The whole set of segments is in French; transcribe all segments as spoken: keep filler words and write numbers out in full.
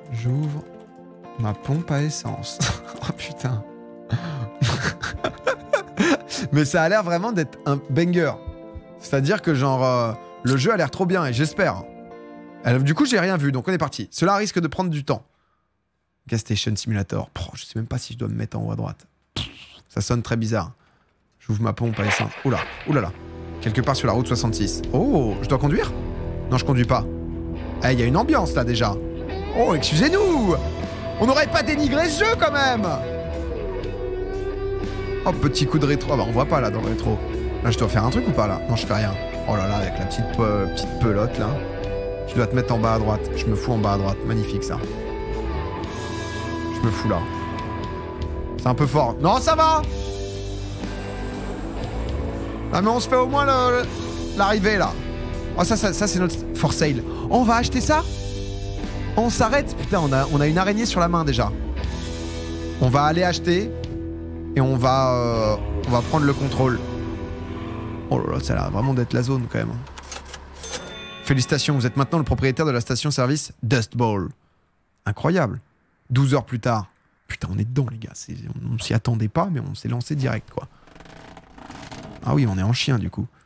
J'ouvre ma pompe à essence. Oh putain. Mais ça a l'air vraiment d'être un banger. C'est-à-dire que genre, euh, le jeu a l'air trop bien et j'espère. Alors, du coup, j'ai rien vu, donc on est parti. Cela risque de prendre du temps. Gas Station Simulator. Oh, je sais même pas si je dois me mettre en haut à droite. Ça sonne très bizarre. J'ouvre ma pompe à essence. Oula, oulala. Quelque part sur la route soixante-six. Oh, je dois conduire? Non, je conduis pas. Eh, il y a une ambiance là déjà. Oh, excusez-nous! On n'aurait pas dénigré ce jeu quand même! Oh, petit coup de rétro. Ah bah, on voit pas là dans le rétro. Là, je dois faire un truc ou pas là? Non, je fais rien. Oh là là, avec la petite, euh, petite pelote là. Tu dois te mettre en bas à droite. Je me fous en bas à droite. Magnifique ça. Je me fous là. C'est un peu fort. Non, ça va! Ah, mais on se fait au moins l'arrivée là. Oh, ça, ça, ça c'est notre for sale. Oh, on va acheter ça? On s'arrête? Putain, on a, on a une araignée sur la main déjà. On va aller acheter. Et on va, euh, on va prendre le contrôle. Oh là là, ça a l'air vraiment d'être la zone quand même. Félicitations, vous êtes maintenant le propriétaire de la station-service Dust Bowl. Incroyable. douze heures plus tard. Putain, on est dedans les gars. On, on s'y attendait pas, mais on s'est lancé direct quoi. Ah oui, on est en chien du coup.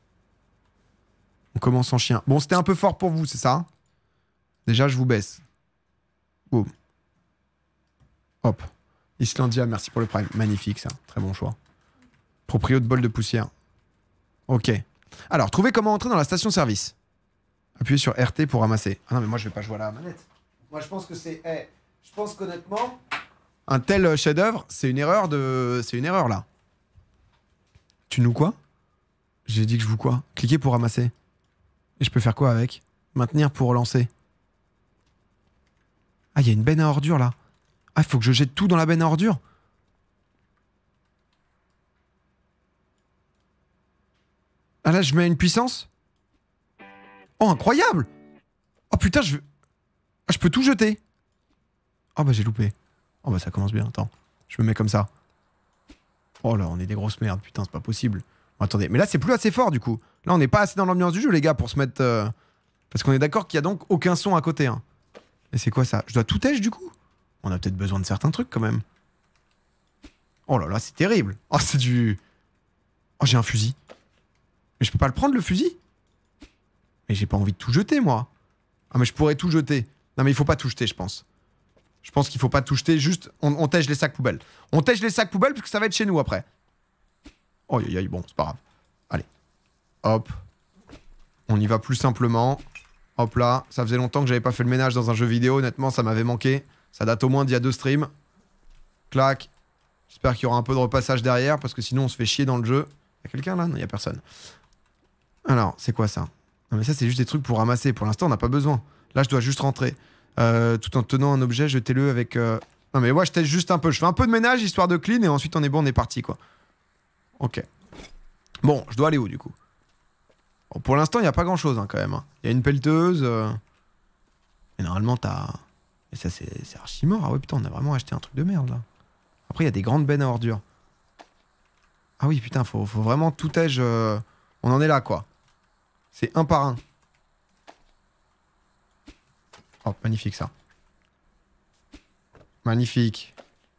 On commence en chien. Bon, c'était un peu fort pour vous, c'est ça? Déjà, je vous baisse. Boum. Hop. Islandia, merci pour le prime. Magnifique ça, très bon choix. Proprio de bol de poussière. Ok. Alors, trouvez comment entrer dans la station-service. Appuyez sur R T pour ramasser. Ah non, mais moi je vais pas jouer à la manette. Moi je pense que c'est... Hey, je pense qu'honnêtement, un tel chef-d'œuvre, c'est une erreur de... C'est une erreur là. Tu nous quoi? J'ai dit que je vous quoi? Cliquez pour ramasser. Et je peux faire quoi avec? Maintenir pour relancer. Ah, il y a une benne à ordures là. Ah, il faut que je jette tout dans la benne à ordures. Ah là, je mets une puissance. Oh, incroyable. Oh putain, je... Ah, je peux tout jeter. Oh bah j'ai loupé. Oh bah ça commence bien, attends. Je me mets comme ça. Oh là, on est des grosses merdes, putain, c'est pas possible. Bon, attendez, mais là c'est plus assez fort du coup. Là on n'est pas assez dans l'ambiance du jeu les gars pour se mettre... Euh... Parce qu'on est d'accord qu'il y a donc aucun son à côté. Hein. Et c'est quoi ça? Je dois tout tèche du coup? On a peut-être besoin de certains trucs quand même. Oh là là, c'est terrible. Oh c'est du... Oh j'ai un fusil. Mais je peux pas le prendre le fusil? Mais j'ai pas envie de tout jeter moi. Ah mais je pourrais tout jeter. Non mais il faut pas tout jeter je pense. Je pense qu'il faut pas tout jeter, juste on, on tèche les sacs poubelles. On tèche les sacs poubelles parce que ça va être chez nous après. Oh aïe aïe, bon c'est pas grave. Allez. Hop. On y va plus simplement. Hop là. Ça faisait longtemps que j'avais pas fait le ménage dans un jeu vidéo, honnêtement ça m'avait manqué. Ça date au moins d'il y a deux streams. Clac. J'espère qu'il y aura un peu de repassage derrière parce que sinon on se fait chier dans le jeu. Y'a quelqu'un là? Non, y'a personne. Alors, c'est quoi ça? Non mais ça c'est juste des trucs pour ramasser. Pour l'instant on n'a pas besoin. Là je dois juste rentrer. Euh, tout en tenant un objet, jetez-le avec... Euh... Non mais moi je teste juste un peu. Je fais un peu de ménage histoire de clean et ensuite on est bon, on est parti quoi. Ok. Bon, je dois aller où du coup? Bon, pour l'instant il n'y a pas grand chose hein, quand même. Il y a une pelleteuse. Euh... Et normalement t'as... Et ça c'est archi mort. Ah ouais putain on a vraiment acheté un truc de merde là. Après il y a des grandes bennes à ordures. Ah oui putain faut, faut vraiment tout tège... Euh... On en est là quoi. C'est un par un. Oh, magnifique ça. Magnifique.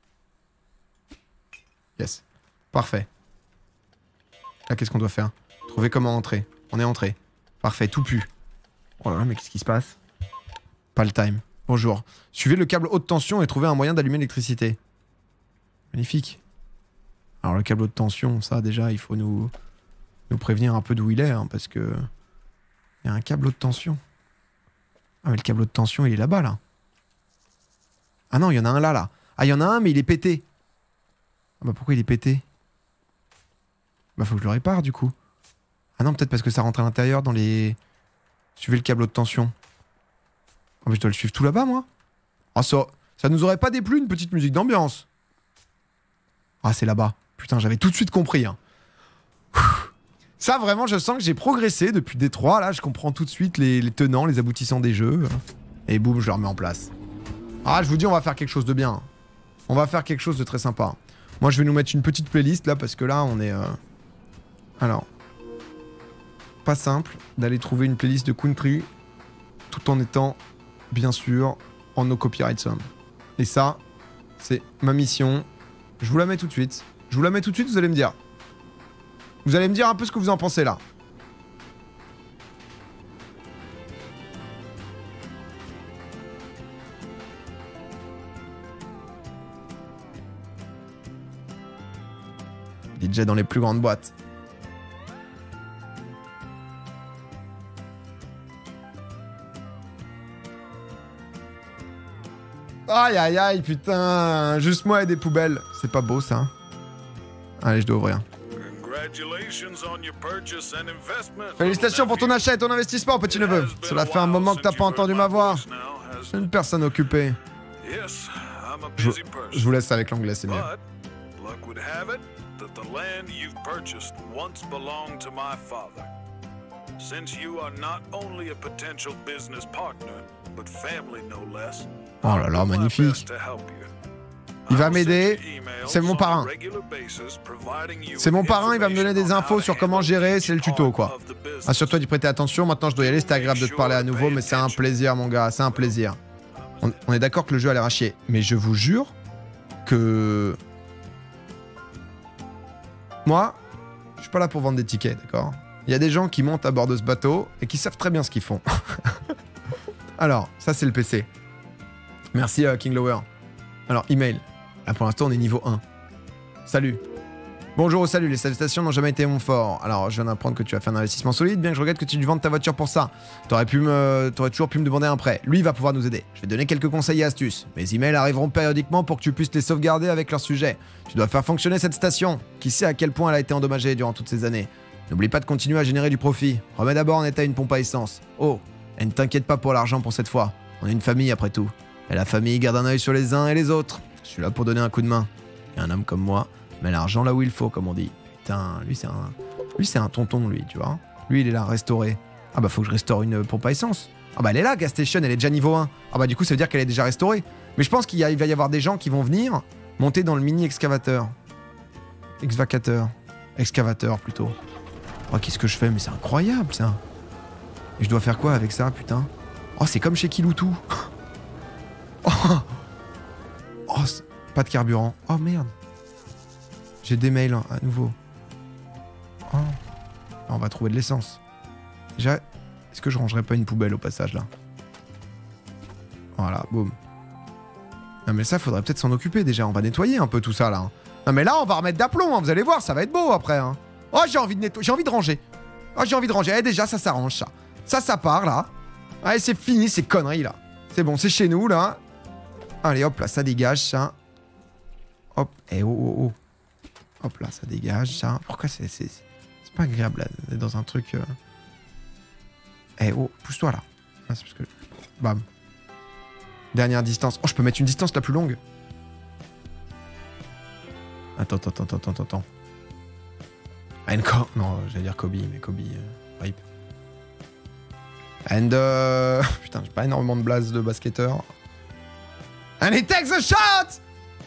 Yes. Parfait. Là, qu'est-ce qu'on doit faire? Trouver comment entrer. On est entré. Parfait, tout pue. Oh là là, mais qu'est-ce qui se passe? Pas le time. Bonjour. Suivez le câble haute tension et trouvez un moyen d'allumer l'électricité. Magnifique. Alors, le câble haute tension, ça, déjà, il faut nous, nous prévenir un peu d'où il est, hein, parce que... Il y a un câble haute tension. Ah mais le câble de tension il est là-bas là. Ah non il y en a un là là. Ah il y en a un mais il est pété. Ah bah pourquoi il est pété? Bah faut que je le répare du coup. Ah non peut-être parce que ça rentre à l'intérieur dans les... Suivez le câble de tension. Oh mais je dois le suivre tout là-bas moi. Ah ça, ça nous aurait pas déplu une petite musique d'ambiance. Ah c'est là-bas. Putain j'avais tout de suite compris hein. Ça vraiment je sens que j'ai progressé depuis Détroit là, je comprends tout de suite les, les tenants, les aboutissants des jeux. Et boum, je le remets en place. Ah je vous dis on va faire quelque chose de bien. On va faire quelque chose de très sympa. Moi je vais nous mettre une petite playlist là parce que là on est... Euh... Alors... Pas simple d'aller trouver une playlist de country tout en étant bien sûr en no copyright zone. Et ça, c'est ma mission. Je vous la mets tout de suite. Je vous la mets tout de suite, vous allez me dire. Vous allez me dire un peu ce que vous en pensez là. D J dans les plus grandes boîtes. Aïe aïe aïe putain, juste moi et des poubelles. C'est pas beau ça. Allez, je dois ouvrir. Félicitations pour ton achat et ton investissement, petit neveu. Cela fait un moment que t'as pas entendu ma voix. Je suis une personne occupée. Je, je vous laisse avec l'anglais, c'est mieux. Oh là là, magnifique. Il va m'aider. C'est mon parrain. C'est mon parrain, il va me donner des infos sur comment gérer, c'est le tuto quoi. Assure-toi d'y prêter attention, maintenant je dois y aller, c'était agréable de te parler à nouveau, mais c'est un plaisir mon gars, c'est un plaisir. On, on est d'accord que le jeu a l'air à chier, mais je vous jure que... Moi, je suis pas là pour vendre des tickets, d'accord? Il y a des gens qui montent à bord de ce bateau et qui savent très bien ce qu'ils font. Alors, ça c'est le P C. Merci euh, King Lower. Alors, email. Là pour l'instant on est niveau un. Salut. Bonjour au salut, les salutations n'ont jamais été mon fort. Alors, je viens d'apprendre que tu as fait un investissement solide, bien que je regrette que tu vendes ta voiture pour ça. T'aurais pu me... T'aurais toujours pu me demander un prêt. Lui, il va pouvoir nous aider. Je vais te donner quelques conseils et astuces. Mes emails arriveront périodiquement pour que tu puisses les sauvegarder avec leur sujet. Tu dois faire fonctionner cette station. Qui sait à quel point elle a été endommagée durant toutes ces années. N'oublie pas de continuer à générer du profit. Remets d'abord en état une pompe à essence. Oh, et ne t'inquiète pas pour l'argent pour cette fois. On est une famille après tout. Et la famille garde un œil sur les uns et les autres. Je suis là pour donner un coup de main. Et un homme comme moi met l'argent là où il faut, comme on dit. Putain, lui c'est un... Lui c'est un tonton, lui, tu vois. Lui, il est là, restauré. Ah bah faut que je restaure une pompe à essence. Ah bah elle est là, Gas Station, elle est déjà niveau un. Ah bah du coup, ça veut dire qu'elle est déjà restaurée. Mais je pense qu'il y a... il va y avoir des gens qui vont venir monter dans le mini-excavateur. Excavateur. Excavateur, plutôt. Oh, qu'est-ce que je fais? Mais c'est incroyable, ça. Et je dois faire quoi avec ça, putain? Oh, c'est comme chez Kiloutou. Oh, oh pas de carburant. Oh, merde. J'ai des mails, hein, à nouveau. Oh. On va trouver de l'essence. Déjà, est-ce que je rangerais pas une poubelle au passage, là? Voilà, boum. Non, mais ça, faudrait peut-être s'en occuper, déjà. On va nettoyer un peu tout ça, là. Non, mais là, on va remettre d'aplomb, hein. Vous allez voir, ça va être beau, après, hein. Oh, j'ai envie de nettoyer, j'ai envie de ranger. Oh, j'ai envie de ranger. Eh, déjà, ça s'arrange, ça. Ça, ça part, là. Allez, c'est fini, ces conneries, là. C'est bon, c'est chez nous, là. Allez, hop, là, ça dégage, ça. Hop, eh, oh, oh, oh. Hop, là, ça dégage, ça. Pourquoi c'est... C'est pas agréable, là, d'être dans un truc... Euh... Eh, oh, pousse-toi, là. Ah, c'est parce que... Bam. Dernière distance. Oh, je peux mettre une distance la plus longue. Attends, attends, attends, attends, attends. Encore. Non, j'allais dire Kobe, mais Kobe, euh, rip. And euh... putain, j'ai pas énormément de blaze de basketteur. And he takes a shot!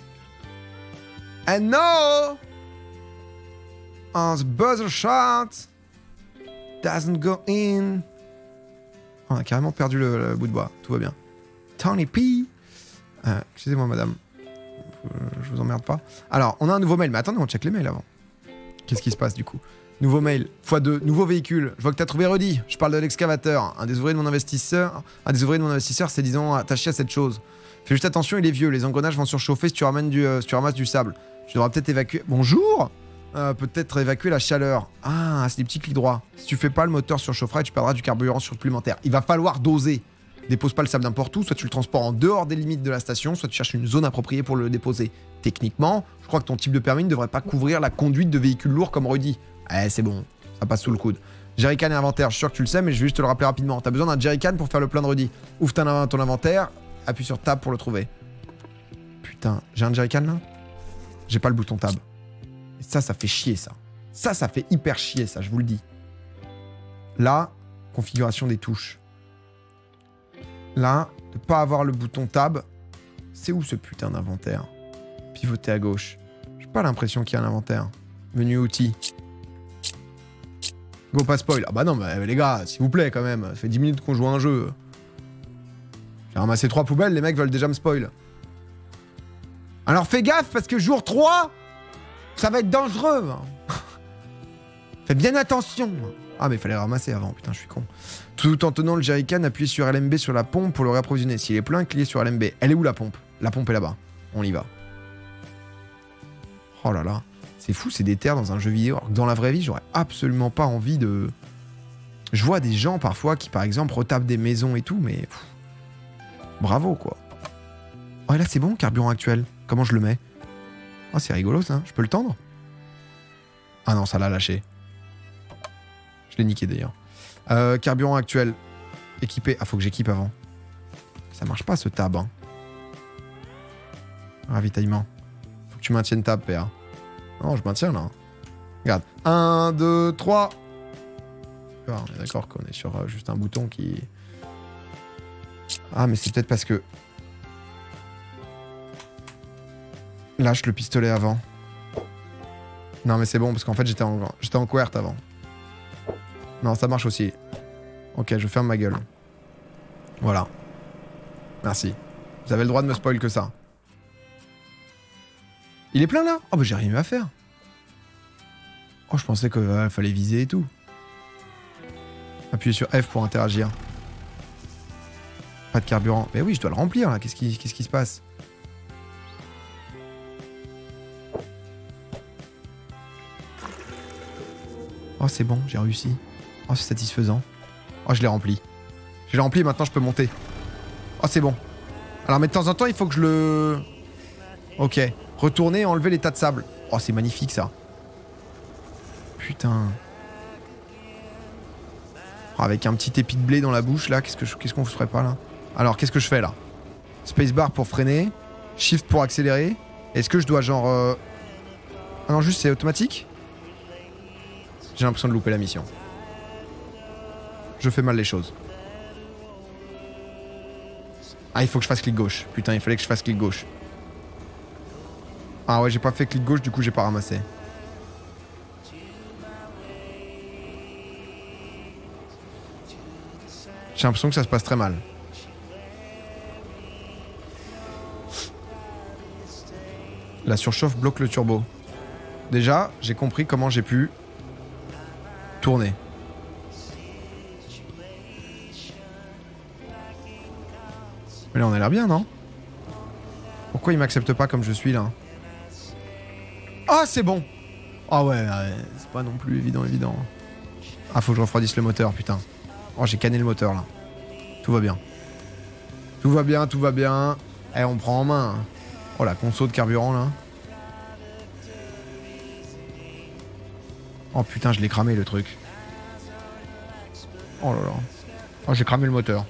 And no! Oh, the buzzer shot doesn't go in. Oh, on a carrément perdu le, le bout de bois. Tout va bien. Tony P. Euh, excusez-moi, madame. Je vous emmerde pas. Alors, on a un nouveau mail. Mais attendez, on check les mails avant. Qu'est-ce qui se passe du coup? Nouveau mail, fois deux, nouveau véhicule. Je vois que t'as trouvé Rudy. Je parle de l'excavateur. Un des ouvriers de mon investisseur. Un des ouvriers de mon investisseur s'est disons attaché à cette chose. Fais juste attention, il est vieux. Les engrenages vont surchauffer si tu ramènes du, euh, si tu ramasses du sable. Tu devras peut-être évacuer. Bonjour. Euh, peut-être évacuer la chaleur. Ah, c'est des petits clics droits. Si tu fais pas, le moteur surchauffera et tu perdras du carburant supplémentaire. Il va falloir doser. Dépose pas le sable n'importe où. Soit tu le transportes en dehors des limites de la station, soit tu cherches une zone appropriée pour le déposer. Techniquement, je crois que ton type de permis ne devrait pas couvrir la conduite de véhicules lourds comme Rudy. Eh, c'est bon. Ça passe sous le coude. Jerrycan et inventaire, je suis sûr que tu le sais, mais je vais juste te le rappeler rapidement. T'as besoin d'un jerrycan pour faire le plein de Rudy. Ouvre ton, ton inventaire, appuie sur tab pour le trouver. Putain, j'ai un jerrycan là? J'ai pas le bouton tab. Et ça, ça fait chier ça. Ça, ça fait hyper chier ça, je vous le dis. Là, configuration des touches. Là, de pas avoir le bouton tab, c'est où ce putain d'inventaire? Pivoter à gauche. J'ai pas l'impression qu'il y a un inventaire. Menu outils. Go, pas spoil. Ah bah non, mais les gars, s'il vous plaît quand même. Ça fait dix minutes qu'on joue à un jeu. J'ai ramassé trois poubelles, les mecs veulent déjà me spoil. Alors fais gaffe, parce que jour trois, ça va être dangereux. Fais bien attention. Ah, mais il fallait ramasser avant, putain, je suis con. Tout en tenant le jerrycan, appuyez sur L M B sur la pompe pour le réapprovisionner. S'il est plein, cliquez sur L M B. Elle est où la pompe? La pompe est là-bas. On y va. Oh là là. C'est fou, c'est des terres dans un jeu vidéo. Dans la vraie vie, j'aurais absolument pas envie de... Je vois des gens parfois qui, par exemple, retapent des maisons et tout, mais... Pff, bravo, quoi. Oh, et là, c'est bon, carburant actuel. Comment je le mets? Oh, c'est rigolo, ça. Je peux le tendre? Ah non, ça l'a lâché. Je l'ai niqué, d'ailleurs. Euh, carburant actuel. Équipé. Ah, faut que j'équipe avant. Ça marche pas, ce tab. Hein. Ravitaillement. Faut que tu maintiennes tab, P A. Non, je maintiens, là. Regarde. un, deux, trois. Ah, on est d'accord qu'on est sur euh, juste un bouton qui... Ah, mais c'est peut-être parce que... Lâche le pistolet avant. Non, mais c'est bon, parce qu'en fait, j'étais en... j'étais en coherte avant. Non, ça marche aussi. Ok, je ferme ma gueule. Voilà. Merci. Vous avez le droit de me spoil que ça. Il est plein, là? Oh, bah j'ai rien eu à faire. Oh, je pensais qu'il euh, fallait viser et tout. Appuyez sur F pour interagir. Pas de carburant. Mais oui, je dois le remplir, là. Qu'est-ce qui, qu'est-ce qui se passe? Oh, c'est bon, j'ai réussi. Oh, c'est satisfaisant. Oh, je l'ai rempli. Je l'ai rempli, maintenant je peux monter. Oh, c'est bon. Alors, mais de temps en temps, il faut que je le... Ok. Retourner et enlever les tas de sable. Oh, c'est magnifique, ça. Putain. Oh, avec un petit épi de blé dans la bouche, là, qu'est-ce que je... qu'est-ce qu'on ferait pas, là? Alors, qu'est-ce que je fais, là? Spacebar pour freiner. Shift pour accélérer. Est-ce que je dois, genre... Euh... Ah non, juste, c'est automatique? J'ai l'impression de louper la mission. Je fais mal les choses. Ah, il faut que je fasse clic gauche. Putain, il fallait que je fasse clic gauche. Ah ouais, j'ai pas fait clic gauche, du coup j'ai pas ramassé. J'ai l'impression que ça se passe très mal. La surchauffe bloque le turbo. Déjà, j'ai compris comment j'ai pu tourner. Mais là on a l'air bien, non? Pourquoi il m'accepte pas comme je suis là? Ah, c'est bon! Ah ouais, ouais c'est pas non plus évident, évident. Ah, faut que je refroidisse le moteur, putain. Oh, j'ai canné le moteur là. Tout va bien. Tout va bien, tout va bien. Eh, on prend en main. Oh, la conso de carburant là. Oh putain, je l'ai cramé le truc. Oh là là. Oh, j'ai cramé le moteur.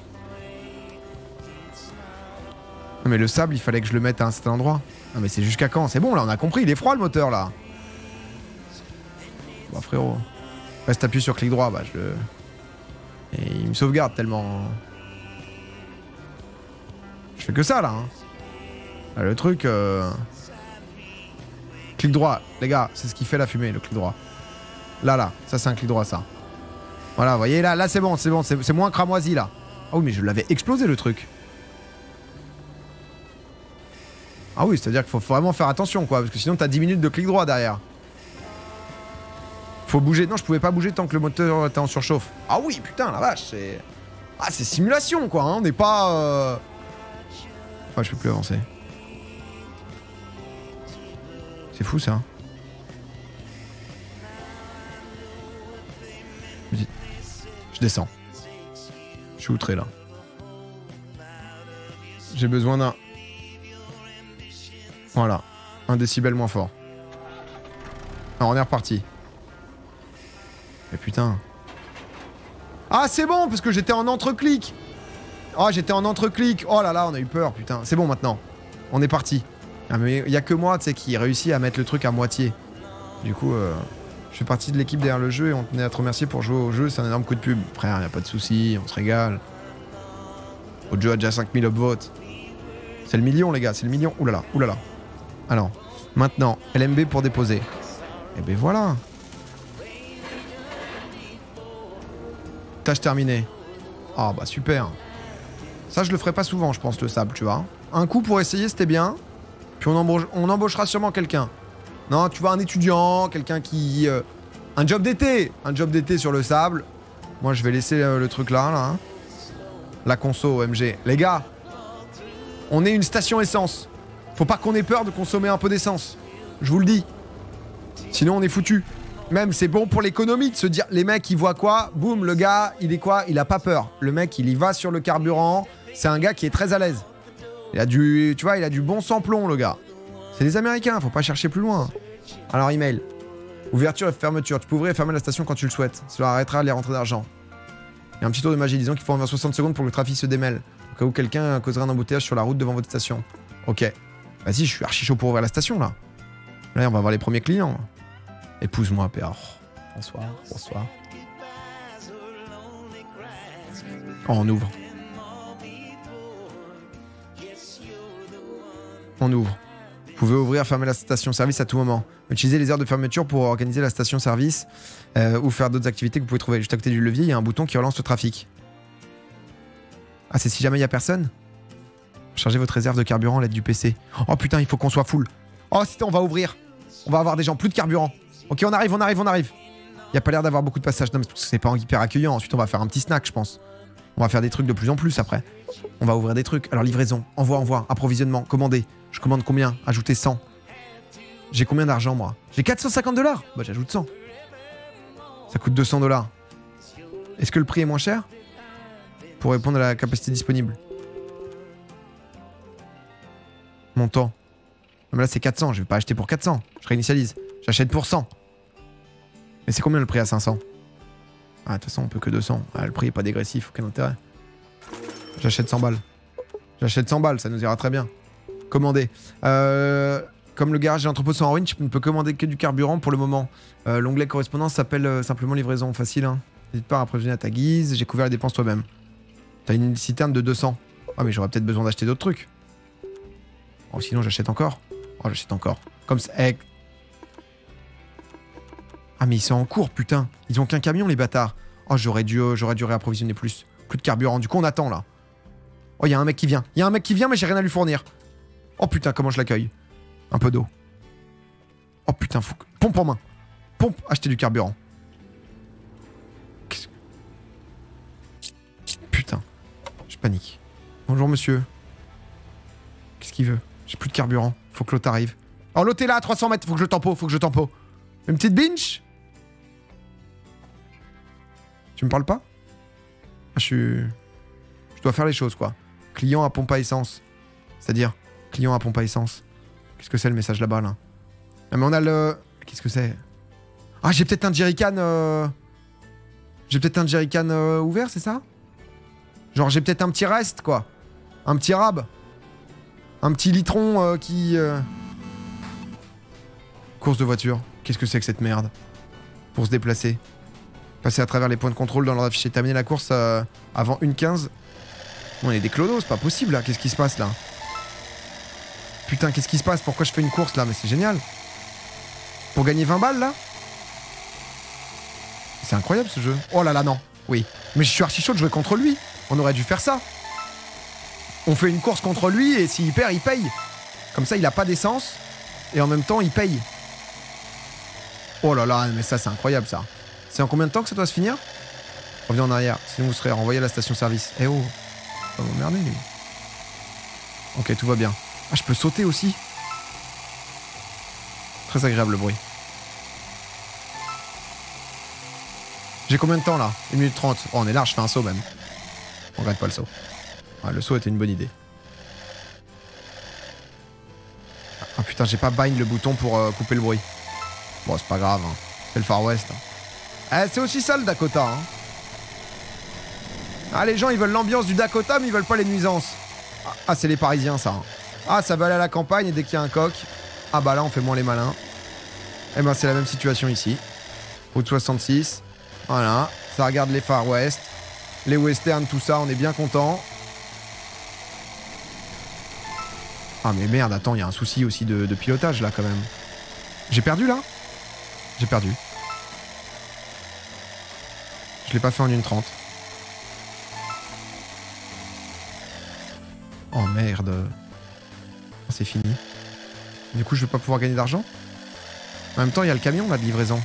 Non mais le sable, il fallait que je le mette à un certain endroit. Non mais c'est jusqu'à quand? C'est bon là, on a compris, il est froid le moteur là. Bah frérot. Reste appuyé sur clic droit, bah je le... Et il me sauvegarde tellement... Je fais que ça là. Hein. Là le truc... Euh... Clic droit, les gars, c'est ce qui fait la fumée, le clic droit. Là, là, ça c'est un clic droit ça. Voilà, vous voyez là, là c'est bon, c'est bon, c'est moins cramoisi là. Ah oui mais je l'avais explosé le truc. Ah oui, c'est-à-dire qu'il faut vraiment faire attention, quoi, parce que sinon t'as dix minutes de clic droit derrière. Faut bouger. Non, je pouvais pas bouger tant que le moteur était en surchauffe. Ah oui, putain, la vache, c'est... Ah, c'est simulation, quoi, hein, on n'est pas... Euh... Ah, je peux plus avancer. C'est fou, ça. Je descends. Je suis outré, là. J'ai besoin d'un... Voilà, un décibel moins fort. Alors on est reparti. Mais putain. Ah c'est bon, parce que j'étais en entreclic. Ah oh, j'étais en entreclic. Oh là là, on a eu peur, putain. C'est bon maintenant. On est parti. Ah, mais il y a que moi, tu sais, qui réussit à mettre le truc à moitié. Du coup, euh, je fais partie de l'équipe derrière le jeu et on tenait à te remercier pour jouer au jeu. C'est un énorme coup de pub. Frère, y a pas de souci, on se régale. Votre jeu a déjà cinq mille upvotes. C'est le million, les gars, c'est le million. Oulala, oulala. Alors, maintenant, L M B pour déposer. Et ben voilà. Tâche terminée. Ah bah super. Ça, je le ferai pas souvent, je pense, le sable, tu vois. Un coup pour essayer, c'était bien. Puis on, embauche, on embauchera sûrement quelqu'un. Non, tu vois, un étudiant, quelqu'un qui... Euh, un job d'été. Un job d'été sur le sable. Moi, je vais laisser euh, le truc là, là. Hein. La conso, O M G. Les gars, on est une station essence. Faut pas qu'on ait peur de consommer un peu d'essence. Je vous le dis. Sinon, on est foutu. Même, c'est bon pour l'économie de se dire... Les mecs, ils voient quoi? Boum, le gars, il est quoi? Il a pas peur. Le mec, il y va sur le carburant. C'est un gars qui est très à l'aise. Il a du... Tu vois, il a du bon sans-plomb, le gars. C'est des Américains, faut pas chercher plus loin. Alors, email. Ouverture et fermeture. Tu peux ouvrir et fermer la station quand tu le souhaites. Cela arrêtera les rentrées d'argent. Il y a un petit tour de magie. Disons qu'il faut environ soixante secondes pour que le trafic se démêle. Au cas où quelqu'un causerait un embouteillage sur la route devant votre station. Ok. Vas-y, je suis archi chaud pour ouvrir la station, là. Là, on va avoir les premiers clients. Épouse-moi, P A. Bonsoir, bonsoir. Oh, on ouvre. On ouvre. Vous pouvez ouvrir, fermer la station-service à tout moment. Utilisez les heures de fermeture pour organiser la station-service euh, ou faire d'autres activités que vous pouvez trouver. Juste à côté du levier, il y a un bouton qui relance le trafic. Ah, c'est si jamais il n'y a personne? Chargez votre réserve de carburant à l'aide du P C. Oh putain, il faut qu'on soit full. Oh, c'était, on va ouvrir. On va avoir des gens, plus de carburant. Ok, on arrive, on arrive, on arrive. Il n'y a pas l'air d'avoir beaucoup de passages. Non, mais c'est pas hyper accueillant. Ensuite, on va faire un petit snack, je pense. On va faire des trucs de plus en plus après. On va ouvrir des trucs. Alors, livraison, envoi, envoi, approvisionnement, commander. Je commande combien? Ajouter cent. J'ai combien d'argent, moi? J'ai quatre cent cinquante dollars. Bah, j'ajoute cent. Ça coûte deux cents dollars. Est-ce que le prix est moins cher? Pour répondre à la capacité disponible. Montant. Non, mais là, c'est quatre cents. Je vais pas acheter pour quatre cents. Je réinitialise. J'achète pour cent. Mais c'est combien le prix à cinq cents? Ah, de toute façon, on peut que deux cents. Ah, le prix est pas dégressif. Aucun intérêt. J'achète cent balles. J'achète cent balles. Ça nous ira très bien. Commander. Euh, comme le garage et l'entrepôt sont en ruine, tu ne peux commander que du carburant pour le moment. Euh, L'onglet correspondance s'appelle euh, simplement livraison. Facile, hein. N'hésite pas à approvisionner à ta guise. J'ai couvert les dépenses toi-même. T'as une citerne de deux cents. Ah, mais j'aurais peut-être besoin d'acheter d'autres trucs. Oh, sinon, j'achète encore. Oh, j'achète encore. Comme ça. Eh. Ah, mais ils sont en cours, putain. Ils ont qu'un camion, les bâtards. Oh, j'aurais dû, euh, j'aurais dû réapprovisionner plus. Plus de carburant. Du coup, on attend, là. Oh, il y a un mec qui vient. Il y a un mec qui vient, mais j'ai rien à lui fournir. Oh putain, comment je l'accueille? Un peu d'eau. Oh putain, faut que... Pompe en main. Pompe, acheter du carburant. Putain, je panique. Bonjour monsieur. Qu'est-ce qu'il veut? J'ai plus de carburant. Faut que l'autre arrive. Oh, l'autre est là à trois cents mètres. Faut que je tempo, faut que je tempo. Une petite binge? Tu me parles pas? Ah, je suis... Je dois faire les choses, quoi. Client à pompe à essence. C'est-à-dire... Client à pompe à essence. Qu'est-ce que c'est le message là-bas, là? Ah, mais on a le... Qu'est-ce que c'est? Ah, j'ai peut-être un jerrycan... Euh... J'ai peut-être un jerrycan euh, ouvert, c'est ça? Genre, j'ai peut-être un petit reste, quoi. Un petit rab. Un petit litron euh, qui... Euh... Course de voiture. Qu'est-ce que c'est que cette merde? Pour se déplacer. Passer à travers les points de contrôle dans l'ordre affiché. Terminer la course euh, avant une quinze. On est des clodos, c'est pas possible, là. Qu'est-ce qui se passe, là? Putain, qu'est-ce qui se passe? Pourquoi je fais une course là? Mais c'est génial. Pour gagner vingt balles là? C'est incroyable ce jeu. Oh là là, non. Oui. Mais je suis archi chaud de jouer contre lui. On aurait dû faire ça. On fait une course contre lui et s'il perd, il paye. Comme ça, il a pas d'essence. Et en même temps, il paye. Oh là là, mais ça, c'est incroyable ça. C'est en combien de temps que ça doit se finir? Revenez en arrière. Sinon, vous serez renvoyé à la station-service. Eh oh. Ça va m'emmerder, lui. Ok, tout va bien. Ah, je peux sauter aussi. Très agréable le bruit. J'ai combien de temps là? une minute trente. Oh, on est large, je fais un saut même. On regrette pas le saut. Ah, le saut était une bonne idée. Ah putain, j'ai pas bind le bouton pour euh, couper le bruit. Bon, c'est pas grave. Hein. C'est le Far West. Hein. Eh, c'est aussi ça le Dakota. Hein. Ah, les gens ils veulent l'ambiance du Dakota, mais ils veulent pas les nuisances. Ah, ah c'est les Parisiens ça. Hein. Ah, ça va aller à la campagne et dès qu'il y a un coq, ah bah là on fait moins les malins. Eh ben c'est la même situation ici. Route soixante-six. Voilà, ça regarde les Far West, les westerns, tout ça, on est bien content. Ah mais merde, attends, il y a un souci aussi de, de pilotage là quand même. J'ai perdu là? J'ai perdu. Je l'ai pas fait en une trente. Oh merde. C'est fini. Du coup, je vais pas pouvoir gagner d'argent. En même temps, il y a le camion là de livraison.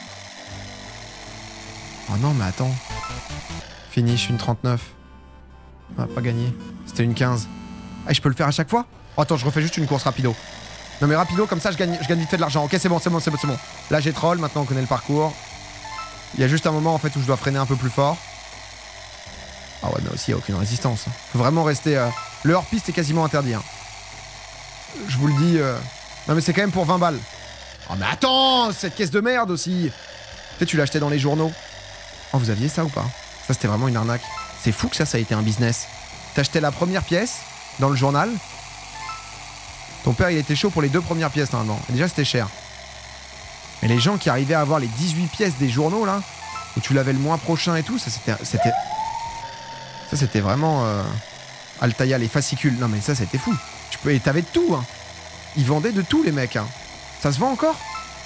Oh non, mais attends. Fini, je suis une trente-neuf. On va pas gagner. C'était une quinze. Ah, je peux le faire à chaque fois? Oh, attends, je refais juste une course rapido. Non mais rapido, comme ça je gagne, je gagne vite fait de l'argent. Ok, c'est bon, c'est bon, c'est bon, c'est bon. Là j'ai troll, maintenant on connaît le parcours. Il y a juste un moment en fait où je dois freiner un peu plus fort. Ah ouais, mais aussi il n'y a aucune résistance. Faut vraiment rester... Euh... Le hors-piste est quasiment interdit. Hein. Je vous le dis... Euh... Non mais c'est quand même pour vingt balles. Oh mais attends, cette caisse de merde aussi. Peut-être tu l'as acheté dans les journaux. Oh, vous aviez ça ou pas? Ça c'était vraiment une arnaque. C'est fou que ça, ça a été un business. T'achetais la première pièce dans le journal. Ton père, il était chaud pour les deux premières pièces, normalement. Et déjà, c'était cher. Mais les gens qui arrivaient à avoir les dix-huit pièces des journaux, là, où tu l'avais le mois prochain et tout, ça, c'était... c'était... Ça, c'était vraiment... Euh... Altaïa, les fascicules. Non, mais ça, c'était fou. Tu peux... Et t'avais de tout, hein. Ils vendaient de tout, les mecs, hein. Ça se vend encore?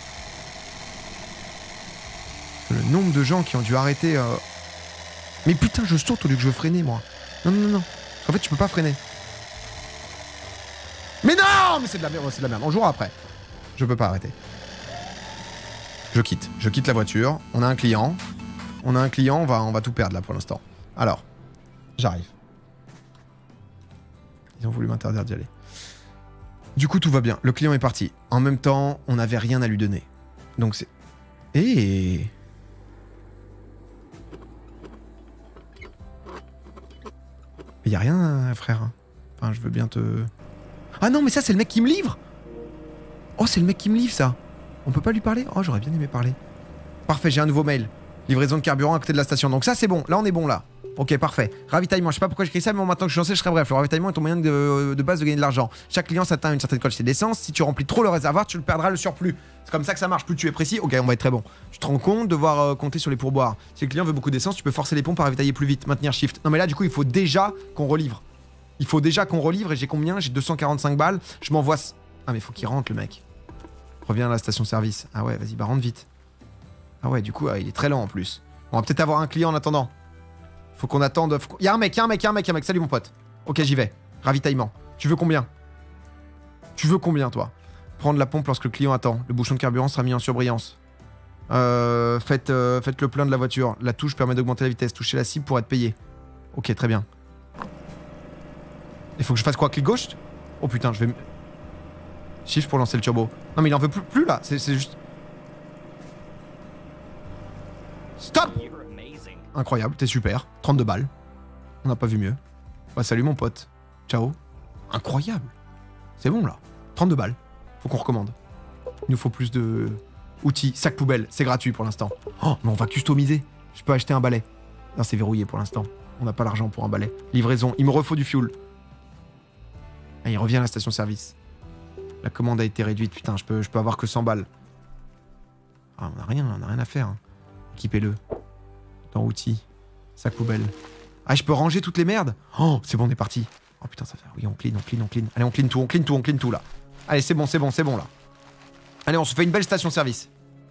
Le nombre de gens qui ont dû arrêter... Euh... Mais putain, je saute au lieu que je veux freiner, moi. Non, non, non, non. En fait, tu peux pas freiner. Mais non! Mais c'est de la merde, c'est de la merde. On jouera après. Je peux pas arrêter. Je quitte. Je quitte la voiture. On a un client. On a un client, on va, on va tout perdre là pour l'instant. Alors, j'arrive. Ils ont voulu m'interdire d'y aller. Du coup, tout va bien. Le client est parti. En même temps, on n'avait rien à lui donner. Donc c'est... Et... Il y a rien, frère. Enfin, je veux bien te... Ah non, mais ça, c'est le mec qui me livre. Oh, c'est le mec qui me livre, ça. On peut pas lui parler? Oh, j'aurais bien aimé parler. Parfait, j'ai un nouveau mail. Livraison de carburant à côté de la station. Donc ça, c'est bon. Là, on est bon, là. Ok, parfait. Ravitaillement. Je sais pas pourquoi j'écris ça, mais bon, maintenant que je suis lancé, je serai bref. Le ravitaillement est ton moyen de, de base de gagner de l'argent. Chaque client s'atteint une certaine quantité d'essence. Si tu remplis trop le réservoir, tu le perdras le surplus. C'est comme ça que ça marche. Plus tu es précis, ok, on va être très bon. Tu te rends compte, devoir euh, compter sur les pourboires. Si le client veut beaucoup d'essence, tu peux forcer les pompes à ravitailler plus vite. Maintenir shift. Non, mais là, du coup, il faut déjà qu'on relivre. Il faut déjà qu'on relivre et j'ai combien? J'ai deux cent quarante-cinq balles. Je m'envoie... Ah mais faut qu'il rentre le mec. Reviens à la station-service. Ah ouais, vas-y, bah rentre vite. Ah ouais, du coup, ah, il est très lent en plus. On va peut-être avoir un client en attendant. Faut qu'on attende... Faut... Y'a un mec, y'a un mec, y'a un mec, y'a un mec. Salut mon pote. Ok, j'y vais. Ravitaillement. Tu veux combien? Tu veux combien toi? Prendre la pompe lorsque le client attend. Le bouchon de carburant sera mis en surbrillance. Euh, faites, euh, faites le plein de la voiture. La touche permet d'augmenter la vitesse. Touchez la cible pour être payé. Ok, très bien. Il faut que je fasse quoi? Clic gauche? Oh putain, je vais... Shift pour lancer le turbo. Non mais il en veut plus, plus là, c'est juste... Stop! Incroyable, t'es super. trente-deux balles. On n'a pas vu mieux. Bah salut mon pote. Ciao. Incroyable. C'est bon là. trente-deux balles. Faut qu'on recommande. Il nous faut plus de... outils. Sac poubelle, c'est gratuit pour l'instant. Oh, mais on va customiser. Je peux acheter un balai. Non, c'est verrouillé pour l'instant. On n'a pas l'argent pour un balai. Livraison, il me refaut du fuel. Ah, il revient à la station-service. La commande a été réduite, putain, je peux, je peux avoir que cent balles. Ah, on n'a rien, on n'a rien à faire. Hein. Équipez-le. Dans outils. Sac poubelle. Ah, je peux ranger toutes les merdes? Oh, c'est bon, on est parti. Oh putain, ça fait... Oui, on clean, on clean, on clean. Allez, on clean tout, on clean tout, on clean tout, là. Allez, c'est bon, c'est bon, c'est bon, là. Allez, on se fait une belle station-service.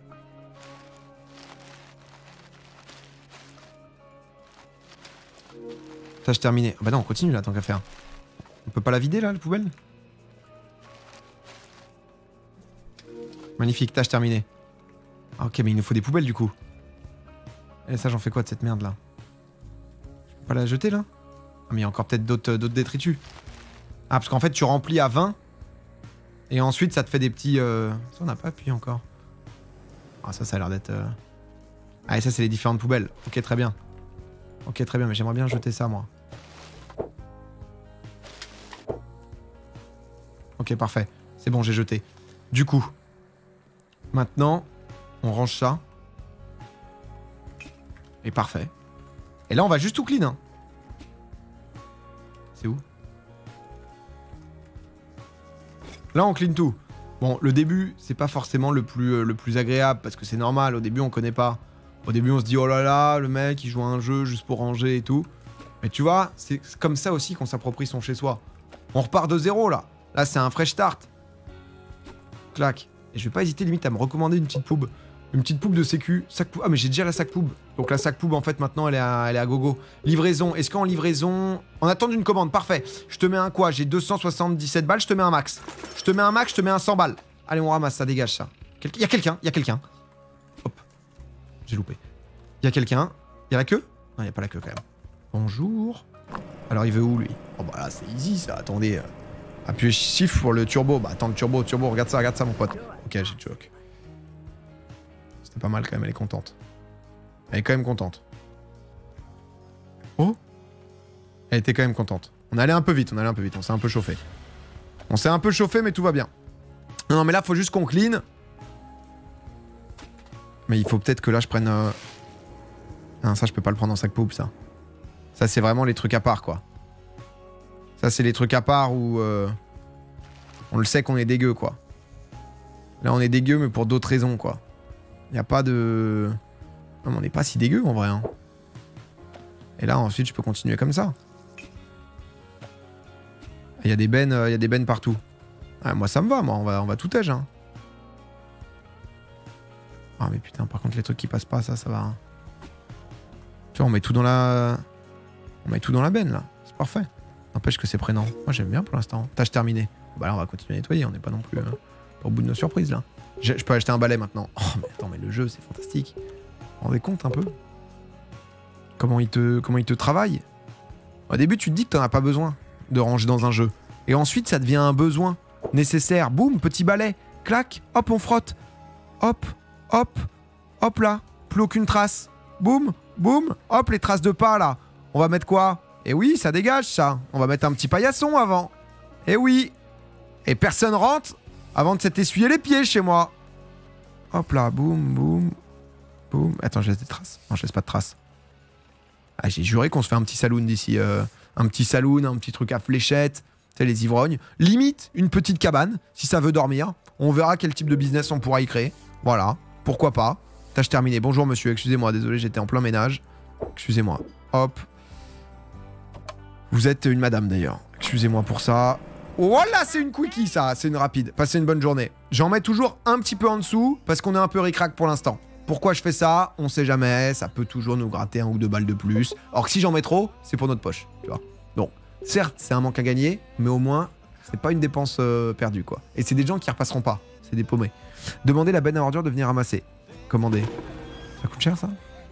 Tâche terminée. Ah bah non, on continue, là, tant qu'à faire. On peut pas la vider là, la poubelle? Magnifique, tâche terminée. Ah ok, mais il nous faut des poubelles du coup. Et ça, j'en fais quoi de cette merde là? Je peux pas la jeter là? Ah mais il y a encore peut-être d'autres d'autres détritus. Ah parce qu'en fait tu remplis à vingt. Et ensuite ça te fait des petits... Euh... Ça on n'a pas appuyé encore. Ah ça, ça a l'air d'être... Euh... Ah et ça c'est les différentes poubelles. Ok, très bien. Ok, très bien, mais j'aimerais bien jeter ça moi. Ok, parfait. C'est bon, j'ai jeté. Du coup, maintenant, on range ça. Et parfait. Et là, on va juste tout clean. Hein. C'est où? Là, on clean tout. Bon, le début, c'est pas forcément le plus, euh, le plus agréable, parce que c'est normal. Au début, on connaît pas. Au début, on se dit, oh là là, le mec, il joue à un jeu juste pour ranger et tout. Mais tu vois, c'est comme ça aussi qu'on s'approprie son chez-soi. On repart de zéro, là. Là, c'est un fresh start. Clac. Et je vais pas hésiter limite à me recommander une petite pub. Une petite poupe de sécu. Sac poub. Ah, mais j'ai déjà la sac poub. Donc la sac poub, en fait, maintenant, elle est à, elle est à gogo. Livraison. Est-ce qu'en livraison... En attente d'une commande. Parfait. Je te mets un quoi? J'ai deux cent soixante-dix-sept balles. Je te mets un max. Je te mets un max, je te mets un cent balles. Allez, on ramasse, ça dégage, ça. Il y a quelqu'un, il y a quelqu'un. Hop. J'ai loupé. Il y a quelqu'un. Il y a la queue? Non, il n'y a pas la queue, quand même. Bonjour. Alors, il veut où, lui? Oh, bah là, c'est easy, ça. Attendez. Euh... Appuyez shift pour le turbo. Bah, attends, le turbo, turbo. Regarde ça, regarde ça, mon pote. Ok, j'ai le choc. C'était pas mal, quand même. Elle est contente. Elle est quand même contente. Oh. Elle était quand même contente. On allait un peu vite, on allait un peu vite. On s'est un peu chauffé. On s'est un peu chauffé, mais tout va bien. Non, mais là, faut juste qu'on clean. Mais il faut peut-être que là, je prenne... Euh... Non, ça, je peux pas le prendre en sac poub, ça. Ça, c'est vraiment les trucs à part, quoi. Ça, c'est les trucs à part où... Euh... On le sait qu'on est dégueu, quoi. Là, on est dégueu, mais pour d'autres raisons, quoi. Il n'y a pas de... Non, mais on n'est pas si dégueu, en vrai. Hein. Et là, ensuite, je peux continuer comme ça. Il y a des bennes, il y a des bennes partout. Ah, moi, ça me va, moi. On va, on va tout âge, hein. Ah, mais putain, par contre, les trucs qui passent pas, ça, ça va. Hein. Tu vois, on met tout dans la... On met tout dans la benne, là. C'est parfait. N'empêche que c'est prenant. Moi, j'aime bien pour l'instant. Tâche terminée. Bah là, on va continuer à nettoyer. On n'est pas non plus euh, au bout de nos surprises, là. Je peux acheter un balai, maintenant. Oh, mais attends, mais le jeu, c'est fantastique. Vous vous rendez compte, un peu? Comment il te, comment il te travaille? Au début, tu te dis que t'en as pas besoin de ranger dans un jeu. Et ensuite, ça devient un besoin nécessaire. Boum, petit balai. Clac. Hop, on frotte. Hop. Hop. Hop, là. Plus aucune trace. Boum. Boum. Hop, les traces de pas, là. On va mettre quoi? Et oui, ça dégage, ça. On va mettre un petit paillasson avant. Et oui. Et personne rentre avant de s'être essuyé les pieds chez moi. Hop là. Boum, boum. Boum. Attends, je laisse des traces. Non, je laisse pas de traces. Ah, j'ai juré qu'on se fait un petit saloon d'ici. Euh, un petit saloon, un petit truc à fléchettes. Tu sais, les ivrognes. Limite, une petite cabane, si ça veut dormir. On verra quel type de business on pourra y créer. Voilà. Pourquoi pas. Tâche terminée. Bonjour, monsieur. Excusez-moi. Désolé, j'étais en plein ménage. Excusez-moi. Hop. Vous êtes une madame, d'ailleurs. Excusez-moi pour ça. Oh là, c'est une quickie, ça. C'est une rapide. Passez une bonne journée. J'en mets toujours un petit peu en dessous parce qu'on est un peu ric-rac pour l'instant. Pourquoi je fais ça? On sait jamais, ça peut toujours nous gratter un ou deux balles de plus. Or que si j'en mets trop, c'est pour notre poche, tu vois. Donc, certes, c'est un manque à gagner, mais au moins, c'est pas une dépense euh, perdue, quoi. Et c'est des gens qui repasseront pas, c'est des paumés. Demandez la benne à ordures de venir ramasser. Commandez. Ça coûte cher, ça?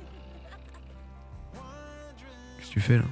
Qu'est-ce que tu fais, là?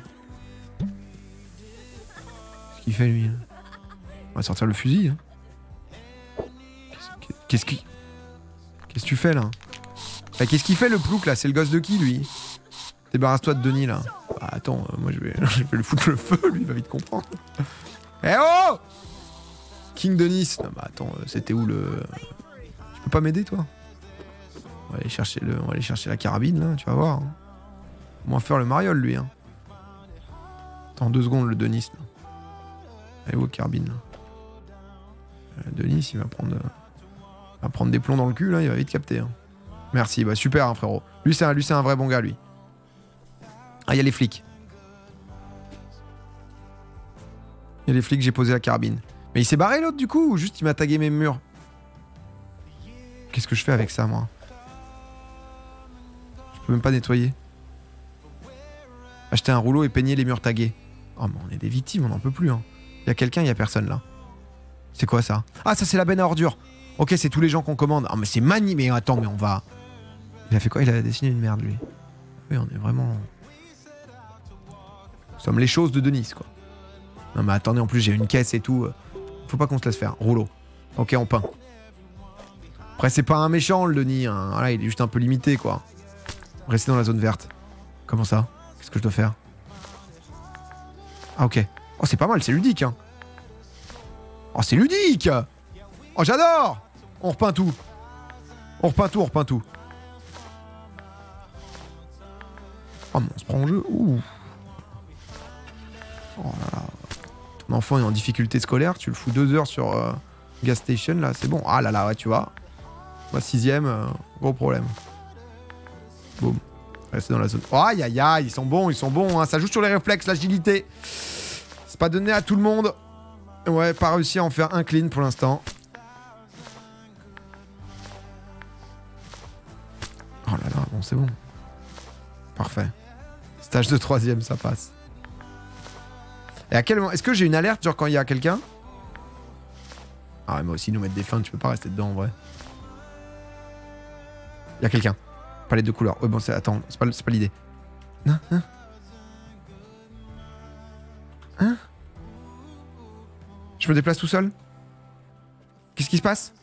Qu'est-ce qu'il fait, lui, là? On va sortir le fusil, hein. Qu'est-ce qu'il... Qu'est-ce que tu fais, là? Bah, qu'est-ce qu'il fait le plouc là? C'est le gosse de qui lui? Débarrasse-toi de Denis là. Bah, attends, euh, moi je vais, je vais lui foutre le feu, lui il va vite comprendre. Eh oh! King Denis. Non bah attends, euh, c'était où le... Tu peux pas m'aider toi? On va aller chercher le, on va aller chercher la carabine là, tu vas voir. Hein. Au moins faire le mariole lui. Hein. Attends deux secondes le Denis. Là. Allez où carabine là? euh, Denis il va prendre, euh, il va prendre des plombs dans le cul là, il va vite capter. Hein. Merci, bah super hein, frérot. Lui c'est un, lui, c'est un vrai bon gars lui. Ah, il y a les flics. Il y a les flics, j'ai posé la carabine. Mais il s'est barré l'autre du coup ou juste il m'a tagué mes murs? Qu'est-ce que je fais avec ça moi? Je peux même pas nettoyer. Acheter un rouleau et peigner les murs tagués. Oh mais on est des victimes, on n'en peut plus hein. Il y a quelqu'un, il y a personne là. C'est quoi ça? Ah ça c'est la benne à ordures. Ok c'est tous les gens qu'on commande. Ah mais c'est magnifique. Mais attends mais on va... Il a fait quoi? Il a dessiné une merde lui. Oui on est vraiment... Nous sommes les choses de Denis quoi. Non mais attendez en plus j'ai une caisse et tout. Faut pas qu'on se laisse faire. Rouleau. Ok on peint. Après c'est pas un méchant le Denis. Hein. Voilà, il est juste un peu limité quoi. Restez dans la zone verte. Comment ça? Qu'est-ce que je dois faire? Ah ok. Oh c'est pas mal, c'est ludique hein. Oh c'est ludique. Oh j'adore. On repeint tout. On repeint tout, on repeint tout. Oh mais on se prend en jeu. Ouh. Oh là là. Ton enfant est en difficulté scolaire, tu le fous deux heures sur euh, gas station là, c'est bon. Ah là là ouais tu vois. Moi sixième, euh, gros problème. Boum. Restez dans la zone. Oh, aïe aïe aïe, ils sont bons, ils sont bons. Hein. Ça joue sur les réflexes, l'agilité. C'est pas donné à tout le monde. Ouais, pas réussi à en faire un clean pour l'instant. c'est bon. Parfait. Stage de troisième, ça passe. Et à quel moment... Est-ce que j'ai une alerte, genre quand il y a quelqu'un? Ah ouais, moi aussi, nous mettre des fins, tu peux pas rester dedans, en vrai. Il y a quelqu'un. Palette de couleurs. Ouais, bon, c'est... Attends, c'est pas, c'est pas l'idée. Hein? Hein? Hein? Je me déplace tout seul? Qu'est-ce qui se passe?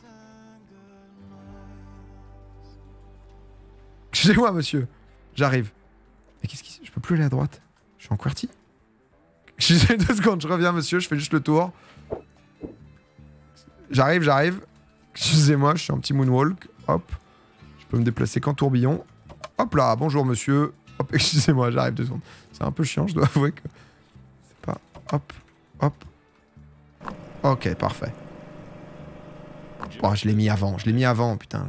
Excusez-moi, monsieur. J'arrive. Mais qu'est-ce qui... Je peux plus aller à droite. Je suis en QWERTY. Excusez deux secondes, je reviens, monsieur. Je fais juste le tour. J'arrive, j'arrive. Excusez-moi, je suis en petit moonwalk. Hop. Je peux me déplacer qu'en tourbillon. Hop là, bonjour, monsieur. Hop, excusez-moi, j'arrive deux secondes. C'est un peu chiant, je dois avouer que... C'est pas... Hop, hop. Ok, parfait. Oh, je l'ai mis avant, je l'ai mis avant, putain.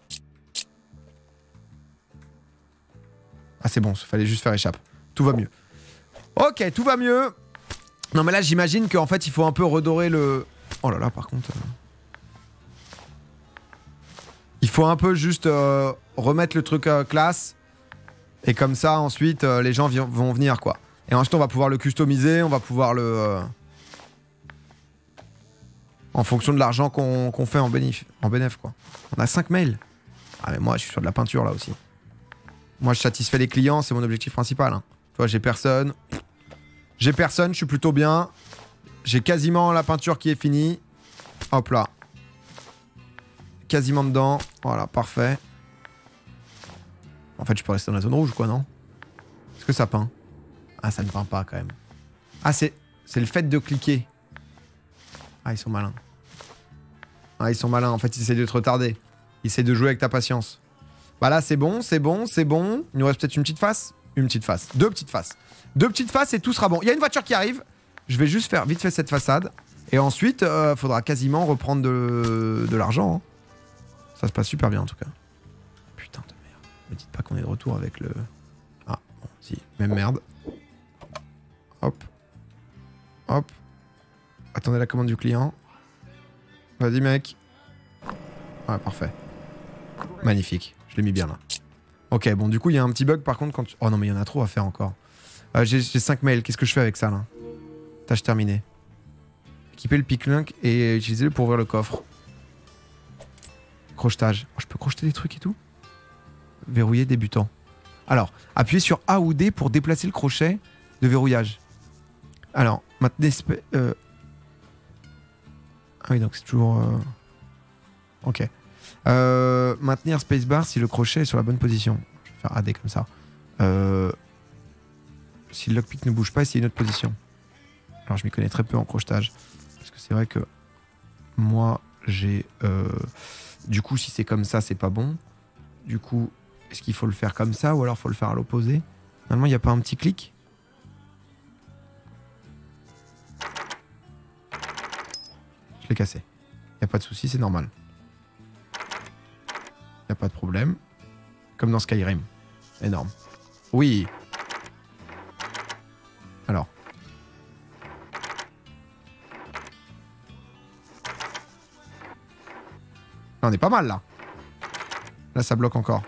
Ah, c'est bon, il fallait juste faire échappe. Tout va mieux. Ok, tout va mieux. Non, mais là, j'imagine qu'en fait, il faut un peu redorer le... Oh là là, par contre... Euh... Il faut un peu juste euh, remettre le truc euh, classe. Et comme ça, ensuite, euh, les gens vont venir, quoi. Et ensuite, on va pouvoir le customiser, on va pouvoir le... Euh... En fonction de l'argent qu'on qu'on fait en bénéf, en bénéf, quoi. On a cinq mails. Ah, mais moi, je suis sur de la peinture, là, aussi. Moi, je satisfais les clients, c'est mon objectif principal. Hein. Tu vois, j'ai personne. J'ai personne, je suis plutôt bien. J'ai quasiment la peinture qui est finie. Hop là. Quasiment dedans. Voilà, parfait. En fait, je peux rester dans la zone rouge, quoi, non? Est-ce que ça peint? Ah, ça ne peint pas, quand même. Ah, c'est c'est le fait de cliquer. Ah, ils sont malins. Ah, ils sont malins. En fait, ils essaient de te retarder. Ils essaient de jouer avec ta patience. Bah là, c'est bon, c'est bon, c'est bon. Il nous reste peut-être une petite face. Une petite face. Deux petites faces. Deux petites faces et tout sera bon. Il y a une voiture qui arrive. Je vais juste faire vite fait cette façade. Et ensuite, euh, faudra quasiment reprendre de, de l'argent. Hein. Ça se passe super bien, en tout cas. Putain de merde. Ne me dites pas qu'on est de retour avec le... Ah, bon, si. Même merde. Hop. Hop. Attendez la commande du client. Vas-y, mec. Ouais, parfait. Magnifique. Je l'ai mis bien, là. Ok, bon, du coup, il y a un petit bug, par contre, quand tu... Oh non, mais il y en a trop à faire encore. Euh, J'ai cinq mails. Qu'est-ce que je fais avec ça, là? Tâche terminée. Équiper le pick-link et utiliser-le pour ouvrir le coffre. Crochetage. Oh, je peux crocheter des trucs et tout? Verrouiller débutant. Alors, appuyez sur A ou D pour déplacer le crochet de verrouillage. Alors, maintenant... Euh... Ah oui, donc c'est toujours... Euh... Ok. Euh, maintenir spacebar si le crochet est sur la bonne position. Je vais faire A D comme ça. Euh... Si le lockpick ne bouge pas, c'est une autre position. Alors je m'y connais très peu en crochetage. Parce que c'est vrai que moi j'ai... Euh... Du coup si c'est comme ça c'est pas bon. Du coup est-ce qu'il faut le faire comme ça ou alors faut le faire à l'opposé? Normalement il n'y a pas un petit clic. Je l'ai cassé. Il n'y a pas de souci, c'est normal. Il n'y a pas de problème. Comme dans Skyrim. Énorme. Oui. Alors. Là, on est pas mal, là. Là, ça bloque encore.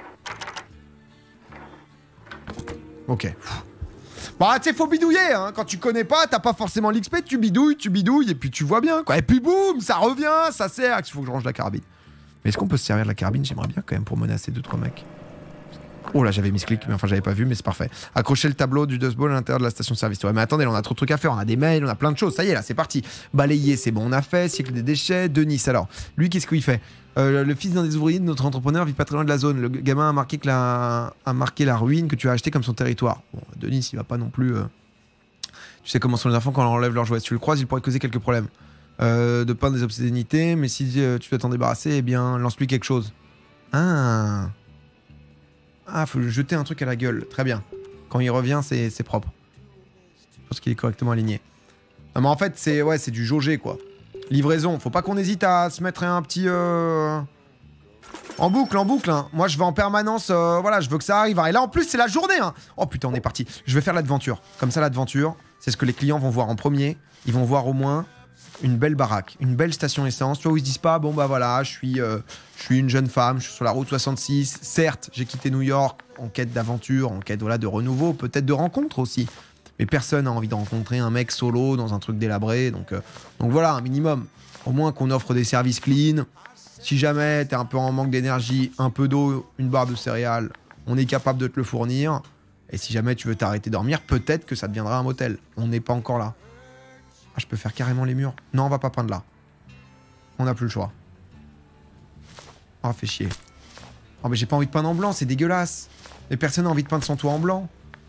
Ok. Bah, tu sais, faut bidouiller, hein. Quand tu connais pas, t'as pas forcément l'X P, tu bidouilles, tu bidouilles, et puis tu vois bien, quoi. Et puis boum, ça revient, ça sert. Il faut que je range la carabine. Mais est-ce qu'on peut se servir de la carabine? J'aimerais bien quand même pour menacer deux trois mecs. Oh là, j'avais mis ce clic, mais enfin, j'avais pas vu, mais c'est parfait. Accrocher le tableau du Dust Bowl à l'intérieur de la station-service. Ouais, mais attendez, là, on a trop de trucs à faire. On a des mails, on a plein de choses. Ça y est, là, c'est parti. Balayer, c'est bon, on a fait. Siècle des déchets. Denis, alors, lui, qu'est-ce qu'il fait? euh, Le fils d'un des ouvriers de notre entrepreneur vit pas très loin de la zone. Le gamin a marqué, que la... a marqué la ruine que tu as achetée comme son territoire. Bon, Denis, il va pas non plus. Euh... Tu sais comment sont les enfants quand on leur enlève leurs jouets. Si tu le croises, il pourrait causer quelques problèmes. Euh, de peindre des obscénités, mais si euh, tu dois t'en débarrasser, eh bien, lance-lui quelque chose. Ah. Ah, faut lui jeter un truc à la gueule. Très bien. Quand il revient, c'est propre. Je pense qu'il est correctement aligné. Non, mais en fait, c'est ouais, c'est du jauger, quoi. Livraison. Faut pas qu'on hésite à se mettre un petit... Euh... En boucle, en boucle. Hein. Moi, je veux en permanence... Euh, voilà, je veux que ça arrive. Et là, en plus, c'est la journée. Hein. Oh, putain, on est parti. Je vais faire l'aventure. Comme ça, l'aventure, c'est ce que les clients vont voir en premier. Ils vont voir au moins... une belle baraque, une belle station essence, tu vois, où ils se disent pas, bon bah voilà, je suis, euh, je suis une jeune femme, je suis sur la route soixante-six, certes, j'ai quitté New York, en quête d'aventure, en quête voilà, de renouveau, peut-être de rencontre aussi. Mais personne n'a envie de rencontrer un mec solo dans un truc délabré. Donc, euh, donc voilà, un minimum. Au moins qu'on offre des services clean. Si jamais t'es un peu en manque d'énergie, un peu d'eau, une barre de céréales, on est capable de te le fournir. Et si jamais tu veux t'arrêter dormir, peut-être que ça deviendra un motel. On n'est pas encore là. Ah, je peux faire carrément les murs. Non, on va pas peindre là. On n'a plus le choix. Oh, fait chier. Oh, mais j'ai pas envie de peindre en blanc, c'est dégueulasse. Mais personne n'a envie de peindre son toit en blanc.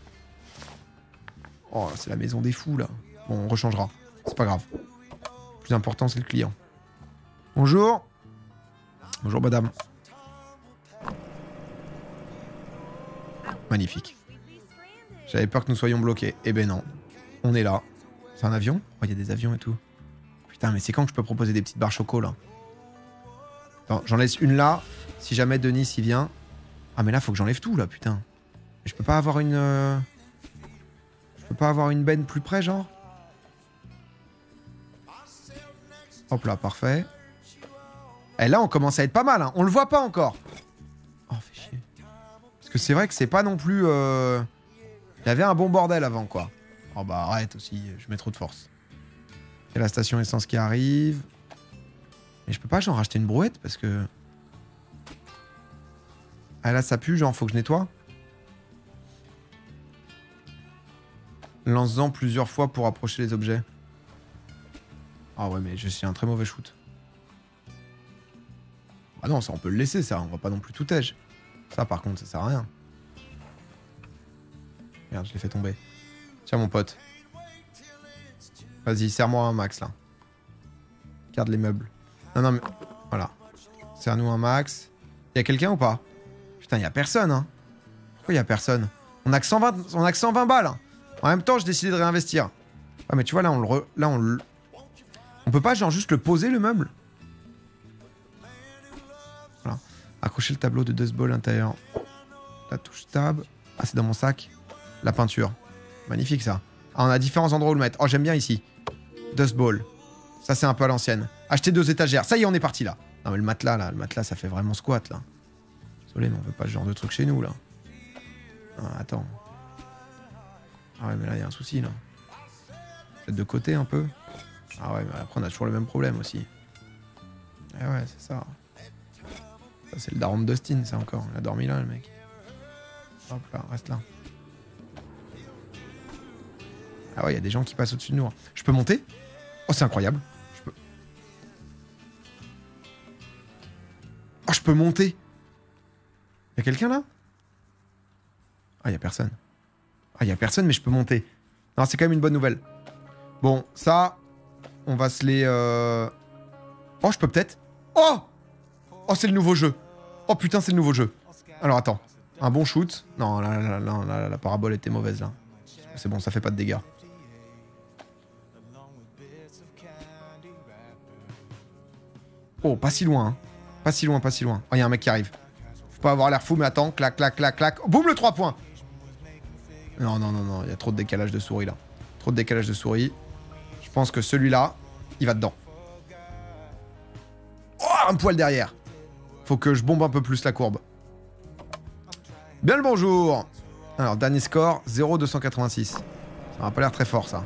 Oh, c'est la maison des fous, là. Bon, on rechangera. C'est pas grave. Le plus important, c'est le client. Bonjour. Bonjour, madame. Magnifique. J'avais peur que nous soyons bloqués. Eh ben non. On est là. C'est un avion? Oh, il y a des avions et tout. Putain, mais c'est quand que je peux proposer des petites barres choco, là? Attends, j'en laisse une là. Si jamais Denis y vient. Ah, mais là, faut que j'enlève tout, là, putain. Mais je peux pas avoir une... Euh... Je peux pas avoir une benne plus près, genre? Hop là, parfait. Et là, on commence à être pas mal, hein. On le voit pas encore. Oh, fait chier. Parce que c'est vrai que c'est pas non plus... Euh... Il y avait un bon bordel avant, quoi. Oh bah arrête aussi, je mets trop de force. Il y a la station essence qui arrive. Mais je peux pas, genre, racheter une brouette parce que... Ah là, ça pue, genre, faut que je nettoie. Lance-en plusieurs fois pour approcher les objets. Ah ouais, mais je suis un très mauvais shoot. Ah non, ça, on peut le laisser, ça. On va pas non plus tout edge. Ça, par contre, ça sert à rien. Merde, je l'ai fait tomber. Tiens, mon pote. Vas-y, serre-moi un max, là. Garde les meubles. Non, non, mais... Voilà. Serre-nous un max. Y'a quelqu'un ou pas? Putain, y'a personne, hein. Pourquoi y'a personne? On a que cent vingt... On a que cent vingt balles. En même temps, j'ai décidé de réinvestir. Ah, mais tu vois, là, on le... Re... Là, on le... On peut pas, genre, juste le poser, le meuble? Voilà. Accrocher le tableau de Dust Ball intérieur. La touche tab. Ah, c'est dans mon sac. La peinture. Magnifique, ça. Ah, on a différents endroits où le mettre. Oh, j'aime bien ici. Dust Ball. Ça, c'est un peu à l'ancienne. Acheter deux étagères. Ça y est, on est parti, là. Non, mais le matelas, là. Le matelas, ça fait vraiment squat, là. Désolé, mais on veut pas ce genre de truc chez nous, là. Ah, attends. Ah ouais, mais là, il y a un souci, là. Peut-être de côté, un peu. Ah ouais, mais après, on a toujours le même problème, aussi. Ah ouais, c'est ça. Ça, c'est le daron de Dustin, ça, encore. Il a dormi là, le mec. Hop là, reste là. Ah ouais, il y a des gens qui passent au-dessus de nous. Hein. Je peux monter? Oh, c'est incroyable. Je peux... Oh, je peux monter. Il y a quelqu'un là? Ah, il y a personne. Ah, il y a personne, mais je peux monter. Non, c'est quand même une bonne nouvelle. Bon, ça, on va se les... Euh... Oh, je peux peut-être... Oh! Oh, c'est le nouveau jeu. Oh, putain, c'est le nouveau jeu. Alors, attends. Un bon shoot. Non, là, là, là, là, là, la parabole était mauvaise, là. C'est bon, ça fait pas de dégâts. Oh, pas si loin. Hein. Pas si loin, pas si loin. Oh, il y a un mec qui arrive. Faut pas avoir l'air fou, mais attends. Clac, clac, clac, clac. Oh, boum, le trois points. Non, non, non, non. Il y a trop de décalage de souris, là. Trop de décalage de souris. Je pense que celui-là, il va dedans. Oh, un poil derrière. Faut que je bombe un peu plus la courbe. Bien le bonjour. Alors, dernier score, zéro deux cent quatre-vingt-six. Ça m'a pas l'air très fort, ça.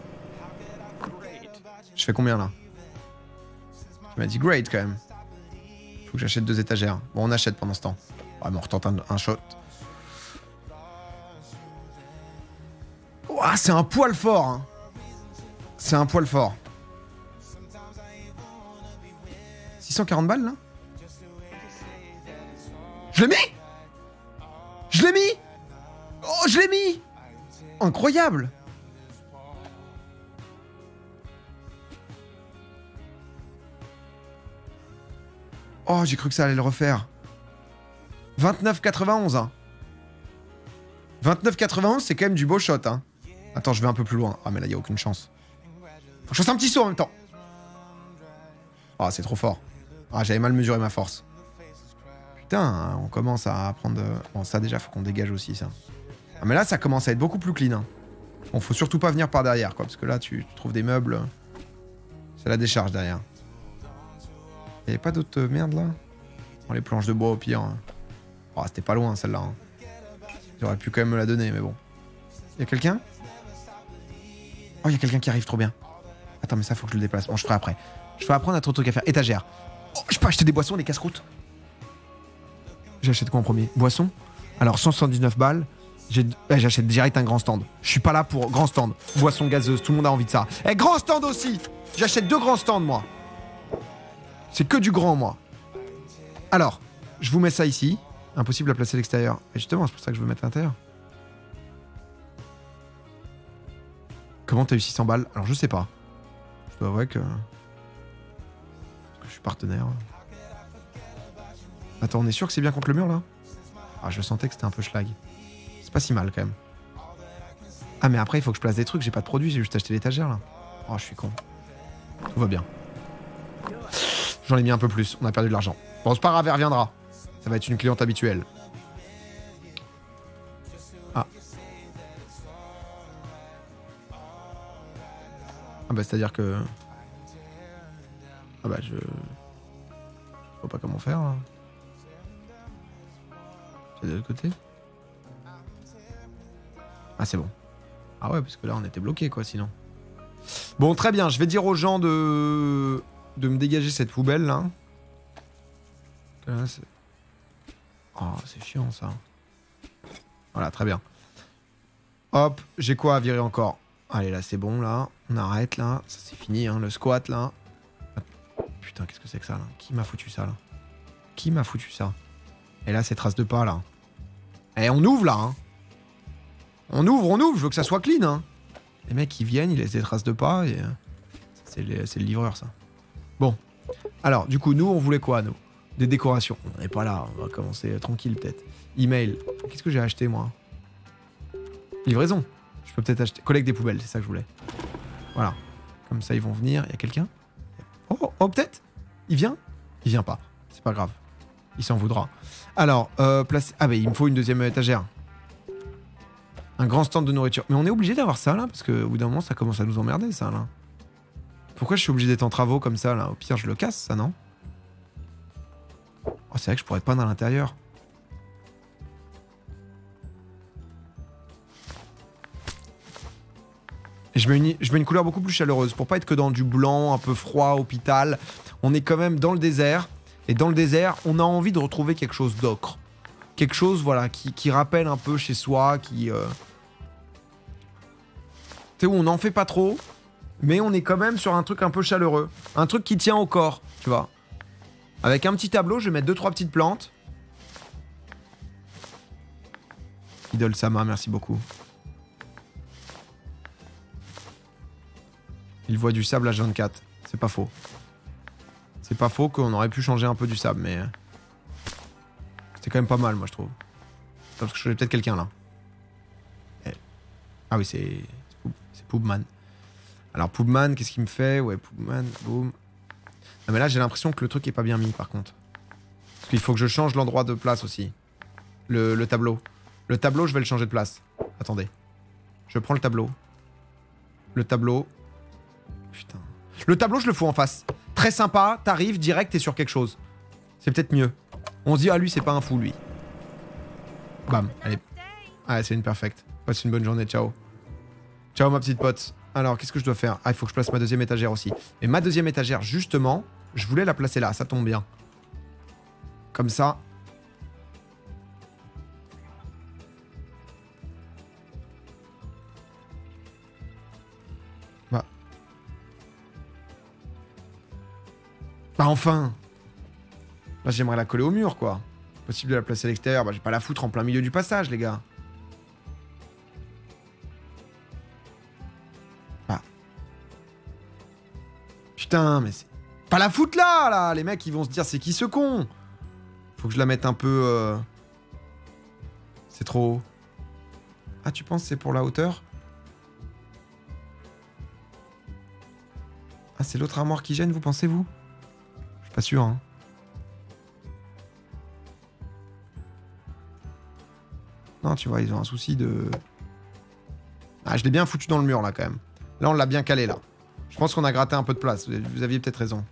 Je fais combien, là? Tu m'as dit great, quand même. Faut que j'achète deux étagères. Bon, on achète pendant ce temps. Ouais, mais on retente un, un shot. Ouah, c'est un poil fort, hein. C'est un poil fort. six cent quarante balles, là? Je l'ai mis! Je l'ai mis! Oh, je l'ai mis! Incroyable! Oh, j'ai cru que ça allait le refaire. vingt-neuf quatre-vingt-onze, hein. vingt-neuf quatre-vingt-onze, c'est quand même du beau shot, hein. Attends, je vais un peu plus loin. Ah, mais là, il n'y a aucune chance. Faut que je fasse un petit saut en même temps. Ah, oh, c'est trop fort. Ah, j'avais mal mesuré ma force. Putain, on commence à prendre... Bon, ça, déjà, faut qu'on dégage aussi, ça. Ah, mais là, ça commence à être beaucoup plus clean, hein. Bon, faut surtout pas venir par derrière, quoi. Parce que là, tu, tu trouves des meubles... C'est la décharge, derrière. Il n'y avait pas d'autres merdes, là? Bon, les planches de bois, au pire. Oh, c'était pas loin, celle-là. Hein. J'aurais pu quand même me la donner, mais bon. Y'a quelqu'un? Oh, y'a quelqu'un qui arrive, trop bien. Attends, mais ça, faut que je le déplace. Bon, je ferai après. Je ferai après, on a trop de trucs à faire. Étagère. Oh, je peux acheter des boissons, des casse-croûtes. J'achète quoi en premier? Boisson. Alors, cent soixante-dix-neuf balles. Ouais, j'achète direct un grand stand. Je suis pas là pour grand stand. Boisson gazeuse, tout le monde a envie de ça. Et grand stand aussi. J'achète deux grands stands, moi. C'est que du grand, moi. Alors, je vous mets ça ici. Impossible à placer à l'extérieur. Et justement, c'est pour ça que je veux mettre à l'intérieur. Comment t'as eu six cents balles? Alors, je sais pas. Je dois avouer que... que je suis partenaire. Attends, on est sûr que c'est bien contre le mur, là? Ah, je sentais que c'était un peu schlag. C'est pas si mal, quand même. Ah, mais après, il faut que je place des trucs. J'ai pas de produits, j'ai juste acheté l'étagère, là. Oh, je suis con. Tout va bien. J'en ai mis un peu plus. On a perdu de l'argent. Bon, c'est pas grave, elle reviendra. Ça va être une cliente habituelle. Ah. Ah bah, c'est-à-dire que... Ah bah, je... Je vois pas comment faire, là. C'est de l'autre côté? Ah, c'est bon. Ah ouais, parce que là, on était bloqué, quoi, sinon. Bon, très bien. Je vais dire aux gens de... de me dégager cette poubelle, là. Là, c'est... Oh, c'est chiant, ça. Voilà, très bien. Hop, j'ai quoi à virer encore? Allez, là, c'est bon, là. On arrête, là. Ça, c'est fini, hein, le squat, là. Putain, qu'est-ce que c'est que ça, là? Qui m'a foutu ça, là? Qui m'a foutu ça? Et là, ces traces de pas, là. Eh, on ouvre, là, hein. On ouvre, on ouvre, je veux que ça soit clean, hein. Les mecs, ils viennent, ils laissent des traces de pas, et... C'est le, le livreur, ça. Bon. Alors, du coup, nous, on voulait quoi, nous? Des décorations. On n'est pas là, on va commencer tranquille, peut-être. Email. Qu'est-ce que j'ai acheté, moi? Livraison. Je peux peut-être acheter... Collecte des poubelles, c'est ça que je voulais. Voilà. Comme ça, ils vont venir. Il y a quelqu'un? Oh, oh, peut-être? Il vient? Il vient pas. C'est pas grave. Il s'en voudra. Alors, euh, place... Ah bah, il me faut une deuxième étagère. Un grand stand de nourriture. Mais on est obligé d'avoir ça, là? Parce qu'au bout d'un moment, ça commence à nous emmerder, ça, là. Pourquoi je suis obligé d'être en travaux comme ça, là? Au pire, je le casse, ça, non? Oh, c'est vrai que je pourrais peindre à l'intérieur. Et je mets, une, je mets une couleur beaucoup plus chaleureuse pour pas être que dans du blanc, un peu froid, hôpital. On est quand même dans le désert. Et dans le désert, on a envie de retrouver quelque chose d'ocre. Quelque chose, voilà, qui, qui rappelle un peu chez soi, qui... Euh... Tu sais, où on n'en fait pas trop, mais on est quand même sur un truc un peu chaleureux. Un truc qui tient au corps, tu vois. Avec un petit tableau, je vais mettre deux trois petites plantes. Idole Sama, merci beaucoup. Il voit du sable à vingt-quatre. C'est pas faux. C'est pas faux qu'on aurait pu changer un peu du sable, mais... C'était quand même pas mal, moi, je trouve. Parce que je connais peut-être quelqu'un, là. Eh. Ah oui, c'est... C'est Poubman. Alors, Poubman, qu'est-ce qu'il me fait? Ouais, Poubman, boum. Non, mais là, j'ai l'impression que le truc est pas bien mis, par contre. Parce qu'il faut que je change l'endroit de place, aussi. Le, le tableau. Le tableau, je vais le changer de place. Attendez. Je prends le tableau. Le tableau... Putain. Le tableau, je le fous en face. Très sympa, t'arrives, direct, t'es sur quelque chose. C'est peut-être mieux. On se dit, ah, lui, c'est pas un fou, lui. Bam, allez. Ah, c'est une perfecte. Passe une bonne journée, ciao. Ciao, ma petite pote. Alors, qu'est-ce que je dois faire? Ah, il faut que je place ma deuxième étagère aussi. Et ma deuxième étagère, justement, je voulais la placer là, ça tombe bien. Comme ça. Bah. Bah, enfin. Là, j'aimerais la coller au mur, quoi. Possible de la placer à l'extérieur. Bah, j'ai pas la foutre en plein milieu du passage, les gars. Bah. Putain, mais c'est... Pas la foutre là, là. Les mecs, ils vont se dire, c'est qui ce con? Faut que je la mette un peu... Euh... C'est trop haut. Ah, tu penses que c'est pour la hauteur? Ah, c'est l'autre armoire qui gêne, vous pensez-vous? Je suis pas sûr, hein. Non, tu vois, ils ont un souci de... Ah, je l'ai bien foutu dans le mur, là, quand même. Là, on l'a bien calé, là. Je pense qu'on a gratté un peu de place. Vous aviez peut-être raison.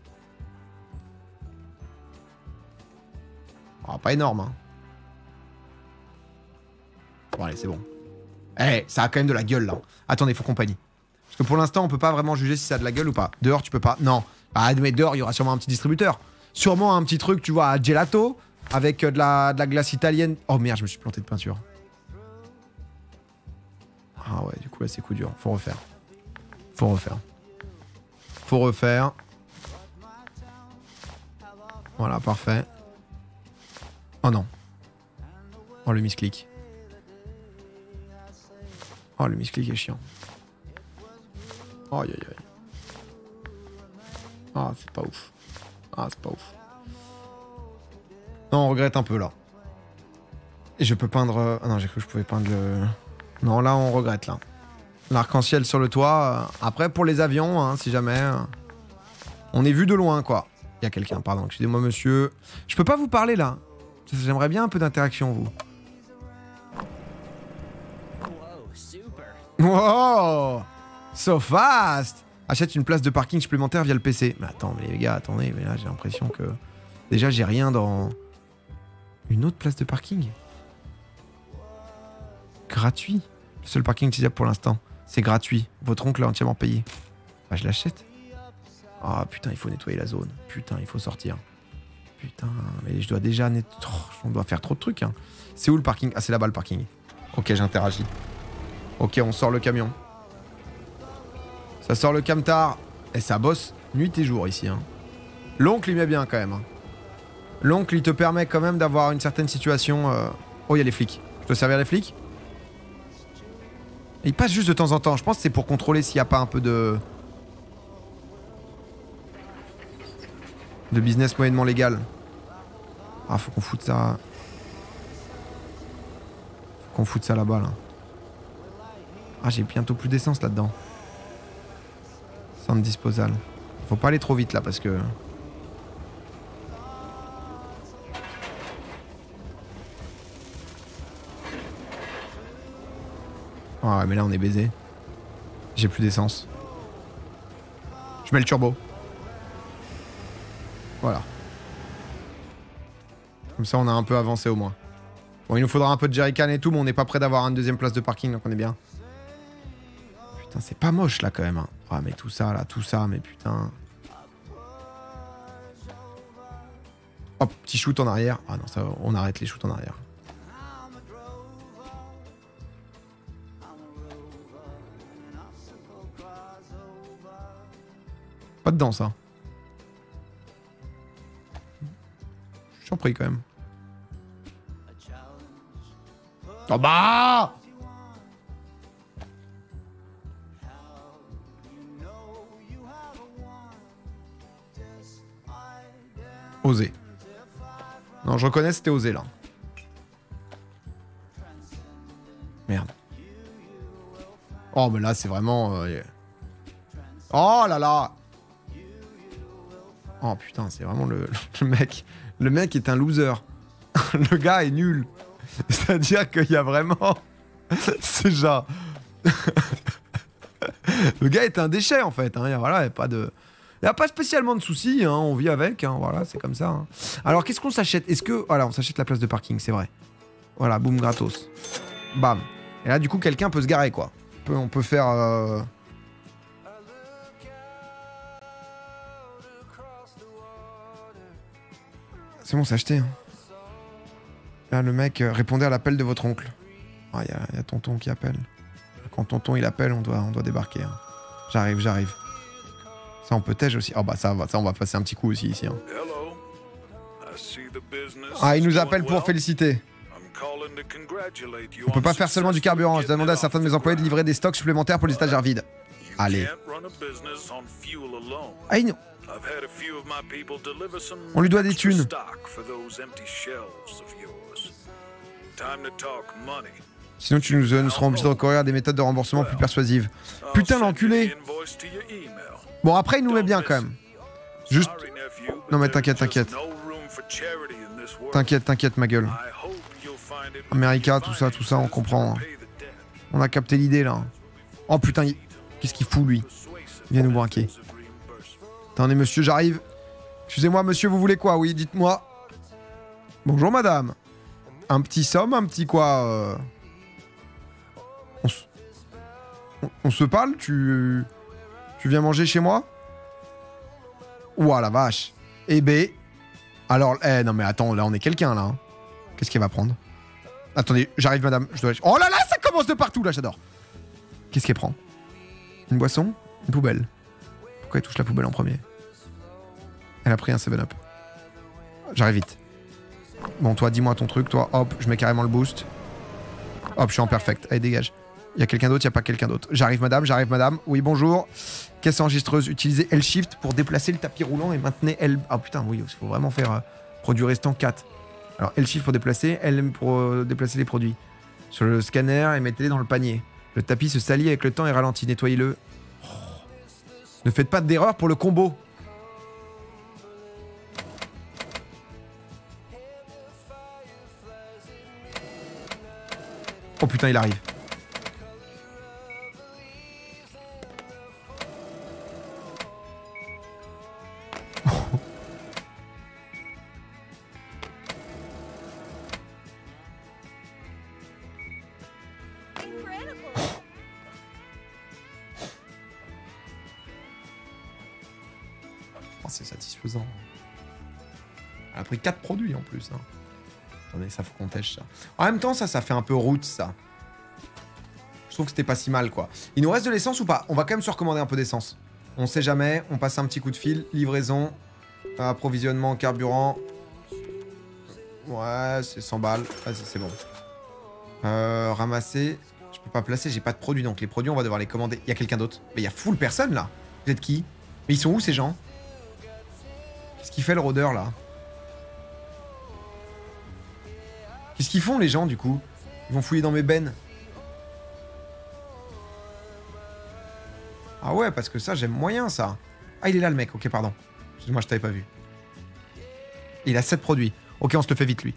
Oh, pas énorme, hein. Bon, allez, c'est bon. Eh, ça a quand même de la gueule, là. Attendez, faut compagnie. Parce que pour l'instant, on peut pas vraiment juger si ça a de la gueule ou pas. Dehors, tu peux pas. Non. Ah, mais dehors, il y aura sûrement un petit distributeur. Sûrement un petit truc, tu vois, à gelato, avec de la, de la glace italienne. Oh merde, je me suis planté de peinture. Ah ouais, du coup, là, c'est coup dur. Faut refaire. Faut refaire. Faut refaire. Voilà, parfait. Oh non. Oh, le misclick. Oh, le misclick est chiant. Aïe, aïe, aïe. Ah, c'est pas ouf. Ah, c'est pas ouf. Non, on regrette un peu, là. Et je peux peindre... Ah non, j'ai cru que je pouvais peindre le... Non, là, on regrette, là. L'arc-en-ciel sur le toit. Après, pour les avions, hein, si jamais... On est vu de loin, quoi. Il y a quelqu'un, pardon. Excusez-moi, monsieur. Je peux pas vous parler, là. J'aimerais bien un peu d'interaction, vous. Wow, so fast. Achète une place de parking supplémentaire via le P C. Mais attends, mais les gars, attendez, mais là j'ai l'impression que... Déjà j'ai rien dans... Une autre place de parking. Gratuit. Le seul parking utilisable pour l'instant. C'est gratuit. Votre oncle a entièrement payé. Bah je l'achète. Ah oh, putain, il faut nettoyer la zone. Putain, il faut sortir. Putain, mais je dois déjà nettoyer... Oh, on doit faire trop de trucs. Hein. C'est où le parking? Ah c'est là-bas le parking. Ok, j'interagis. Ok, on sort le camion. Ça sort le camtar. Et ça bosse nuit et jour ici. Hein. L'oncle, il met bien quand même. Hein. L'oncle, il te permet quand même d'avoir une certaine situation... Euh... Oh, il y a les flics. Je dois servir les flics? Et il passe juste de temps en temps. Je pense que c'est pour contrôler s'il n'y a pas un peu de... De business moyennement légal. Ah, faut qu'on foute ça... Faut qu'on foute ça là-bas, là. Ah, j'ai bientôt plus d'essence là-dedans. Centre disposal. Faut pas aller trop vite là parce que... Ah ouais, mais là on est baisé. J'ai plus d'essence. Je mets le turbo. Voilà. Comme ça on a un peu avancé au moins. Bon, il nous faudra un peu de jerrycan et tout, mais on n'est pas prêt d'avoir une deuxième place de parking, donc on est bien. Putain, c'est pas moche là quand même. Hein. Ah, mais tout ça là, tout ça, mais putain. Hop, petit shoot en arrière. Ah non, ça, on arrête les shoots en arrière. Pas dedans ça. Je suis surpris quand même. Oh bah! Osé. Non, je reconnais, c'était osé là. Merde. Oh, mais là, c'est vraiment... Euh, yeah. Oh là là! Oh putain, c'est vraiment le, le mec. Le mec est un loser. Le gars est nul. C'est-à-dire qu'il y a vraiment... C'est genre... Le gars est un déchet en fait. Hein. Voilà, il n'y a pas de... Il n'y a pas spécialement de soucis, hein, on vit avec, hein, voilà, c'est comme ça. Hein. Alors, qu'est-ce qu'on s'achète? Est-ce que... Voilà, on s'achète la place de parking, c'est vrai. Voilà, boum, gratos. Bam. Et là, du coup, quelqu'un peut se garer, quoi. On peut, on peut faire... Euh... C'est bon, c'est acheté. Hein. Là, le mec euh, répondait à l'appel de votre oncle. Il ah, y, y a tonton qui appelle. Quand tonton, il appelle, on doit, on doit débarquer. Hein. J'arrive, j'arrive. Ça, on peut tège aussi. Oh bah ça va, ça on va passer un petit coup aussi ici. Hein. Ah, il nous appelle pour féliciter. On peut pas faire seulement du carburant. Je demandais à certains de mes employés de livrer des stocks supplémentaires pour les étagères vides. Allez. Ah, il... On lui doit des thunes. Sinon, tu nous, euh, nous serons obligés de recourir à des méthodes de remboursement plus persuasives. Putain, l'enculé. Bon, après, il nous met bien quand même. Juste... Non, mais t'inquiète, t'inquiète. T'inquiète, t'inquiète, ma gueule. America, tout ça, tout ça, on comprend. Hein. On a capté l'idée, là. Oh, putain, il... qu'est-ce qu'il fout, lui? Il vient nous braquer. Attendez, monsieur, j'arrive. Excusez-moi, monsieur, vous voulez quoi? Oui, dites-moi. Bonjour, madame. Un petit somme, un petit quoi euh... On se... On, on se parle? Tu... Tu viens manger chez moi? Ouah la vache. Eh ben... Alors, eh non mais attends, là on est quelqu'un là. Hein. Qu'est-ce qu'elle va prendre? Attendez, j'arrive madame. Je dois... Oh là là, ça commence de partout là, j'adore. Qu'est-ce qu'elle prend? Une boisson? Une poubelle? Pourquoi elle touche la poubelle en premier? Elle a pris un seven up. J'arrive vite. Bon, toi, dis-moi ton truc, toi. Hop, je mets carrément le boost. Hop, je suis en perfect. Allez, dégage. Il y a quelqu'un d'autre, il n'y a pas quelqu'un d'autre. J'arrive, madame, j'arrive, madame. Oui, bonjour. Caisse enregistreuse. Utilisez L-Shift pour déplacer le tapis roulant et maintenez L... Ah, putain, oui, il faut vraiment faire euh, produit restant quatre. Alors, L-Shift pour déplacer, L pour euh, déplacer les produits. Sur le scanner et mettez-les dans le panier. Le tapis se salit avec le temps et ralentit. Nettoyez-le. Oh. Ne faites pas d'erreur pour le combo. Oh putain, il arrive. Oh, c'est satisfaisant. Elle a pris quatre produits en plus. Hein. Attendez, ça faut qu'on tèche ça. En même temps, ça, ça fait un peu route, ça. Je trouve que c'était pas si mal, quoi. Il nous reste de l'essence ou pas? On va quand même se recommander un peu d'essence. On sait jamais, on passe un petit coup de fil. Livraison, approvisionnement, carburant. Ouais, c'est cent balles. Vas-y, c'est bon. Euh, ramasser. Je peux pas placer, j'ai pas de produits, donc les produits, on va devoir les commander. Il y a quelqu'un d'autre. Mais il y a full personne, là. Vous êtes qui? Mais ils sont où, ces gens? Qu'est-ce qu'il fait, le rôdeur, là? Qu'est-ce qu'ils font les gens du coup? Ils vont fouiller dans mes bennes. Ah ouais, parce que ça, j'aime moyen ça. Ah, il est là le mec, ok, pardon. Excuse-moi, je t'avais pas vu. Il a sept produits. Ok, on se le fait vite lui.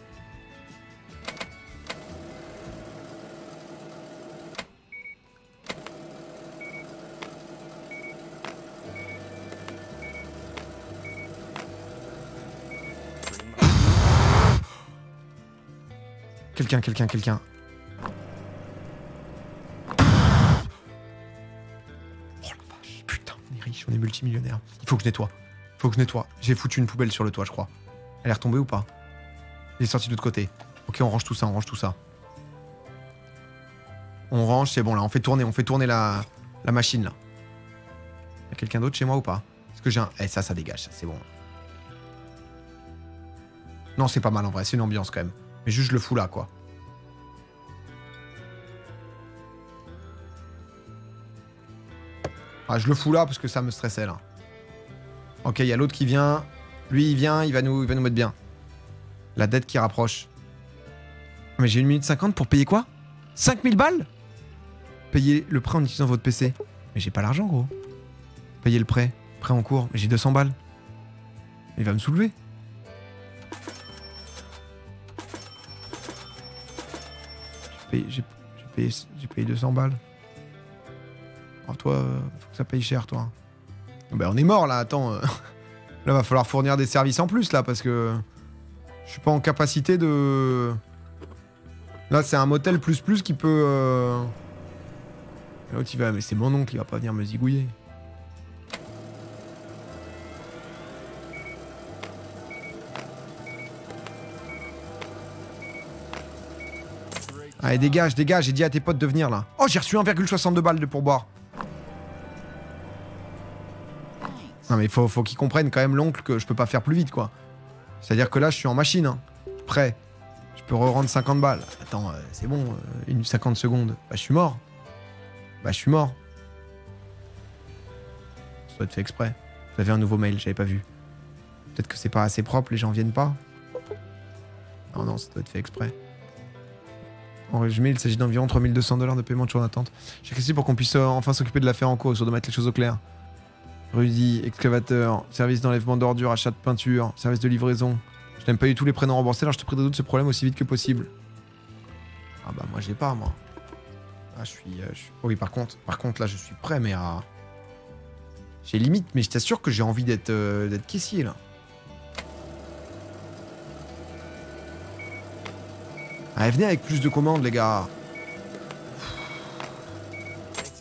Quelqu'un, quelqu'un, quelqu'un. Oh la vache, putain, on est riche, on est multimillionnaire. Il faut que je nettoie. Il faut que je nettoie. J'ai foutu une poubelle sur le toit, je crois. Elle est retombée ou pas? Elle est sortie de l'autre côté. Ok, on range tout ça, on range tout ça. On range, c'est bon là, on fait tourner, on fait tourner la, la machine là. Y a quelqu'un d'autre chez moi ou pas? Est-ce que j'ai un... Eh, ça, ça dégage, ça, c'est bon. Non, c'est pas mal en vrai, c'est une ambiance quand même. Mais juste je le fous là, quoi. Ah, je le fous là parce que ça me stressait, là. Ok, il y a l'autre qui vient. Lui, il vient, il va, nous, il va nous mettre bien. La dette qui rapproche. Mais j'ai une minute cinquante pour payer quoi? cinq mille balles? Payer le prêt en utilisant votre P C. Mais j'ai pas l'argent, gros. Payer le prêt. Prêt en cours. Mais j'ai deux cents balles. Il va me soulever. J'ai payé, payé deux cents balles. Alors toi, euh, faut que ça paye cher, toi. Ben on est mort là, attends. Euh, là, va falloir fournir des services en plus, là, parce que je suis pas en capacité de... Là, c'est un motel plus plus qui peut... Euh... L'autre, il va... Mais c'est mon oncle, il va pas venir me zigouiller. Allez, dégage, dégage, j'ai dit à tes potes de venir là. Oh, j'ai reçu un virgule soixante-deux balles de pourboire. Non mais faut, faut qu'ils comprennent quand même l'oncle que je peux pas faire plus vite quoi. C'est-à-dire que là je suis en machine, hein. Prêt. Je peux re-rendre cinquante balles. Attends, euh, c'est bon, euh, une cinquante secondes. Bah je suis mort. Bah je suis mort. Ça doit être fait exprès. J'avais un nouveau mail, j'avais pas vu. Peut-être que c'est pas assez propre, les gens viennent pas. Non, non, ça doit être fait exprès. En résumé, il s'agit d'environ trois mille deux cents dollars de paiement toujours en attente. J'ai question pour qu'on puisse euh, enfin s'occuper de l'affaire en cause, sur de mettre les choses au clair. Rudy, excavateur, service d'enlèvement d'ordures, achat de peinture, service de livraison. Je n'aime pas du tout les prénoms remboursés, alors je te prie de résoudre ce problème aussi vite que possible. Ah bah moi j'ai pas, moi. Ah je suis... Euh, je suis... Oh, oui, par contre, par contre là je suis prêt, mais à... J'ai limite, mais je t'assure que j'ai envie d'être euh, d'être caissier là. Allez, venez avec plus de commandes, les gars.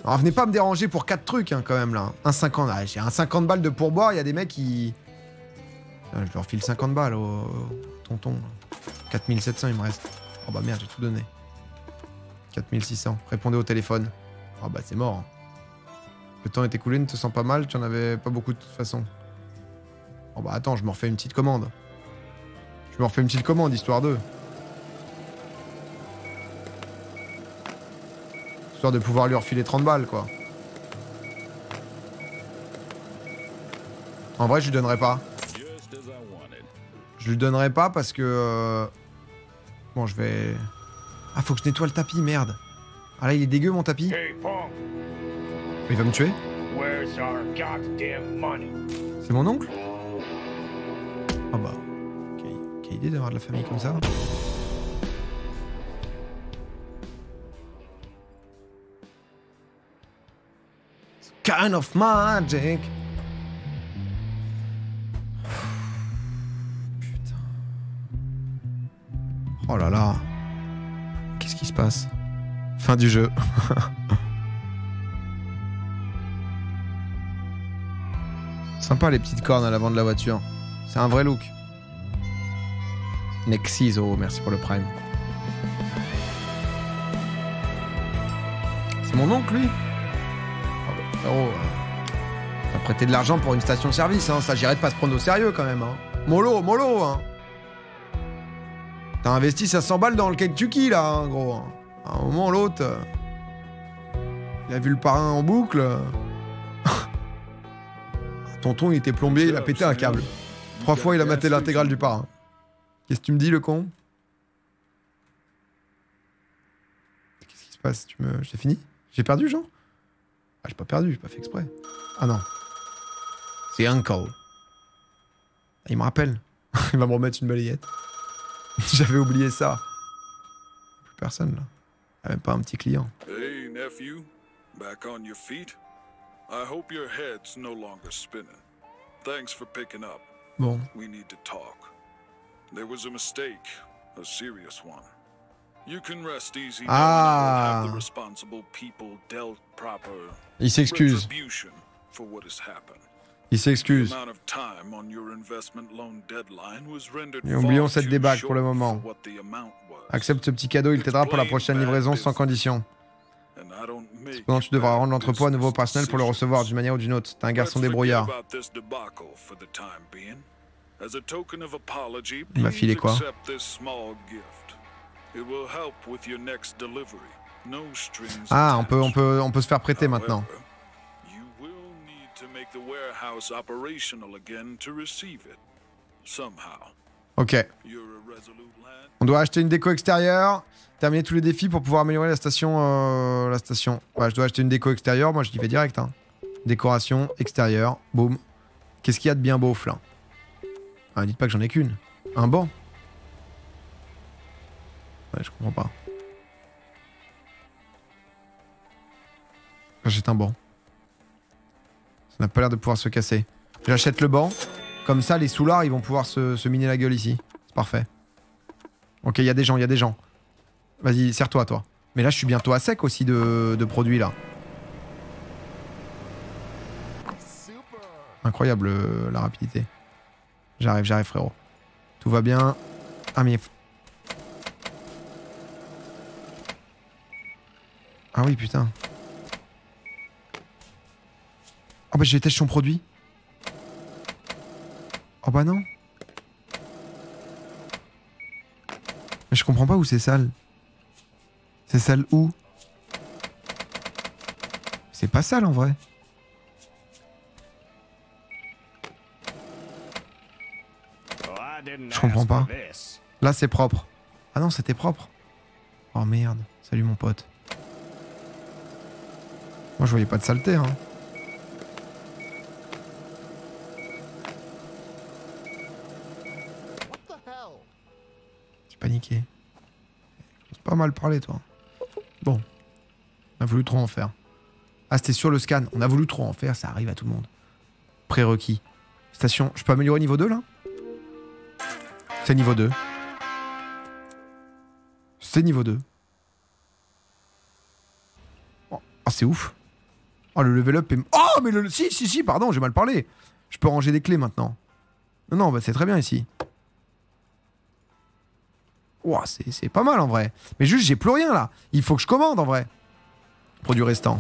Alors, venez pas me déranger pour quatre trucs, hein, quand même, là. Un cinquante, ah, j'ai un cinquante balles de pourboire, il y a des mecs qui... Ah, je leur file cinquante balles au, au tonton. quatre mille sept cents, il me reste. Oh bah merde, j'ai tout donné. quatre mille six cents. Répondez au téléphone. Oh bah c'est mort. Le temps est écoulé, ne te sens pas mal, tu en avais pas beaucoup de toute façon. Oh bah attends, je me refais une petite commande. Je me refais une petite commande, histoire d'eux. Histoire de pouvoir lui refiler trente balles, quoi. En vrai, je lui donnerai pas. Je lui donnerai pas parce que... Euh... Bon, je vais... Ah, faut que je nettoie le tapis, merde. Ah là, il est dégueu, mon tapis. Il va me tuer. C'est mon oncle? Ah bah... Quelle, quelle idée d'avoir de la famille comme ça. It's kind of magic. Oh là là. Qu'est-ce qui se passe? Fin du jeu. Sympa les petites cornes à l'avant de la voiture. C'est un vrai look. Nexizo, merci pour le prime. C'est mon oncle lui? Oh bah, frérot, euh, t'as prêté de l'argent pour une station-service, hein. Ça j'irait de pas se prendre au sérieux quand même. Hein. Mollo, mollo, hein. T'as investi cinq cents balles dans le Kentucky, là, hein, gros. À un moment ou l'autre, euh, il a vu le parrain en boucle. Euh... Tonton, il était plombier, il a pété un câble. Trois fois, il a maté l'intégrale du parrain. Qu'est-ce que tu me dis, le con? Qu'est-ce qui se passe? Tu me... J'ai fini? J'ai perdu, Jean? Ah, j'ai pas perdu, j'ai pas fait exprès. Ah non. C'est Uncle. Ah, il me rappelle. Il va me remettre une balayette. J'avais oublié ça. Plus personne là. Il n'y a même pas un petit client. Hey nephew, back on your feet. I hope your head's no longer spinning. Thanks for picking up. Bon. We need to talk. There was a mistake, a serious one. You can rest easy. Ah. Have the responsible people dealt proper. Il s'excuse. For what has happened. Il s'excuse. Et oublions cette débâcle pour le moment. Accepte ce petit cadeau, il t'aidera pour la prochaine livraison sans condition. Cependant, tu devras rendre l'entrepôt à nouveau au personnel pour le recevoir d'une manière ou d'une autre. T'es un garçon débrouillard. Il m'a filé quoi? Ah, on peut, on peut, on peut se faire prêter maintenant. Ok. On doit acheter une déco extérieure, terminer tous les défis pour pouvoir améliorer la station. Euh, la station. Ouais, je dois acheter une déco extérieure. Moi, je y vais direct. Hein. Décoration extérieure. Boum. Qu'est-ce qu'il y a de bien beauf là? Ah, dites pas que j'en ai qu'une. Un banc. Ouais, je comprends pas. J'achète un banc. Ça n'a pas l'air de pouvoir se casser. J'achète le banc. Comme ça, les soulards, ils vont pouvoir se, se miner la gueule ici. C'est parfait. Ok, il y a des gens, il y a des gens. Vas-y, serre-toi, toi. Mais là, je suis bientôt à sec aussi de, de produits, là. Incroyable, euh, la rapidité. J'arrive, j'arrive, frérot. Tout va bien. Ah, mais... Ah oui, putain. Oh bah j'ai tâché son produit. Oh bah non. Mais je comprends pas où c'est sale. C'est sale où? C'est pas sale en vrai. Je comprends pas. Là c'est propre. Ah non c'était propre. Oh merde. Salut mon pote. Moi je voyais pas de saleté hein. Paniqué. C'est pas mal parlé, toi. Bon. On a voulu trop en faire. Ah, c'était sur le scan. On a voulu trop en faire, ça arrive à tout le monde. Prérequis. Station. Je peux améliorer niveau deux, là? C'est niveau deux. C'est niveau deux. Oh, oh c'est ouf. Oh, le level up est... Oh, mais le... Si, si, si, pardon, j'ai mal parlé. Je peux ranger des clés maintenant. Non, non, bah c'est très bien ici. Ouah, c'est pas mal en vrai. Mais juste, j'ai plus rien là. Il faut que je commande en vrai. Produit restant.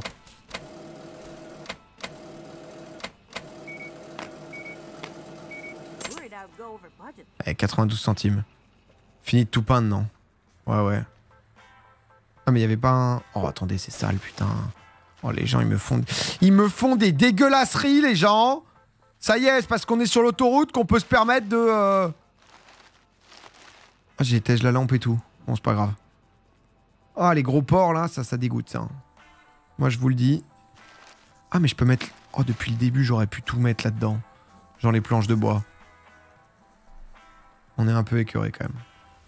Eh, quatre-vingt-douze centimes. Fini de tout peindre, non? Ouais, ouais. Ah, mais il y avait pas un... Oh, attendez, c'est sale, putain. Oh, les gens, ils me font... Ils me font des dégueulasseries, les gens. Ça y est, c'est parce qu'on est sur l'autoroute qu'on peut se permettre de... Euh... Ah, j'ai éteint la lampe et tout. Bon, c'est pas grave. Ah, les gros porcs, là, ça, ça dégoûte, ça. Moi, je vous le dis. Ah, mais je peux mettre... Oh, depuis le début, j'aurais pu tout mettre là-dedans. Genre les planches de bois. On est un peu écœuré, quand même.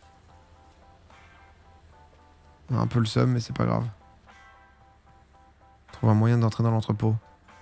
On a un peu le seum, mais c'est pas grave. Trouve un moyen d'entrer dans l'entrepôt.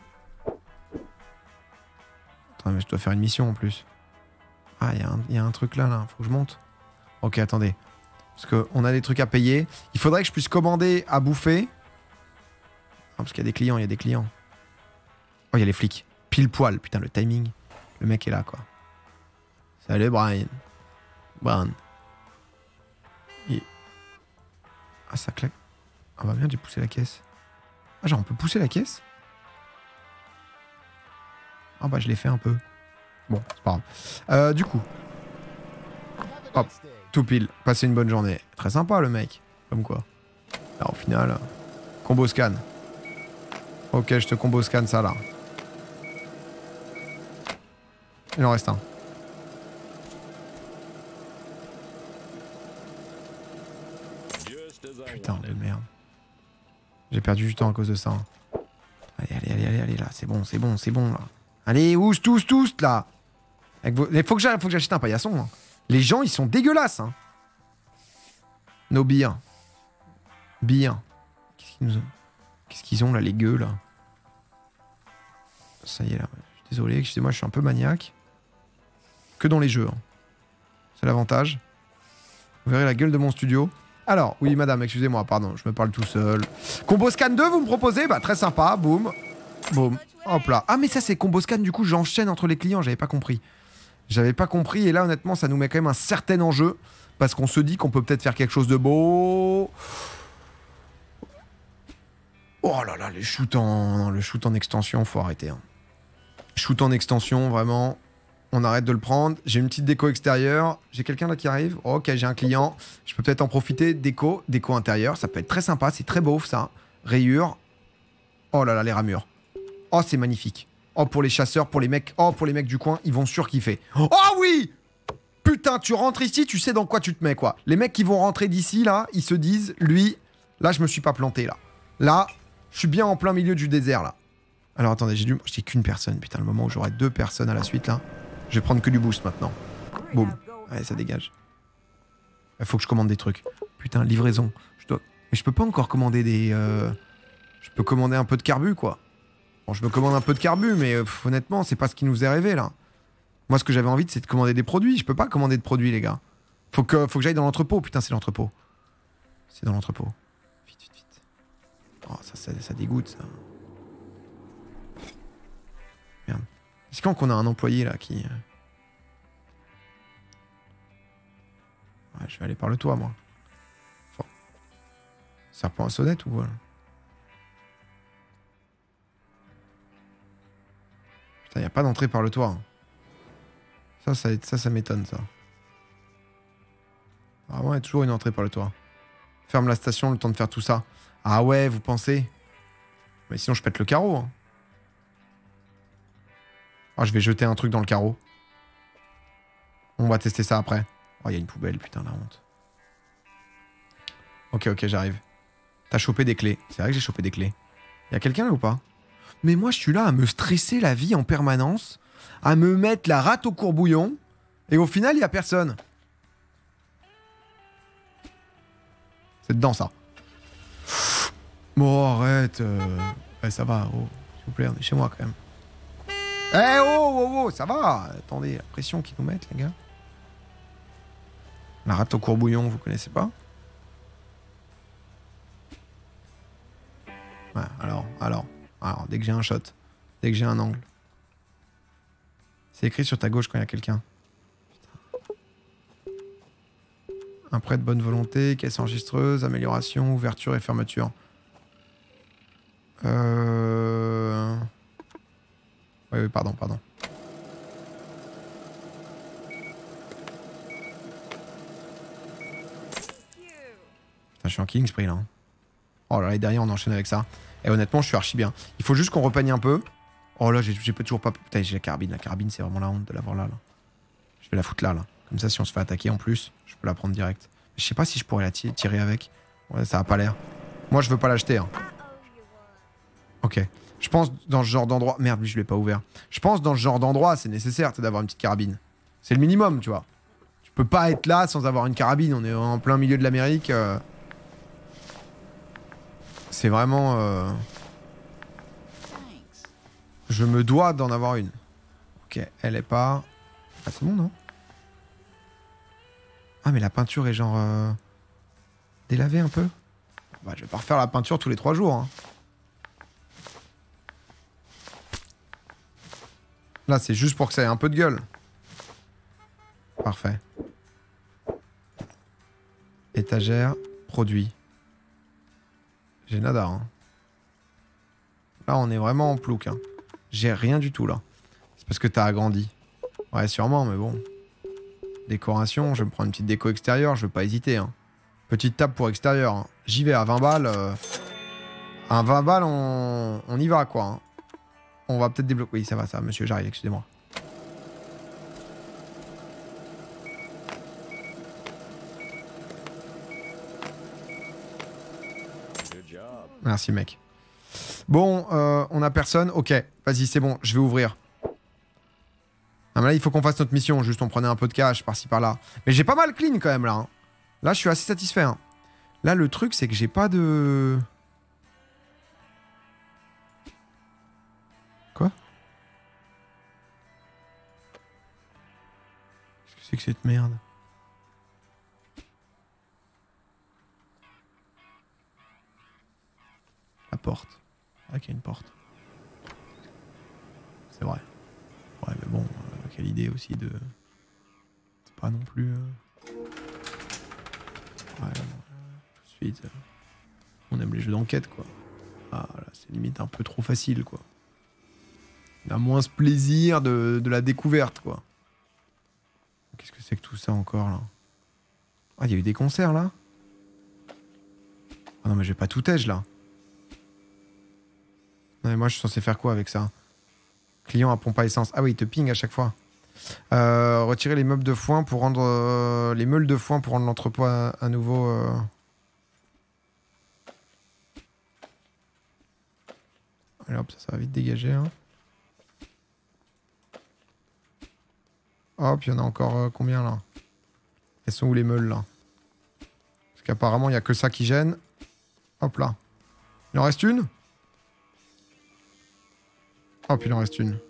Attends, mais je dois faire une mission, en plus. Ah, il y, y a un truc là, là. Faut que je monte. Ok, attendez. Parce qu'on a des trucs à payer. Il faudrait que je puisse commander à bouffer. Ah, parce qu'il y a des clients, il y a des clients. Oh, il y a les flics. Pile poil. Putain, le timing. Le mec est là, quoi. Salut, Brian. Brian. Il... Ah, ça claque. Ah bah merde, j'ai poussé la caisse. Ah, genre, on peut pousser la caisse? Ah bah, je l'ai fait un peu. Bon, c'est pas grave. Euh, du coup. Hop. Tout pile. Passez une bonne journée. Très sympa, le mec. Comme quoi. Là, au final... Combo scan. Ok, je te combo scan ça, là. Il en reste un. Putain de merde. J'ai perdu du temps à cause de ça. Allez, allez, allez, allez, allez, là. C'est bon, c'est bon, c'est bon, là. Allez, ousse, tous, tous, là. Avec vos... Il faut que j'achète un paillasson. Hein. Les gens, ils sont dégueulasses. Hein. Nos biens. Biens. Qu'est-ce qu'ils nous ont... Qu'est-ce qu'ils ont, là, les gueux, là? Ça y est, là. Je suis désolé, excusez-moi, je suis un peu maniaque. Que dans les jeux. Hein. C'est l'avantage. Vous verrez la gueule de mon studio. Alors, oui, madame, excusez-moi, pardon, je me parle tout seul. Combo scan deux, vous me proposez? Bah, très sympa, boum. Boum. Hop là. Ah, mais ça, c'est combo scan, du coup, j'enchaîne entre les clients, j'avais pas compris. J'avais pas compris, et là, honnêtement, ça nous met quand même un certain enjeu. Parce qu'on se dit qu'on peut peut-être faire quelque chose de beau. Oh là là, les shoots en... Le shoot en extension, faut arrêter. Hein. Shoot en extension, vraiment... On arrête de le prendre. J'ai une petite déco extérieure. J'ai quelqu'un là qui arrive. Oh, ok, j'ai un client. Je peux peut-être en profiter. Déco, déco intérieure. Ça peut être très sympa. C'est très beau, ça. Rayures. Oh là là, les ramures. Oh, c'est magnifique. Oh, pour les chasseurs, pour les mecs. Oh, pour les mecs du coin, ils vont surkiffer. Oh oui! Putain, tu rentres ici, tu sais dans quoi tu te mets, quoi. Les mecs qui vont rentrer d'ici, là, ils se disent, lui, là, je me suis pas planté, là. Là, je suis bien en plein milieu du désert, là. Alors, attendez, j'ai dû... J'ai qu'une personne. Putain, le moment où j'aurai deux personnes à la suite, là. Je vais prendre que du boost maintenant. Boum. Allez, ça dégage. Il faut que je commande des trucs. Putain, livraison. Je dois... Mais je peux pas encore commander des... Euh... Je peux commander un peu de carbu, quoi. Bon, je me commande un peu de carbu, mais euh, pff, honnêtement, c'est pas ce qui nous est rêvé, là. Moi, ce que j'avais envie, c'est de commander des produits. Je peux pas commander de produits, les gars. Faut que, faut que j'aille dans l'entrepôt. Putain, c'est l'entrepôt. C'est dans l'entrepôt. Vite, vite, vite. Oh, ça, ça, ça dégoûte, ça. Merde. C'est quand qu'on a un employé là qui... Ouais, je vais aller par le toit, moi. Faut... Ça reprend un sonnette ou voilà. Putain, y a pas d'entrée par le toit. Hein. Ça, ça, ça, ça m'étonne, ça. Ah ouais, toujours une entrée par le toit. Ferme la station, le temps de faire tout ça. Ah ouais, vous pensez? Mais sinon, je pète le carreau. Hein. Ah, je vais jeter un truc dans le carreau. On va tester ça après. Oh, il y a une poubelle, putain, la honte. Ok, ok, j'arrive. T'as chopé des clés. C'est vrai que j'ai chopé des clés. Y a quelqu'un là ou pas? Mais moi, je suis là à me stresser la vie en permanence, à me mettre la rate au courbouillon, et au final, y a personne. C'est dedans, ça. Bon, arrête. Euh... Ouais, ça va. Oh, s'il vous plaît, on est chez moi, quand même. Eh oh, oh, oh, ça va. Attendez, la pression qu'ils nous mettent, les gars. La rate au courbouillon, vous connaissez pas? Ouais, alors, alors. Alors, dès que j'ai un shot. Dès que j'ai un angle. C'est écrit sur ta gauche quand il y a quelqu'un. Un prêt de bonne volonté, caisse enregistreuse, amélioration, ouverture et fermeture. Euh... Oui, oui, pardon, pardon. Putain, je suis en killing spree là. Oh là là, et derrière on enchaîne avec ça. Et honnêtement, je suis archi bien. Il faut juste qu'on repeigne un peu. Oh là, j'ai toujours pas... Putain, j'ai la carabine. La carabine, c'est vraiment la honte de l'avoir là, là. Je vais la foutre là, là. Comme ça, si on se fait attaquer en plus, je peux la prendre direct. Je sais pas si je pourrais la tirer avec. Ouais, ça a pas l'air. Moi, je veux pas l'acheter. Hein. Ok. Je pense dans ce genre d'endroit... Merde, lui, je l'ai pas ouvert. Je pense dans ce genre d'endroit, c'est nécessaire d'avoir une petite carabine. C'est le minimum, tu vois. Tu peux pas être là sans avoir une carabine. On est en plein milieu de l'Amérique. Euh... C'est vraiment... Euh... Je me dois d'en avoir une. Ok, elle est pas... Ah, c'est bon, non? Ah, mais la peinture est genre... Euh... délavée un peu? Bah, je vais pas refaire la peinture tous les trois jours. Hein. Là, c'est juste pour que ça ait un peu de gueule. Parfait. Étagère, produit. J'ai nada. Hein. Là, on est vraiment en plouc. Hein. J'ai rien du tout, là. C'est parce que t'as agrandi. Ouais, sûrement, mais bon. Décoration, je vais me prendre une petite déco extérieure, je vais pas hésiter. Hein. Petite table pour extérieur. Hein. J'y vais à vingt balles. Euh... À vingt balles, on, on y va, quoi. Hein. On va peut-être débloquer... Oui, ça va, ça va, monsieur, j'arrive, excusez-moi. Merci, mec. Bon, euh, on a personne. Ok, vas-y, c'est bon, je vais ouvrir. Ah, mais là, il faut qu'on fasse notre mission. Juste, on prenait un peu de cash par-ci, par-là. Mais j'ai pas mal clean, quand même, là. Hein. Là, je suis assez satisfait. Hein. Là, le truc, c'est que j'ai pas de... Quoi? Qu'est-ce que c'est que cette merde? La porte. Ah, qu'il y a une porte. C'est vrai. Ouais, mais bon, euh, quelle idée aussi de... C'est pas non plus... Euh... Ouais, non, euh, tout de suite... Euh... On aime les jeux d'enquête, quoi. Ah, là, c'est limite un peu trop facile, quoi. On a moins ce plaisir de, de la découverte, quoi. Qu'est-ce que c'est que tout ça, encore, là? Ah, il y a eu des concerts, là? Ah non, mais j'ai pas tout âge, là. Non, mais moi, je suis censé faire quoi avec ça? Client à pompe à essence. Ah oui, il te ping à chaque fois. Euh, retirer les meubles de foin pour rendre... Euh, les meules de foin pour rendre l'entrepôt à, à nouveau... Euh... Allez hop, ça, ça va vite dégager. Hein. Hop, il y en a encore euh, combien, là? Elles sont où, les meules, là? Parce qu'apparemment, il n'y a que ça qui gêne. Hop, là. Il en reste une? Hop, il en reste une.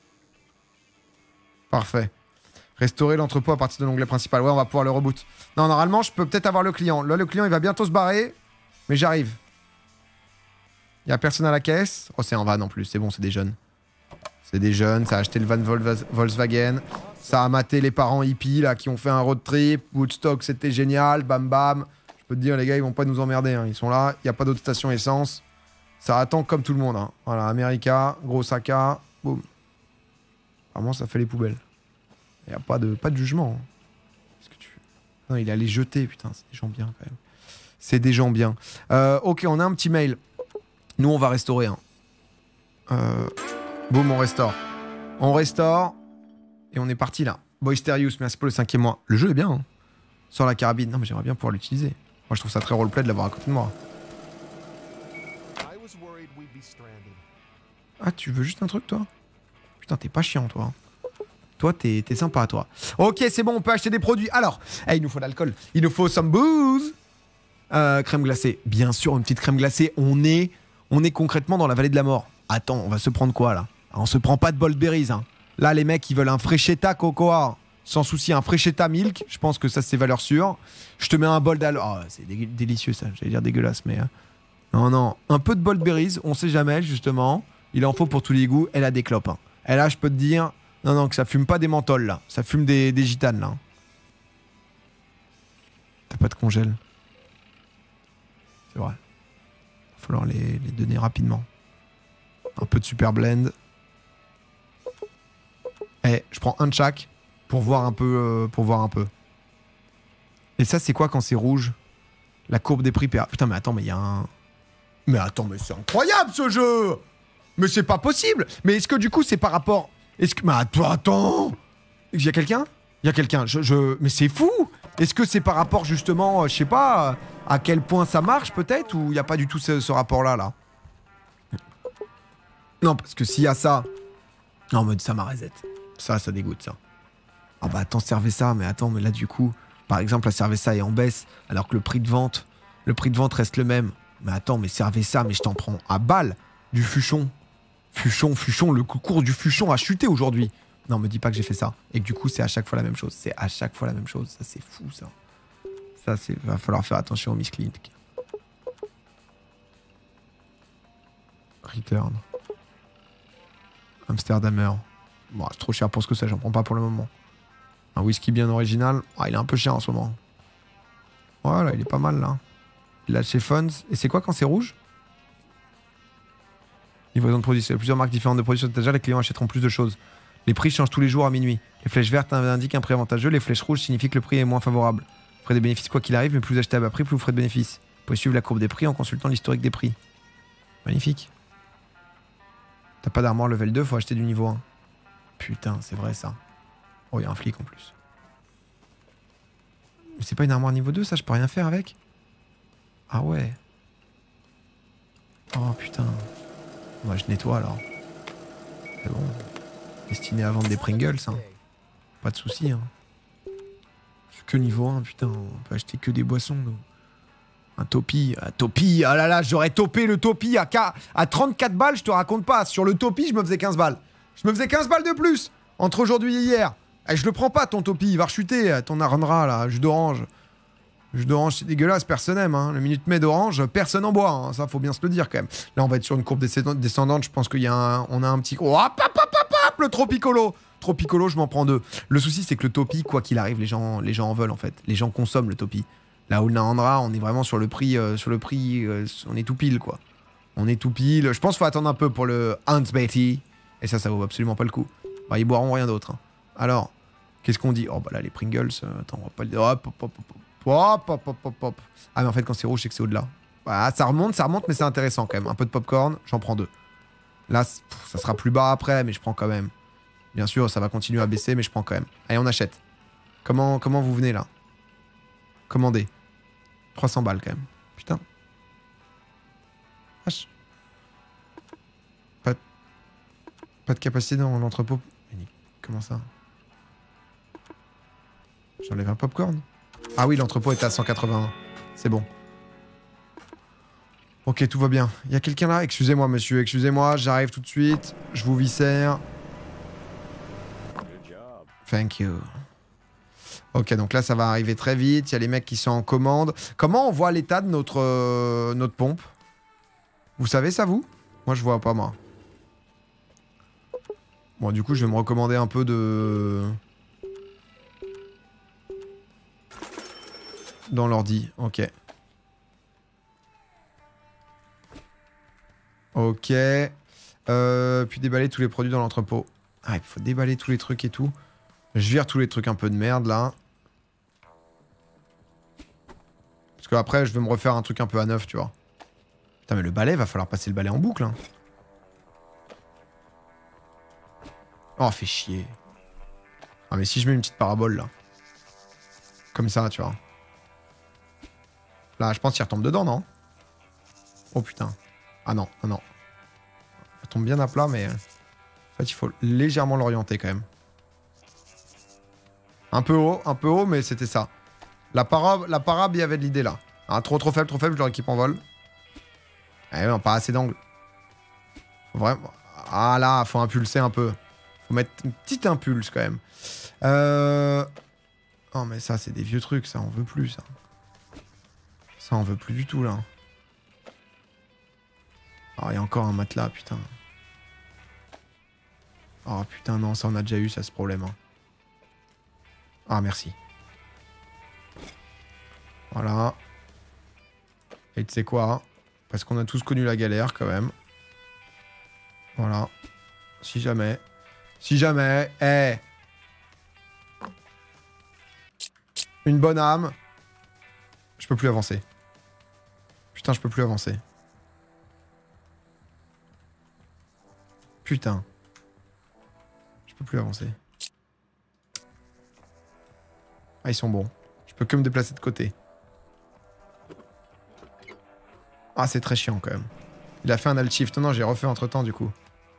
Parfait. Restaurer l'entrepôt à partir de l'onglet principal. Ouais, on va pouvoir le reboot. Non, normalement, je peux peut-être avoir le client. Là, le client, il va bientôt se barrer. Mais j'arrive. Il n'y a personne à la caisse. Oh, c'est en van en plus. C'est bon, c'est des jeunes. C'est des jeunes. Ça a acheté le van Vol- Volkswagen. Ça a maté les parents hippies, là, qui ont fait un road trip. Woodstock, c'était génial. Bam, bam. Je peux te dire, les gars, ils vont pas nous emmerder. Hein. Ils sont là. Il n'y a pas d'autre station essence. Ça attend comme tout le monde. Hein. Voilà, America, gros Saka, boum. Apparemment, ça fait les poubelles. Il n'y a pas de, pas de jugement. Hein. Qu'est-ce que tu... Non, il allait jeter, putain, c'est des gens bien quand même. C'est des gens bien. Euh, ok, on a un petit mail. Nous, on va restaurer. Hein. Euh... Boum, on restaure. On restaure. Et on est parti là. Boysterius, merci pour le cinquième mois. Le jeu est bien. Hein. Sur la carabine. Non, mais j'aimerais bien pouvoir l'utiliser. Moi, je trouve ça très roleplay de l'avoir à côté de moi. Ah, tu veux juste un truc, toi? Putain, t'es pas chiant, toi. Toi, t'es sympa, toi. Ok, c'est bon, on peut acheter des produits. Alors, hey, il nous faut de l'alcool. Il nous faut some booze. Euh, crème glacée. Bien sûr, une petite crème glacée. On est, on est concrètement dans la vallée de la mort. Attends, on va se prendre quoi, là? On se prend pas de Bold Berries, hein. Là, les mecs, ils veulent un Freshetta Cocoa. Sans souci, un Freshetta Milk. Je pense que ça, c'est valeur sûre. Je te mets un bol d'al... Oh, c'est dé délicieux, ça. J'allais dire dégueulasse, mais... Euh... Non, non. Un peu de Boldberries, on sait jamais, justement. Il en faut pour tous les goûts. Elle a des clopes. Hein. Et là, je peux te dire... Non, non, que ça fume pas des menthols, là. Ça fume des, des gitanes, là. T'as pas de congèle. C'est vrai. Il va falloir les, les donner rapidement. Un peu de super blend. Eh, je prends un de chaque pour voir un peu. Euh, pour voir un peu. Et ça, c'est quoi quand c'est rouge? La courbe des prix. Putain, mais attends, mais il y a un... Mais attends, mais c'est incroyable, ce jeu! Mais c'est pas possible! Mais est-ce que, du coup, c'est par rapport... Est-ce que... Mais attends, attends! Il y a quelqu'un? Il y a quelqu'un. Je, je... Mais c'est fou! Est-ce que c'est par rapport, justement, euh, je sais pas, à quel point ça marche, peut-être? Ou il n'y a pas du tout ce, ce rapport-là, là? Non, parce que s'il y a ça... En mode, ça m'a reset. Ça, ça dégoûte, ça. Ah bah attends, Cerveza, mais attends, mais là, du coup... Par exemple, la Cerveza est en baisse, alors que le prix de vente... Le prix de vente reste le même. Mais attends, mais Cerveza, mais je t'en prends à balle du Fuchon. Fuchon, Fuchon, le cours du Fuchon a chuté aujourd'hui. Non, me dis pas que j'ai fait ça. Et que du coup, c'est à chaque fois la même chose. C'est à chaque fois la même chose. Ça, c'est fou, ça. Ça, c'est... Va falloir faire attention au misclick. Return. Amsterdamer. Bon, c'est trop cher pour ce que c'est, j'en prends pas pour le moment. Un whisky bien original. Ah, il est un peu cher en ce moment. Voilà, il est pas mal, là. Là, chez Funds. Et c'est quoi quand c'est rouge? Livraison de produits. Il y a plusieurs marques différentes de produits sur l'étagère. Les clients achèteront plus de choses. Les prix changent tous les jours à minuit. Les flèches vertes indiquent un prix avantageux. Les flèches rouges signifient que le prix est moins favorable. Vous ferez des bénéfices quoi qu'il arrive, mais plus vous achetez à bas prix, plus vous ferez de bénéfices. Vous pouvez suivre la courbe des prix en consultant l'historique des prix. Magnifique. T'as pas d'armoire level deux, faut acheter du niveau un. Putain, c'est vrai ça. Oh, il y a un flic en plus. Mais c'est pas une armoire niveau deux, ça, je peux rien faire avec? Ah ouais. Oh putain. Moi, je nettoie alors. C'est bon. Destiné à vendre des Pringles, hein. Pas de soucis, hein. Que niveau un, putain. On peut acheter que des boissons, nous. Un topi. Un topi. Ah là là, j'aurais topé le topi à, à trente-quatre balles, je te raconte pas. Sur le topi, je me faisais quinze balles. Je me faisais quinze balles de plus entre aujourd'hui et hier. Et je le prends pas, ton topi. Il va rechuter, ton Arnra, là. Jus d'orange. Jus d'orange, c'est dégueulasse, personne n'aime. Hein. Le minute mai d'orange, personne en boit. Hein. Ça, faut bien se le dire quand même. Là, on va être sur une courbe descendante. Je pense qu'il y a un, on a un petit... Oh, hop, hop, hop, hop, hop, le Tropicolo. Tropicolo, je m'en prends deux. Le souci, c'est que le topi, quoi qu'il arrive, les gens, les gens en veulent en fait. Les gens consomment le topi. Là où le Nahandra, on est vraiment sur le prix, euh, sur le prix, euh, on est tout pile quoi. On est tout pile. Je pense qu'il faut attendre un peu pour le Hans Betty. Et ça, ça vaut absolument pas le coup. Bah, ils boiront rien d'autre. Hein. Alors, qu'est-ce qu'on dit? Oh bah là, les Pringles. Euh, attends, on va pas le dire. Hop, hop, hop, hop. Hop, hop, hop, hop, hop. Ah, mais en fait, quand c'est rouge, c'est que c'est au-delà. Bah, ça remonte, ça remonte, mais c'est intéressant quand même. Un peu de popcorn, j'en prends deux. Là, pff, ça sera plus bas après, mais je prends quand même. Bien sûr, ça va continuer à baisser, mais je prends quand même. Allez, on achète. Comment, comment vous venez là? Commandez. trois cents balles quand même. Putain. Vache. Pas, pas de capacité dans l'entrepôt. Comment ça? J'enlève un popcorn. Ah oui, l'entrepôt est à cent quatre-vingts. C'est bon. Ok, tout va bien. Il y a quelqu'un là? Excusez-moi, monsieur. Excusez-moi, j'arrive tout de suite. Je vous viscère. Thank you. Ok, donc là, ça va arriver très vite. Il y a les mecs qui sont en commande. Comment on voit l'état de notre, euh, notre pompe? Vous savez ça, vous? Moi, je vois pas, moi. Bon, du coup, je vais me recommander un peu de... Dans l'ordi, ok. Ok. Euh, puis déballer tous les produits dans l'entrepôt. Ah, il faut déballer tous les trucs et tout. Je vire tous les trucs un peu de merde, là. Parce que après, je vais me refaire un truc un peu à neuf, tu vois. Putain, mais le balai, va falloir passer le balai en boucle, hein. Oh, fait chier. Ah, mais si je mets une petite parabole, là. Comme ça, tu vois. Là, je pense qu'il retombe dedans, non? Oh putain. Ah non, non, non. Elle tombe bien à plat, mais... En fait, il faut légèrement l'orienter, quand même. Un peu haut, un peu haut, mais c'était ça. La parab, la parab, il y avait de l'idée, là. Ah, trop, trop faible, trop faible, je le rééquipe en vol. Eh non, pas assez d'angle. Faut vraiment... Ah là, faut impulser un peu. Faut mettre une petite impulse, quand même. Euh... Oh, mais ça, c'est des vieux trucs, ça, on veut plus, ça. Ça, on veut plus du tout, là. Oh, il y a encore un matelas, putain. Oh putain, non, ça on a déjà eu, ça, ce problème. Hein. Ah, merci. Voilà. Et tu sais quoi? Parce qu'on a tous connu la galère, quand même. Voilà. Si jamais. Si jamais. Eh hey. Une bonne âme. Je peux plus avancer. Putain, je peux plus avancer. Putain. Je peux plus avancer. Ah, ils sont bons. Je peux que me déplacer de côté. Ah, c'est très chiant quand même. Il a fait un alt shift. Non, non, j'ai refait entre temps du coup.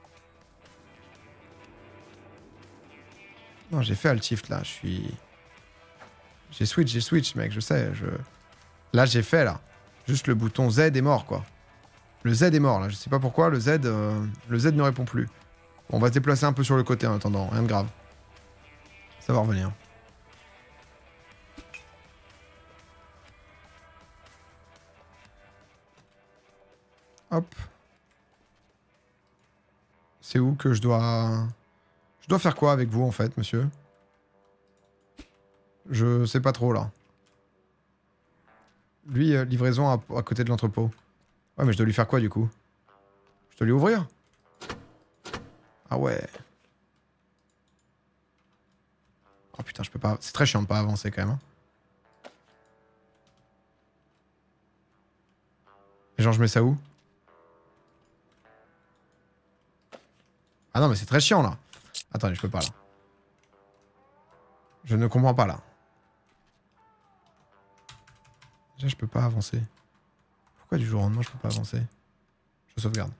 Non, j'ai fait alt shift là. Je suis. J'ai switch, j'ai switch, mec, je sais. Je... Là, j'ai fait là. Juste le bouton Z est mort quoi. Le Z est mort là. Je sais pas pourquoi. Le Z, euh... le Z ne répond plus. Bon, on va se déplacer un peu sur le côté en attendant. Rien de grave. Ça va revenir. Hop. C'est où que je dois... Je dois faire quoi avec vous, en fait, monsieur? Je sais pas trop, là. Lui, euh, livraison à, à côté de l'entrepôt. Ouais, mais je dois lui faire quoi, du coup? Je dois lui ouvrir? Ah ouais. Oh putain, je peux pas... C'est très chiant de pas avancer, quand même. Hein. Et genre, je mets ça où? Ah non, mais c'est très chiant, là. Attendez, je peux pas, là. Je ne comprends pas, là. Déjà, je peux pas avancer. Pourquoi du jour au lendemain, je peux pas avancer? Je sauvegarde.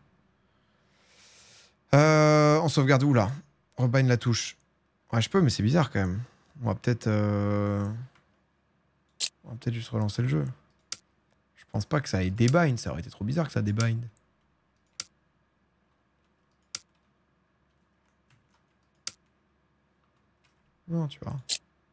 Euh, on sauvegarde où, là? Rebind la touche. Ouais, je peux, mais c'est bizarre, quand même. On va peut-être... Euh... On va peut-être juste relancer le jeu. Je pense pas que ça ait débind. Ça aurait été trop bizarre que ça débind. Non, tu vois.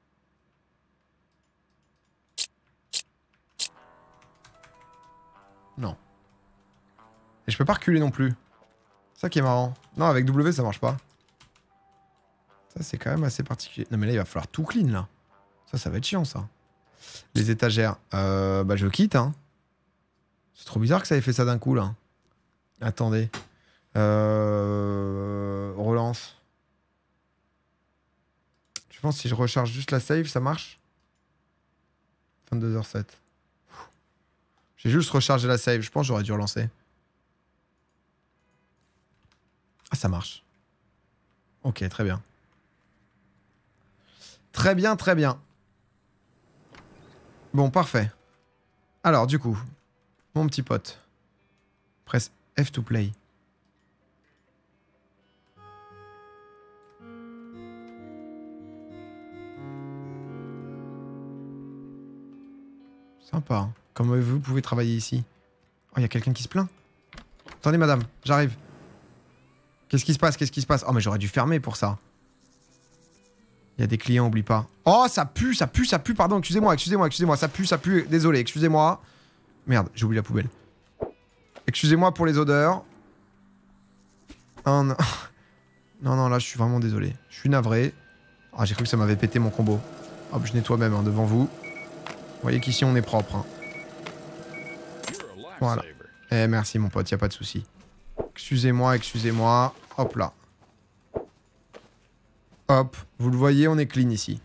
Non. Et je peux pas reculer non plus. C'est ça qui est marrant. Non, avec W, ça marche pas. Ça, c'est quand même assez particulier. Non, mais là, il va falloir tout clean, là. Ça, ça va être chiant, ça. Les étagères. Euh, bah, je quitte, hein. C'est trop bizarre que ça ait fait ça d'un coup, là. Attendez. Euh... Relance. Je pense que si je recharge juste la save, ça marche. vingt-deux heures sept. J'ai juste rechargé la save. Je pense que j'aurais dû relancer. Ah, ça marche. Ok, très bien. Très bien, très bien. Bon, parfait. Alors, du coup, mon petit pote. Presse F to play. Sympa. Hein. Comme vous pouvez travailler ici. Oh, il y a quelqu'un qui se plaint. Attendez, madame, j'arrive. Qu'est-ce qui se passe? Qu'est-ce qui se passe? Oh, mais j'aurais dû fermer pour ça. Il y a des clients, oublie pas. Oh, ça pue, ça pue, ça pue, pardon, excusez-moi, excusez-moi, excusez-moi, ça pue, ça pue, désolé, excusez-moi. Merde, j'ai oublié la poubelle. Excusez-moi pour les odeurs. Oh non. Non, non, là, je suis vraiment désolé. Je suis navré. Ah, j'ai cru que ça m'avait pété mon combo. Hop, je nettoie même hein, devant vous. Vous voyez qu'ici, on est propre. Hein. Voilà. Eh, merci, mon pote, y a pas de souci. Excusez-moi, excusez-moi. Hop là. Hop, vous le voyez, on est clean ici.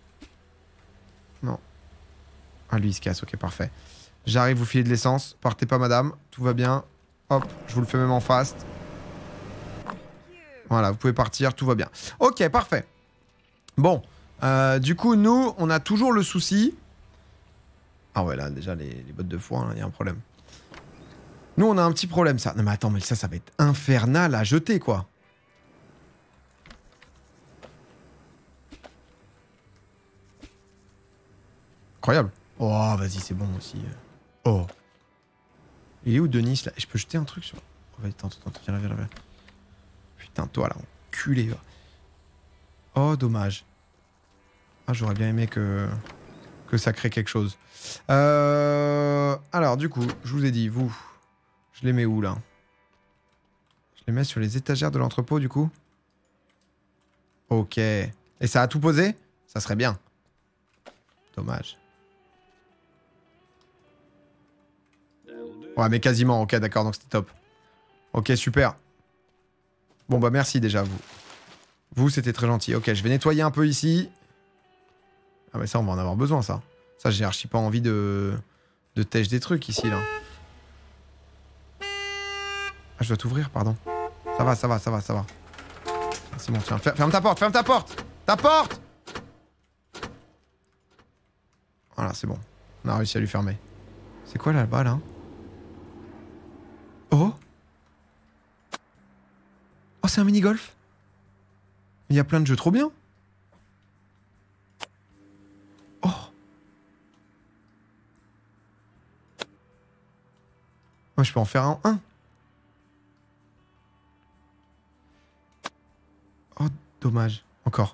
Non. Ah, lui, il se casse, ok, parfait. J'arrive vous filer de l'essence. Partez pas, madame, tout va bien. Hop, je vous le fais même en fast. Voilà, vous pouvez partir, tout va bien. Ok, parfait. Bon, euh, du coup, nous, on a toujours le souci... Ah ouais, là, déjà, les, les bottes de foin, il y a un problème. Nous, on a un petit problème, ça. Non, mais attends, mais ça, ça va être infernal à jeter, quoi. Incroyable. Oh, vas-y, c'est bon aussi. Oh. Il est où, Denis, là? Je peux jeter un truc sur... Oh, vas-y, attends, attends, viens là, viens là, viens. Putain, toi, là, enculé, va. Oh, dommage. Ah, j'aurais bien aimé que... que ça crée quelque chose. Euh... Alors, du coup, je vous ai dit, vous... Je les mets où, là? les mets sur les étagères de l'entrepôt, du coup. Ok. Et ça a tout posé? Ça serait bien. Dommage. Ouais, mais quasiment. Ok, d'accord, donc c'était top. Ok, super. Bon, bah merci déjà, vous. Vous, c'était très gentil. Ok, je vais nettoyer un peu ici. Ah, mais ça, on va en avoir besoin, ça. Ça, j'ai archi pas envie de... de tèche des trucs, ici, là. Ah, je dois t'ouvrir, pardon. Ça va, ça va, ça va, ça va. Ah, c'est bon, tiens. Ferme ta porte, ferme ta porte! Ta porte! Voilà, c'est bon. On a réussi à lui fermer. C'est quoi là-bas, là? Oh! Oh, c'est un mini-golf? Il y a plein de jeux trop bien. Oh! Moi, je peux en faire un. un. Oh, dommage. Encore.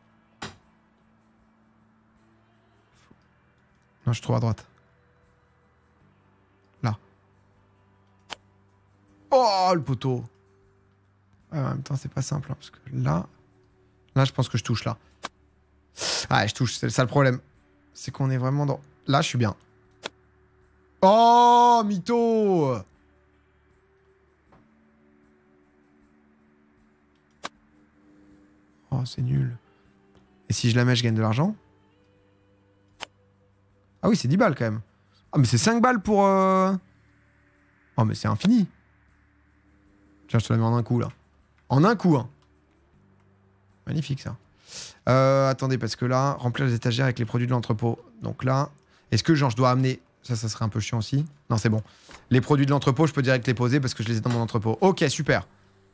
Non, je suis trop à droite. Là. Oh, le poteau. Ouais, en même temps, c'est pas simple. Hein, parce que là... Là, je pense que je touche, là. Ah, je touche. C'est ça le problème. C'est qu'on est vraiment dans... Là, je suis bien. Oh, mytho! Oh, c'est nul. Et si je la mets, je gagne de l'argent? Ah oui, c'est dix balles quand même. Ah, mais c'est cinq balles pour... Euh... Oh, mais c'est infini. Tiens, je te la mets en un coup, là. En un coup, hein. Magnifique, ça. Euh, attendez, parce que là, remplir les étagères avec les produits de l'entrepôt. Donc là, est-ce que genre je dois amener... Ça, ça serait un peu chiant aussi. Non, c'est bon. Les produits de l'entrepôt, je peux direct les poser parce que je les ai dans mon entrepôt. Ok, super.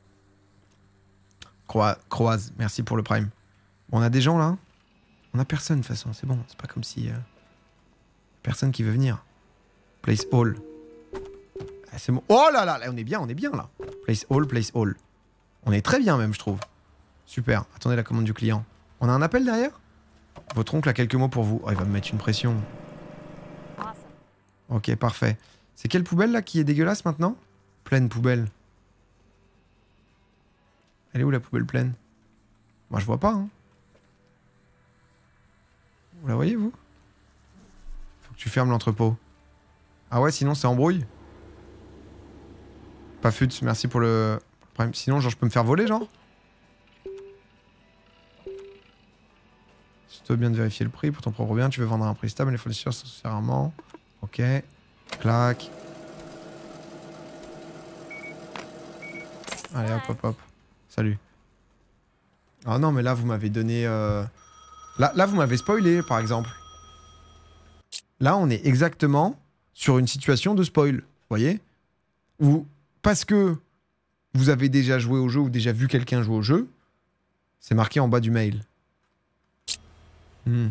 Croi... Croise, merci pour le prime. Bon, on a des gens, là? On a personne, de toute façon. C'est bon, c'est pas comme si... Euh... Personne qui veut venir. Place all. Ah, c'est bon. Oh là là, là, on est bien, on est bien, là. Place all, place all. On est très bien, même, je trouve. Super. Attendez la commande du client. On a un appel derrière? Votre oncle a quelques mots pour vous. Oh, il va me mettre une pression. Ok, parfait. C'est quelle poubelle, là, qui est dégueulasse, maintenant? Pleine poubelle. Elle est où, la poubelle pleine? Moi, je vois pas, hein. Vous la voyez, vous? Faut que tu fermes l'entrepôt. Ah ouais, sinon, c'est embrouille. Pas fut, merci pour le... Sinon, genre, je peux me faire voler, genre? Si tu veux bien de vérifier le prix pour ton propre bien, tu veux vendre à un prix stable, les fournisseurs nécessairement. Ok. Clac. Allez, hop, hop, hop. Salut. Ah non, mais là, vous m'avez donné... Euh... Là, là, vous m'avez spoilé, par exemple. Là, on est exactement sur une situation de spoil. Vous voyez? Ou parce que vous avez déjà joué au jeu ou déjà vu quelqu'un jouer au jeu, c'est marqué en bas du mail. Hmm.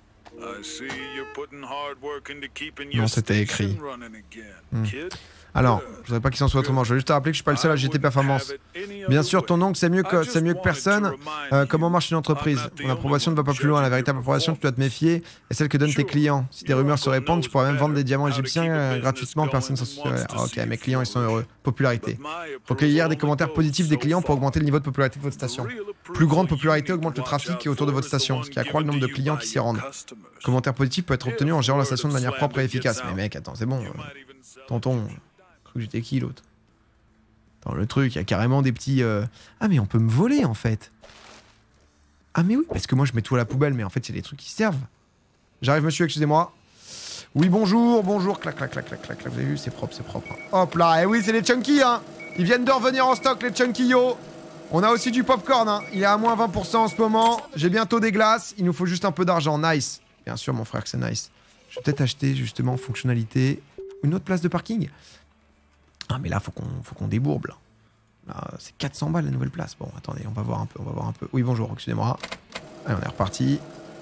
Non, c'était écrit. Hmm. Alors, je voudrais pas qu'il s'en soit autrement. Je veux juste te rappeler que je suis pas le seul à G T Performance. Bien sûr, ton oncle, c'est mieux que, c'est mieux que personne. Euh, comment marche une entreprise? Mon approbation ne va pas plus loin. La véritable approbation, tu dois te méfier, est celle que donnent tes clients. Si tes rumeurs se répandent, tu pourras même vendre des diamants égyptiens euh, gratuitement. Personne s'en soucie. Ah, ok, mes clients, ils sont heureux. Popularité. Recueillir des commentaires positifs des clients pour augmenter le niveau de popularité de votre station. Plus grande popularité augmente le trafic autour de votre station, ce qui accroît le nombre de clients qui s'y rendent. Commentaire positif peut être obtenu en gérant la station de manière propre et efficace. Mais mec, attends, c'est bon. Euh, tonton. J'étais qui l'autre? Dans le truc, il y a carrément des petits... Euh... Ah mais on peut me voler en fait. Ah mais oui, parce que moi je mets tout à la poubelle, mais en fait il y a des trucs qui servent. J'arrive monsieur, excusez-moi. Oui bonjour, bonjour, clac clac clac clac clac, vous avez vu, c'est propre, c'est propre. Hop là, et oui c'est les chunky hein. Ils viennent de revenir en stock les chunky yo. On a aussi du popcorn hein, il est à moins vingt pour cent en ce moment. J'ai bientôt des glaces, il nous faut juste un peu d'argent, nice. Bien sûr mon frère que c'est nice. Je vais peut-être acheter justement fonctionnalité, une autre place de parking. Ah mais là faut qu'on faut qu'on débourbe là. Là c'est quatre cents balles la nouvelle place. Bon attendez, on va voir un peu, on va voir un peu. Oui bonjour, excusez-moi. Allez on est reparti.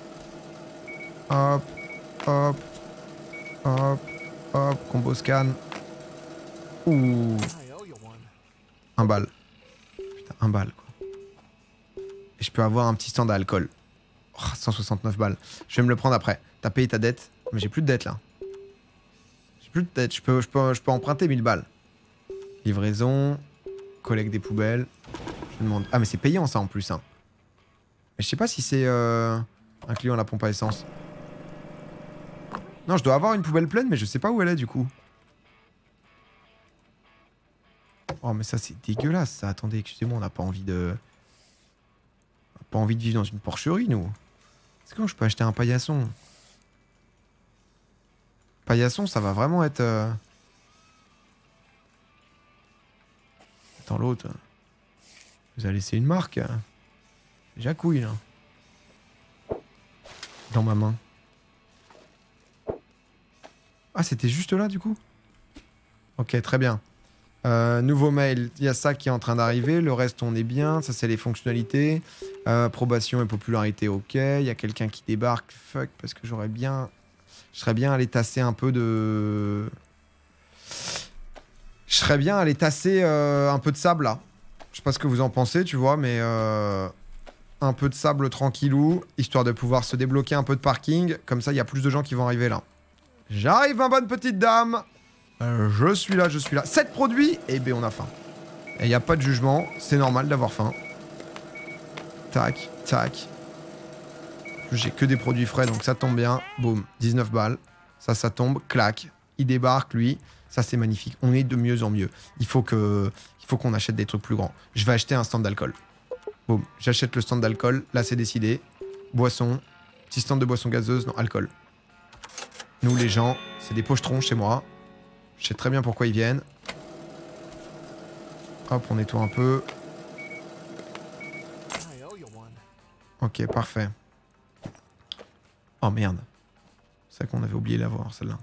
Hop, hop, hop, hop, combo scan. Ouh. Un balle. Putain, un balle quoi. Et je peux avoir un petit stand à alcool. Oh, cent soixante-neuf balles. Je vais me le prendre après. T'as payé ta dette. Mais j'ai plus de dette là. J'ai plus de dette, je peux, je peux, je peux emprunter mille balles. Livraison. Collecte des poubelles. Je demande... Ah mais c'est payant ça en plus. Hein. Mais je sais pas si c'est euh, inclus dans la pompe à essence. Non, je dois avoir une poubelle pleine, mais je sais pas où elle est du coup. Oh mais ça c'est dégueulasse ça. Attendez, excusez-moi, on n'a pas envie de... On n'a pas envie de vivre dans une porcherie nous. C'est quand je peux acheter un paillasson? Paillasson ça va vraiment être... Euh... Attends l'autre. Vous avez laissé une marque. Jacouille là. Dans ma main. Ah c'était juste là du coup? Ok très bien. Euh, nouveau mail, il y a ça qui est en train d'arriver, le reste on est bien, ça c'est les fonctionnalités. Euh, approbation et popularité, ok. Il y a quelqu'un qui débarque, fuck, parce que j'aurais bien... Je serais bien allé tasser un peu de... Je serais bien allé tasser euh, un peu de sable là. Je sais pas ce que vous en pensez, tu vois, mais... Euh... Un peu de sable tranquillou, histoire de pouvoir se débloquer un peu de parking. Comme ça, il y a plus de gens qui vont arriver là. J'arrive, ma bonne petite dame. Euh, je suis là, je suis là. sept produits, et ben on a faim. Et il n'y a pas de jugement, c'est normal d'avoir faim. Tac, tac. J'ai que des produits frais, donc ça tombe bien. Boum, dix-neuf balles. Ça, ça tombe, clac. Il débarque, lui. Ça, c'est magnifique. On est de mieux en mieux. Il faut que, il faut qu'on achète des trucs plus grands. Je vais acheter un stand d'alcool. Boum, j'achète le stand d'alcool. Là, c'est décidé. Boisson. Petit stand de boisson gazeuse. Non, alcool. Nous, les gens, c'est des pochetrons chez moi. Je sais très bien pourquoi ils viennent. Hop, on nettoie un peu. Ok, parfait. Oh merde. C'est vrai qu'on avait oublié l'avoir, celle-là.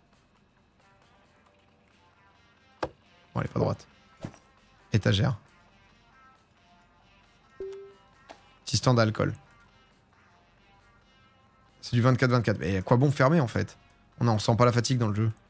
Bon, elle est pas droite. Étagère. Petit stand d'alcool. C'est du vingt-quatre vingt-quatre. Mais à quoi bon fermer en fait? On ne sent pas la fatigue dans le jeu.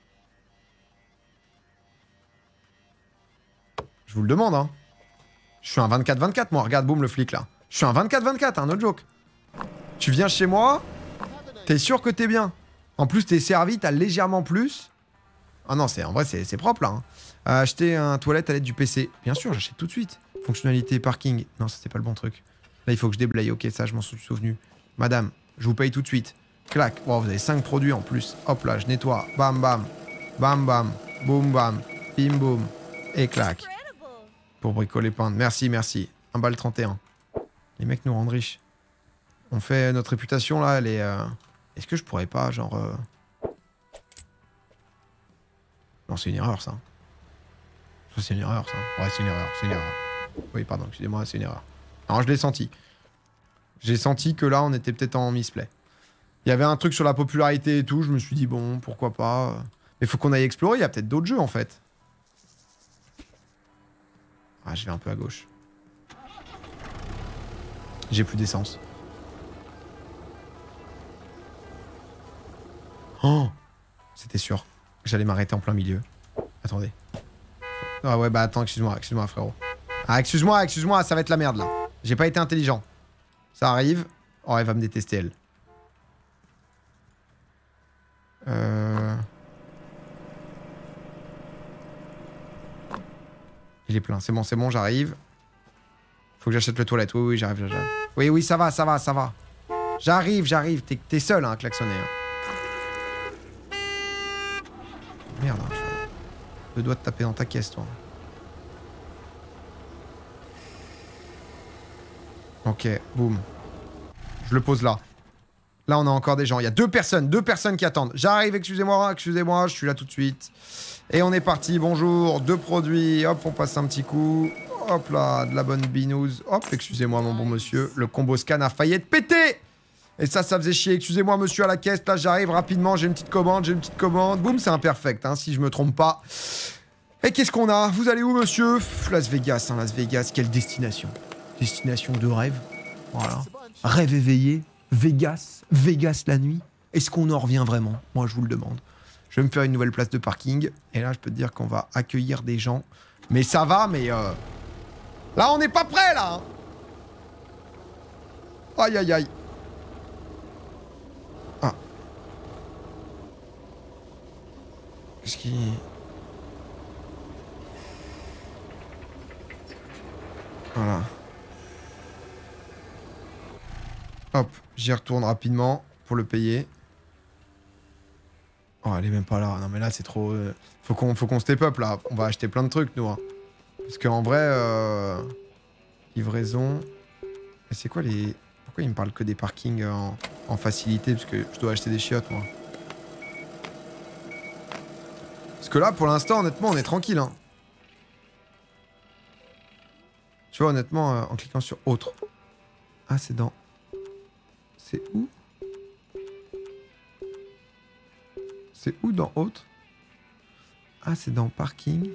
Je vous le demande, hein. Je suis un vingt-quatre vingt-quatre, moi. Regarde, boum, le flic, là. Je suis un vingt-quatre vingt-quatre, un autre joke. Tu viens chez moi, t'es sûr que t'es bien. En plus, t'es servi, t'as légèrement plus. Ah non, c'est en vrai, c'est propre, là. Hein. Euh, acheter un toilette à l'aide du P C. Bien sûr, j'achète tout de suite. Fonctionnalité, parking. Non, ça, c'était pas le bon truc. Là, il faut que je déblaye. Ok, ça, je m'en suis souvenu. Madame, je vous paye tout de suite. Clac. Bon, vous avez cinq produits en plus. Hop là, je nettoie. Bam, bam. Bam, bam. Boum, bam. Bim, boum. Et clac. Pour bricoler peindre. Merci, merci. un balle trente et un. Les mecs nous rendent riches. On fait notre réputation, là, elle est... Euh... Est-ce que je pourrais pas, genre... Euh... Non, c'est une erreur, ça. Ça, c'est une erreur, ça. Ouais, c'est une erreur, c'est une erreur. Oui, pardon, excusez-moi, c'est une erreur. Alors, je l'ai senti. J'ai senti que là, on était peut-être en misplay. Il y avait un truc sur la popularité et tout, je me suis dit, bon, pourquoi pas. Mais faut qu'on aille explorer, il y a peut-être d'autres jeux, en fait. Ah, je vais un peu à gauche. J'ai plus d'essence. Oh! C'était sûr. J'allais m'arrêter en plein milieu. Attendez. Ah ouais, bah attends, excuse-moi, excuse-moi, frérot. Ah, excuse-moi, excuse-moi, ça va être la merde, là. J'ai pas été intelligent. Ça arrive. Oh, elle va me détester, elle. Euh... Il est plein. C'est bon, c'est bon, j'arrive. Faut que j'achète le toilette. Oui, oui, j'arrive, j'arrive. Oui, oui, ça va, ça va, ça va. J'arrive, j'arrive. T'es seul, hein, à klaxonner. Hein. Merde, hein, je dois te taper dans ta caisse, toi. Ok, boum. Je le pose là. Là, on a encore des gens. Il y a deux personnes, deux personnes qui attendent. J'arrive, excusez-moi, excusez-moi, je suis là tout de suite. Et on est parti, bonjour. Deux produits, hop, on passe un petit coup. Hop là, de la bonne binouse. Hop, excusez-moi, mon bon monsieur. Le combo scan a failli être pété. Et ça, ça faisait chier. Excusez-moi, monsieur, à la caisse. Là, j'arrive rapidement. J'ai une petite commande, j'ai une petite commande. Boum, c'est imperfect, hein, si je me trompe pas. Et qu'est-ce qu'on a? Vous allez où, monsieur? Las Vegas, hein, Las Vegas. Quelle destination. Destination de rêve. Voilà. Rêve éveillé. Vegas. Vegas la nuit. Est-ce qu'on en revient vraiment? Moi, je vous le demande. Je vais me faire une nouvelle place de parking. Et là, je peux te dire qu'on va accueillir des gens. Mais ça va, mais... Euh... Là, on n'est pas prêt, là. Hein. Aïe, aïe, aïe. Ah. Qu'est-ce qui... Hop, j'y retourne rapidement pour le payer. Oh, elle est même pas là. Non, mais là, c'est trop... Euh... Faut qu'on faut qu'on step up, là. On va acheter plein de trucs, nous. Hein. Parce qu'en vrai... Euh... Livraison... Et c'est quoi les... Pourquoi il me parle que des parkings en... en facilité? Parce que je dois acheter des chiottes, moi. Parce que là, pour l'instant, honnêtement, on est tranquille. Hein. Tu vois, honnêtement, euh, en cliquant sur autre. Ah, c'est dans... C'est où? C'est où dans autre? Ah, c'est dans parking.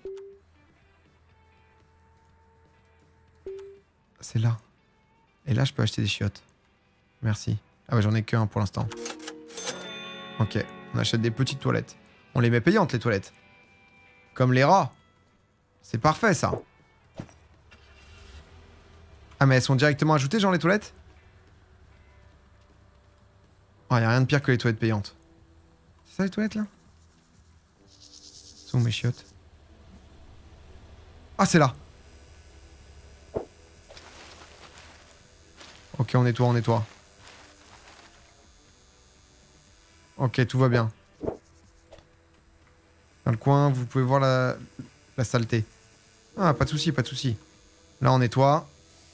C'est là. Et là, je peux acheter des chiottes. Merci. Ah ouais, j'en ai qu'un pour l'instant. Ok, on achète des petites toilettes. On les met payantes, les toilettes. Comme les rats. C'est parfait, ça. Ah, mais elles sont directement ajoutées, genre, les toilettes? Oh, y a rien de pire que les toilettes payantes. C'est ça, les toilettes, là? Sont mes chiottes. Ah, c'est là. Ok, on nettoie, on nettoie. Ok, tout va bien. Dans le coin, vous pouvez voir la, la saleté. Ah, pas de souci, pas de souci. Là, on nettoie.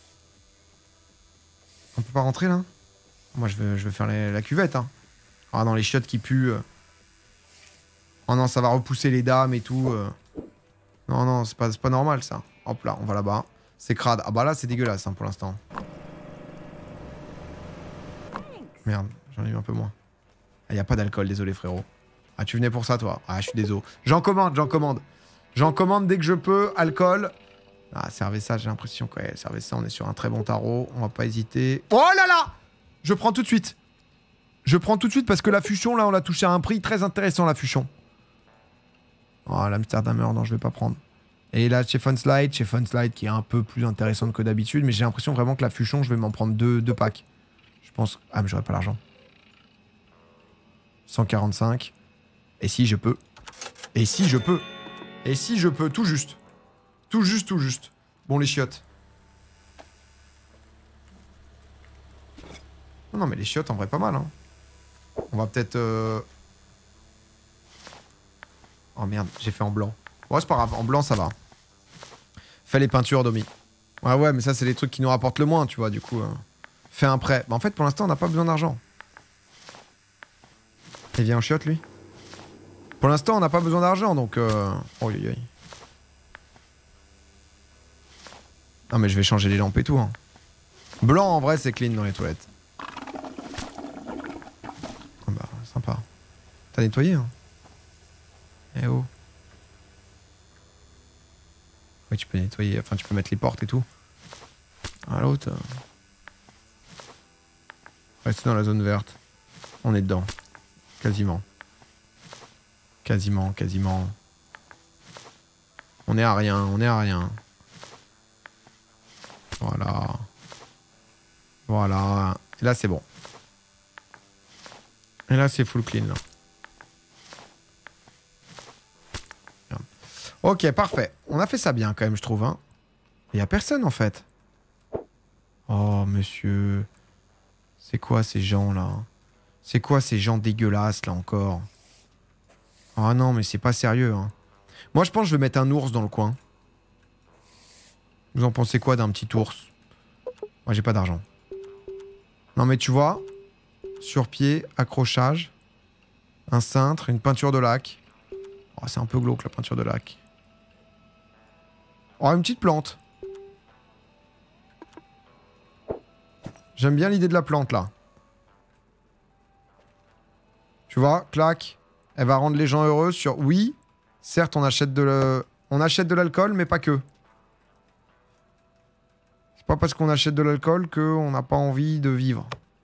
On peut pas rentrer, là? Moi, je veux, je veux faire les, la cuvette, hein. Ah non, les chiottes qui puent. Euh. Oh non, ça va repousser les dames et tout. Euh. Non, non, c'est pas, c'est pas normal, ça. Hop là, on va là-bas. C'est crade. Ah bah là, c'est dégueulasse, hein, pour l'instant. Merde, j'en ai eu un peu moins. Ah, y a pas d'alcool, désolé, frérot. Ah, tu venais pour ça, toi? Ah, je suis désolé. J'en commande, j'en commande. J'en commande dès que je peux. Alcool. Ah, servez ça, j'ai l'impression que... Ouais, servez ça, on est sur un très bon tarot. On va pas hésiter. Oh là là! Je prends tout de suite. Je prends tout de suite parce que la fusion, là, on l'a touché à un prix très intéressant, la fusion. Oh, l'Amsterdamer, non, je vais pas prendre. Et là, chez Funslide, chez Funslide, qui est un peu plus intéressante que d'habitude, mais j'ai l'impression vraiment que la fusion, je vais m'en prendre deux, deux packs. Je pense... Ah, mais j'aurais pas l'argent. cent quarante-cinq. Et si je peux? Et si je peux? Et si je peux? Tout juste. Tout juste, tout juste. Bon, les chiottes. Non, non, mais les chiottes, en vrai, pas mal, hein. On va peut-être... Euh... Oh merde, j'ai fait en blanc. Bon, c'est pas grave, en blanc, ça va. Fais les peintures, Domi. Ouais, ouais, mais ça, c'est les trucs qui nous rapportent le moins, tu vois, du coup. Euh... Fais un prêt. Bah, en fait, pour l'instant, on n'a pas besoin d'argent. Il vient en chiotte, lui? Pour l'instant, on n'a pas besoin d'argent, donc... Euh... Oh, oui, oui. Non, mais je vais changer les lampes et tout, hein. Blanc, en vrai, c'est clean dans les toilettes. Ah bah, sympa. T'as nettoyé, hein? Eh oh. Oui, tu peux nettoyer, enfin, tu peux mettre les portes et tout. Ah, l'autre... Euh... Restez dans la zone verte. On est dedans. Quasiment. Quasiment, quasiment. On est à rien, on est à rien. Voilà. Voilà. Et là, c'est bon. Et là, c'est full clean, là. Ok, parfait. On a fait ça bien, quand même, je trouve. Hein. Il n'y a personne, en fait. Oh, monsieur. C'est quoi, ces gens-là? C'est quoi, ces gens dégueulasses, là, encore? Oh non, mais c'est pas sérieux, hein. Moi, je pense que je vais mettre un ours dans le coin. Vous en pensez quoi d'un petit ours? Moi, j'ai pas d'argent. Non, mais tu vois, sur pied, accrochage, un cintre, une peinture de lac. Oh, c'est un peu glauque, la peinture de lac. Oh, une petite plante. J'aime bien l'idée de la plante, là. Tu vois, clac. Elle va rendre les gens heureux sur... Oui, certes, on achète de le... on achète de l'alcool, mais pas que. C'est pas parce qu'on achète de l'alcool qu'on n'a pas envie de vivre.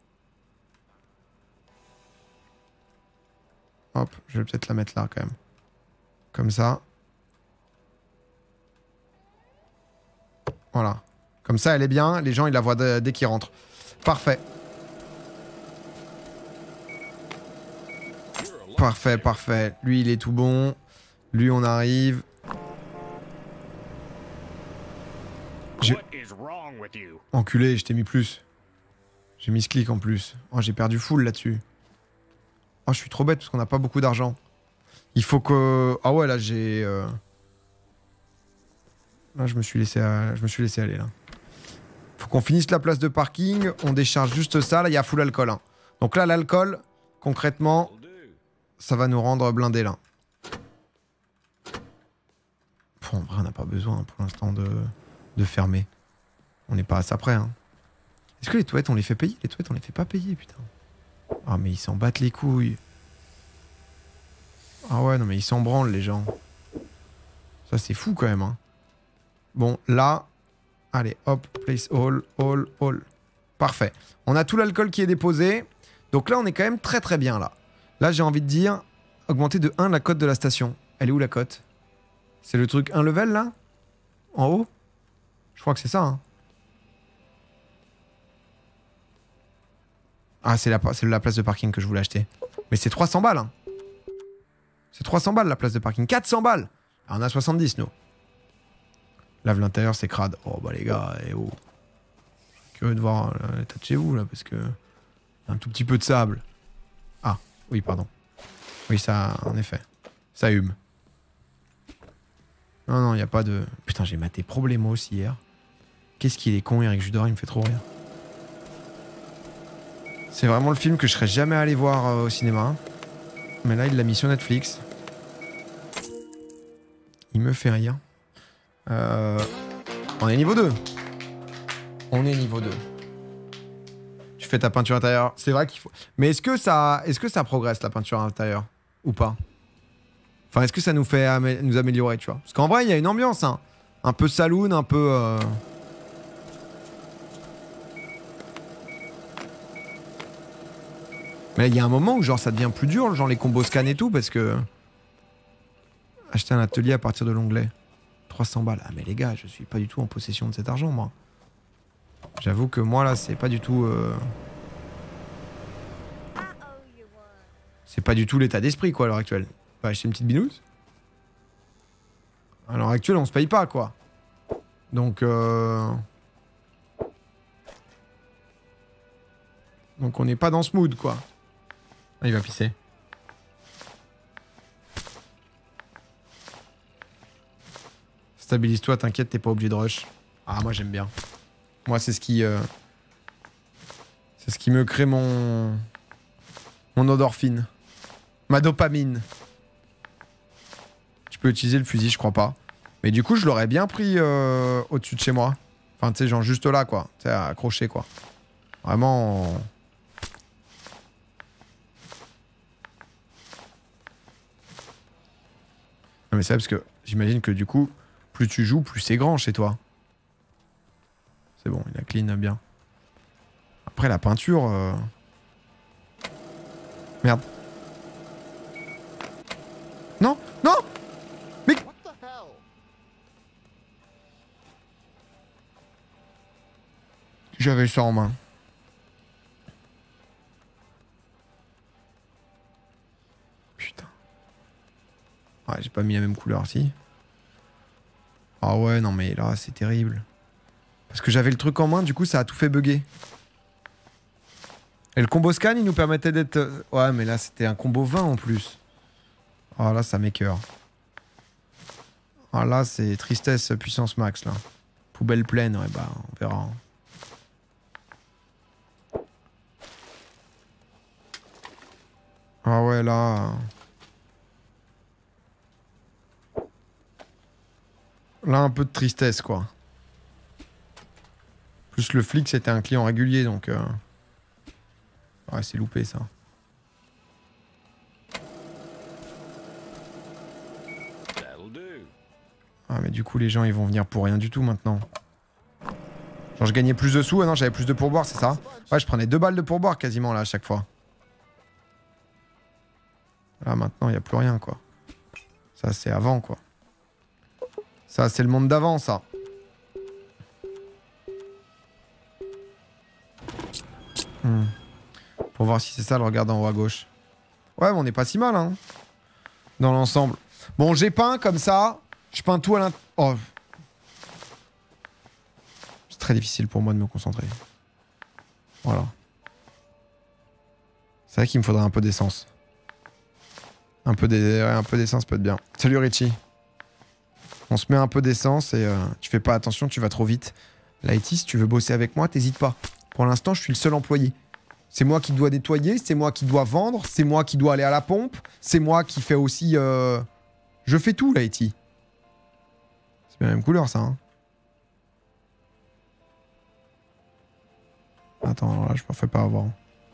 Hop, je vais peut-être la mettre là, quand même. Comme ça. Voilà. Comme ça, elle est bien. Les gens, ils la voient dès qu'ils rentrent. Parfait. Parfait, parfait. Lui, il est tout bon. Lui, on arrive. Je... Enculé, je t'ai mis plus. J'ai mis ce clic en plus. Oh, j'ai perdu full là-dessus. Oh, je suis trop bête parce qu'on n'a pas beaucoup d'argent. Il faut que... Ah ouais, là, j'ai... Euh... Là, je me suis laissé, à... je me suis laissé aller, là. Faut qu'on finisse la place de parking. On décharge juste ça. Là, il y a full alcool. Hein. Donc là, l'alcool, concrètement, ça va nous rendre blindés, là. Bon, en vrai, on n'a pas besoin, pour l'instant, de... de fermer. On n'est pas à ça près, hein. Est-ce que les toilettes, on les fait payer? Les toilettes, on les fait pas payer, putain. Ah, mais ils s'en battent les couilles. Ah ouais, non, mais ils s'en branlent, les gens. Ça, c'est fou, quand même, hein. Bon, là... Allez, hop, place all, all, all. Parfait. On a tout l'alcool qui est déposé. Donc là, on est quand même très, très bien, là. Là, j'ai envie de dire... Augmenter de un la cote de la station. Elle est où, la cote? C'est le truc un level, là? En haut? Je crois que c'est ça, hein. Ah, c'est la, la place de parking que je voulais acheter. Mais c'est trois cents balles, hein. C'est trois cents balles, la place de parking. quatre cents balles. Alors, on a soixante-dix, nous. Lave l'intérieur, c'est crade. Oh, bah, les gars, eh oh. Curieux de voir l'état de chez vous, là, parce que... Un tout petit peu de sable. Ah, oui, pardon. Oui, ça, en effet. Ça hume. Non, non, il n'y a pas de... Putain, j'ai maté Problemo aussi hier. Qu'est-ce qu'il est con, Eric Judor, il me fait trop rire. C'est vraiment le film que je serais jamais allé voir euh, au cinéma. Mais là, il l'a mis sur Netflix. Il me fait rire. Euh... On est niveau deux. On est niveau deux. Tu fais ta peinture intérieure. C'est vrai qu'il faut... Mais est-ce que ça, est-ce que ça progresse, la peinture intérieure? Ou pas? Enfin, est-ce que ça nous fait amé- nous améliorer, tu vois? Parce qu'en vrai, il y a une ambiance, hein. Un peu saloon, un peu... Euh... Mais il y a un moment où genre ça devient plus dur, genre les combos scan et tout, parce que... Acheter un atelier à partir de l'onglet. trois cents balles. Ah mais les gars, je suis pas du tout en possession de cet argent, moi. J'avoue que moi, là, c'est pas du tout... Euh... C'est pas du tout l'état d'esprit, quoi, à l'heure actuelle. On va acheter une petite binouse. À l'heure actuelle, on se paye pas, quoi. Donc, euh... Donc on n'est pas dans ce mood, quoi. Ah, il va pisser. Stabilise-toi, t'inquiète, t'es pas obligé de rush. Ah, moi j'aime bien. Moi, c'est ce qui... Euh... C'est ce qui me crée mon... Mon endorphine. Ma dopamine. Je peux utiliser le fusil, je crois pas. Mais du coup, je l'aurais bien pris euh, au-dessus de chez moi. Enfin, tu sais, genre juste là, quoi. Tu sais, accroché, quoi. Vraiment... Non mais c'est vrai parce que j'imagine que du coup, plus tu joues, plus c'est grand chez toi. C'est bon, il a clean bien. Après la peinture... Euh... Merde. Non, non. Mais... J'avais ça en main. Putain. Ouais, j'ai pas mis la même couleur, si. Ah ouais, non mais là, c'est terrible. Parce que j'avais le truc en main, du coup, ça a tout fait bugger. Et le combo scan, il nous permettait d'être... Ouais, mais là, c'était un combo vingt en plus. Ah là, ça m'écœure. Ah là, c'est tristesse puissance max, là. Poubelle pleine, ouais, bah, on verra. Ah ouais, là... Là, un peu de tristesse, quoi. Plus le flic, c'était un client régulier, donc... Euh... Ouais, c'est loupé, ça. Ah, mais du coup, les gens, ils vont venir pour rien du tout, maintenant. Genre, je gagnais plus de sous, ah non, j'avais plus de pourboire, c'est ça? Ouais, je prenais deux balles de pourboire, quasiment, là, à chaque fois. Là, maintenant, il n'y a plus rien, quoi. Ça, c'est avant, quoi. Ça, c'est le monde d'avant, ça. Hmm. Pour voir si c'est ça, le regard en haut à gauche. Ouais, mais on n'est pas si mal, hein. Dans l'ensemble. Bon, j'ai peint comme ça. Je peins tout à l'intérieur. Oh. C'est très difficile pour moi de me concentrer. Voilà. C'est vrai qu'il me faudrait un peu d'essence. Un peu d'essence peut être bien. Salut Richie. On se met un peu d'essence et euh, tu fais pas attention, tu vas trop vite. Lighty, si tu veux bosser avec moi, t'hésites pas. Pour l'instant, je suis le seul employé. C'est moi qui dois nettoyer, c'est moi qui dois vendre, c'est moi qui dois aller à la pompe, c'est moi qui fais aussi... Euh... Je fais tout, Lighty. C'est bien la même couleur, ça. Hein. Attends, là, je m'en fais pas avoir.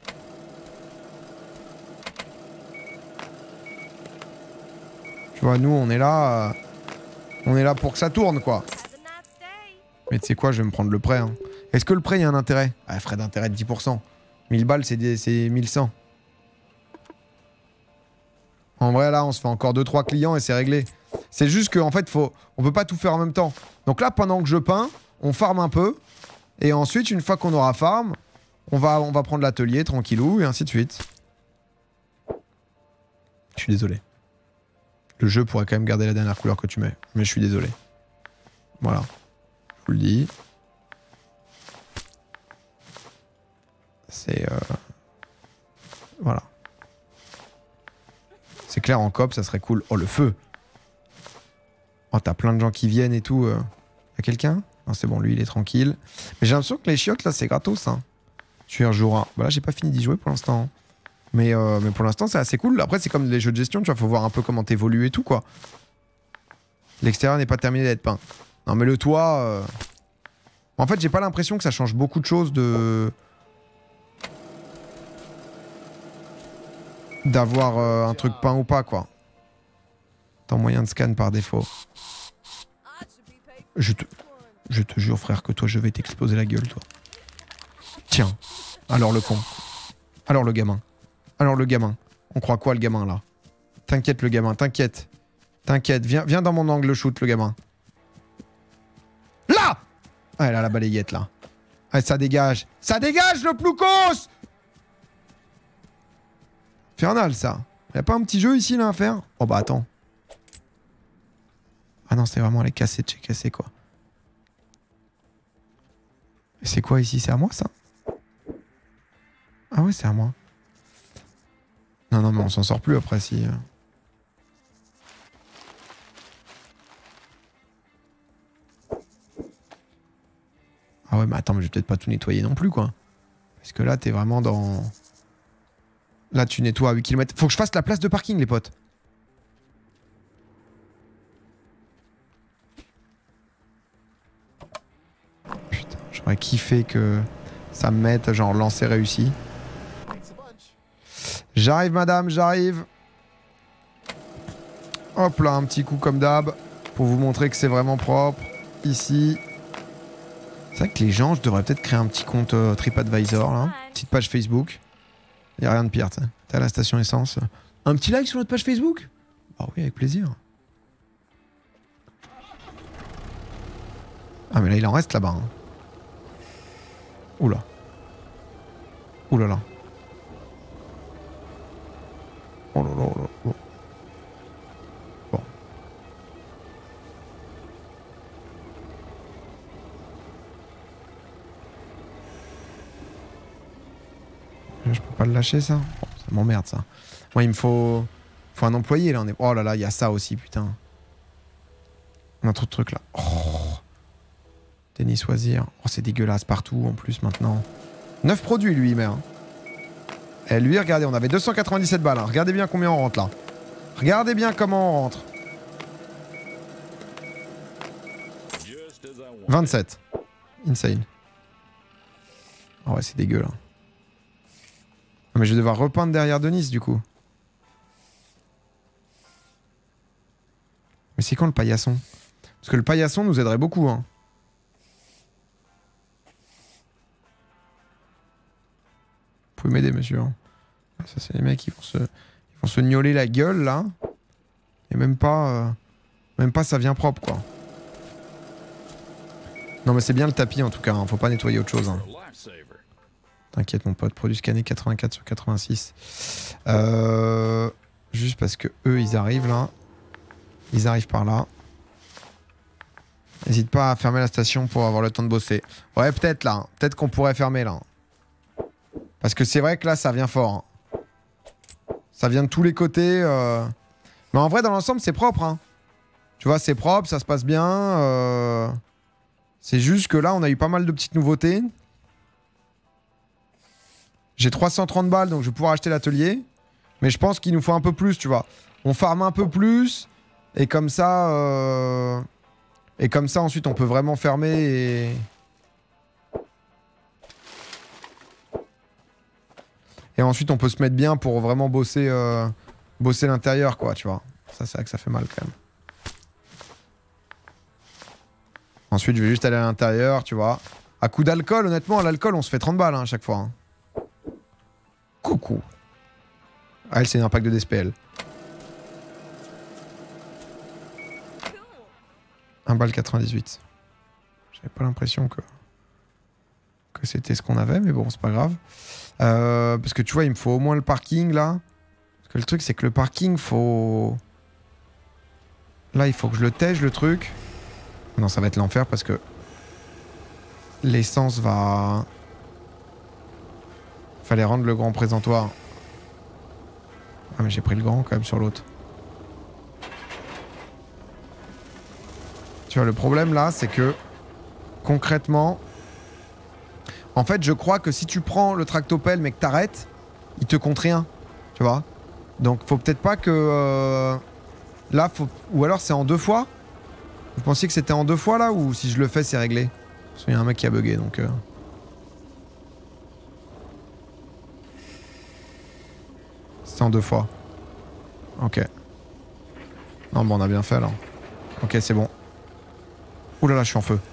Tu vois, nous, on est là... Euh... On est là pour que ça tourne, quoi. Mais tu sais quoi, je vais me prendre le prêt. Hein. Est-ce que le prêt, il y a un intérêt? Ah, frais d'intérêt de dix pour cent. mille balles, c'est mille cent. En vrai, là, on se fait encore deux trois clients et c'est réglé. C'est juste qu'en fait, faut... on peut pas tout faire en même temps. Donc là, pendant que je peins, on farme un peu. Et ensuite, une fois qu'on aura farm, on va, on va prendre l'atelier tranquillou et ainsi de suite. Je suis désolé. Le jeu pourrait quand même garder la dernière couleur que tu mets. Mais je suis désolé. Voilà. Je vous le dis. C'est... Euh... Voilà. C'est clair, en coop, ça serait cool. Oh, le feu! Oh, t'as plein de gens qui viennent et tout. Euh... Y'a quelqu'un? Non, c'est bon, lui, il est tranquille. Mais j'ai l'impression que les chiottes, là, c'est gratos, hein. Tu y rejoueras. Bah là, j'ai pas fini d'y jouer pour l'instant. Mais, euh, mais pour l'instant, c'est assez cool. Après, c'est comme les jeux de gestion, tu vois, faut voir un peu comment t'évolues et tout, quoi. L'extérieur n'est pas terminé d'être peint. Non, mais le toit... Euh... En fait, j'ai pas l'impression que ça change beaucoup de choses de... D'avoir euh, un truc peint ou pas, quoi. T'as moyen de scan par défaut. Je te... Je te jure, frère, que toi, je vais t'exploser la gueule, toi. Tiens. Alors le con. Alors le gamin. Alors le gamin. On croit quoi, le gamin, là? T'inquiète, le gamin, t'inquiète. T'inquiète, viens, viens dans mon angle shoot, le gamin. Là! Ah, elle a la balayette, là. Ah, ça dégage. Ça dégage, le ploucos! Infernal, ça. Y'a pas un petit jeu ici, là, à faire? Oh, bah, attends. Ah non, c'est vraiment les casser de chez casser, quoi. Et c'est quoi, ici? C'est à moi, ça? Ah ouais, c'est à moi. Non, non, mais on s'en sort plus après, si... Ah ouais, mais attends, mais je vais peut-être pas tout nettoyer non plus, quoi. Parce que là, t'es vraiment dans... Là, tu nettoies à huit kilomètres. Faut que je fasse la place de parking, les potes. Putain, j'aurais kiffé que ça me mette, genre, lancer réussi. J'arrive, madame, j'arrive. Hop là, un petit coup comme d'hab. Pour vous montrer que c'est vraiment propre. Ici. C'est vrai que les gens, je devrais peut-être créer un petit compte euh, TripAdvisor, là. Petite page Facebook. Y a rien de pire, t'sais. T'es à la station essence. Un petit like sur notre page Facebook? Ah oui, avec plaisir. Ah mais là, il en reste là-bas. Hein. Oula. Oula là. Oh là là, oh là là. Bon. Je peux pas le lâcher, ça? Bon, ça m'emmerde, ça. Moi, il me faut... faut un employé, là. On est... Oh là là, il y a ça aussi, putain. On a trop de trucs, là. Oh. Tennis Oisir. Oh, c'est dégueulasse partout, en plus, maintenant. neuf produits, lui, il met. Hein. Et lui, regardez, on avait deux cent quatre-vingt-dix-sept balles. Hein. Regardez bien combien on rentre, là. Regardez bien comment on rentre. vingt-sept. Insane. Oh ouais, c'est dégueu, là. Ah, mais je vais devoir repeindre derrière Denis, du coup. Mais c'est quand le paillasson? Parce que le paillasson nous aiderait beaucoup, hein. Vous pouvez m'aider, monsieur. Ça, c'est les mecs qui vont se... Ils vont se gnôler la gueule, là. Et même pas... Euh... Même pas ça vient propre, quoi. Non, mais c'est bien le tapis, en tout cas. Hein. Faut pas nettoyer autre chose. Hein. T'inquiète, mon pote. Produit scanné quatre-vingt-quatre sur quatre-vingt-six. Euh... Juste parce que eux, ils arrivent, là. Ils arrivent par là. N'hésite pas à fermer la station pour avoir le temps de bosser. Ouais, peut-être, là. Peut-être qu'on pourrait fermer, là. Parce que c'est vrai que là, ça vient fort. Hein. Ça vient de tous les côtés. Euh... Mais en vrai, dans l'ensemble, c'est propre. Hein. Tu vois, c'est propre, ça se passe bien. Euh... C'est juste que là, on a eu pas mal de petites nouveautés. J'ai trois cent trente balles, donc je vais pouvoir acheter l'atelier. Mais je pense qu'il nous faut un peu plus, tu vois. On farme un peu plus. Et comme ça... Euh... Et comme ça, ensuite, on peut vraiment fermer et... Et ensuite, on peut se mettre bien pour vraiment bosser, euh... bosser l'intérieur, quoi, tu vois. Ça, c'est vrai que ça fait mal, quand même. Ensuite, je vais juste aller à l'intérieur, tu vois. À coup d'alcool, honnêtement, à l'alcool, on se fait trente balles hein, à chaque fois. Hein. Coucou. Ah, elle, c'est un pack de D S P L. un balle quatre-vingt-dix-huit. J'avais pas l'impression que, que c'était ce qu'on avait, mais bon, c'est pas grave. Euh, parce que tu vois, il me faut au moins le parking, là. Parce que le truc, c'est que le parking, faut... Là, il faut que je le tège, le truc. Non, ça va être l'enfer parce que l'essence va... Fallait rendre le grand présentoir. Ah mais j'ai pris le grand quand même sur l'autre. Tu vois, le problème là, c'est que concrètement... En fait, je crois que si tu prends le tractopelle mais que t'arrêtes, il te compte rien. Tu vois. Donc faut peut-être pas que... Euh... Là, faut... Ou alors c'est en deux fois. Vous pensiez que c'était en deux fois là, ou si je le fais c'est réglé? Parce qu'il y a un mec qui a bugué donc... Euh... C'est en deux fois. Ok. Non bon on a bien fait là. Ok c'est bon. Ouh là là je suis en feu.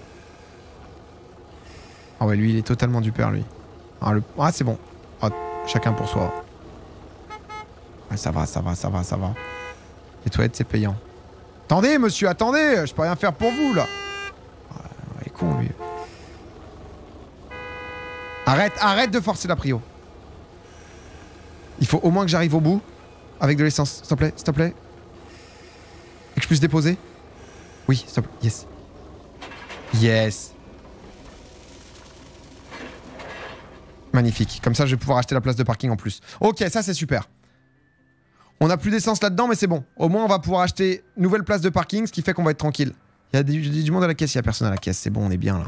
Ah ouais lui il est totalement du père lui. Ah, le... ah c'est bon. Ah, chacun pour soi. Ouais, ça va, ça va, ça va, ça va. Les toilettes c'est payant. Attendez monsieur, attendez, je peux rien faire pour vous là. Ah, il est con lui. Arrête, arrête de forcer la prio. Il faut au moins que j'arrive au bout avec de l'essence. S'il te plaît, s'il te plaît. Et que je puisse déposer. Oui, s'il te plaît. Yes. Yes. Magnifique. Comme ça, je vais pouvoir acheter la place de parking en plus. Ok, ça c'est super. On n'a plus d'essence là-dedans, mais c'est bon. Au moins, on va pouvoir acheter une nouvelle place de parking, ce qui fait qu'on va être tranquille. Il y a du, du monde à la caisse, il n'y a personne à la caisse. C'est bon, on est bien là.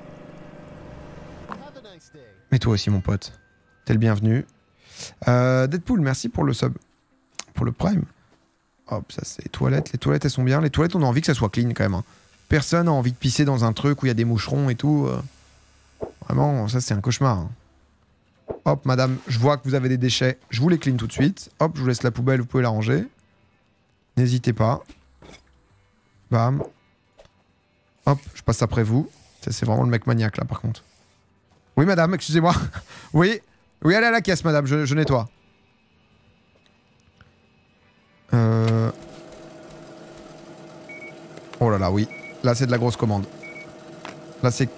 Mais toi aussi, mon pote. T'es le bienvenu. Euh, Deadpool, merci pour le sub. Pour le prime. Hop, ça c'est les toilettes. Les toilettes, elles sont bien. Les toilettes, on a envie que ça soit clean quand même. Hein. Personne n'a envie de pisser dans un truc où il y a des moucherons et tout. Euh, vraiment, ça c'est un cauchemar. Hein. Hop, madame, je vois que vous avez des déchets. Je vous les clean tout de suite. Hop, je vous laisse la poubelle, vous pouvez la ranger. N'hésitez pas. Bam. Hop, je passe après vous. C'est vraiment le mec maniaque là par contre. Oui, madame, excusez-moi. Oui, oui, allez à la caisse, madame, je, je nettoie. Euh... Oh là là, oui. Là, c'est de la grosse commande. Là, c'est...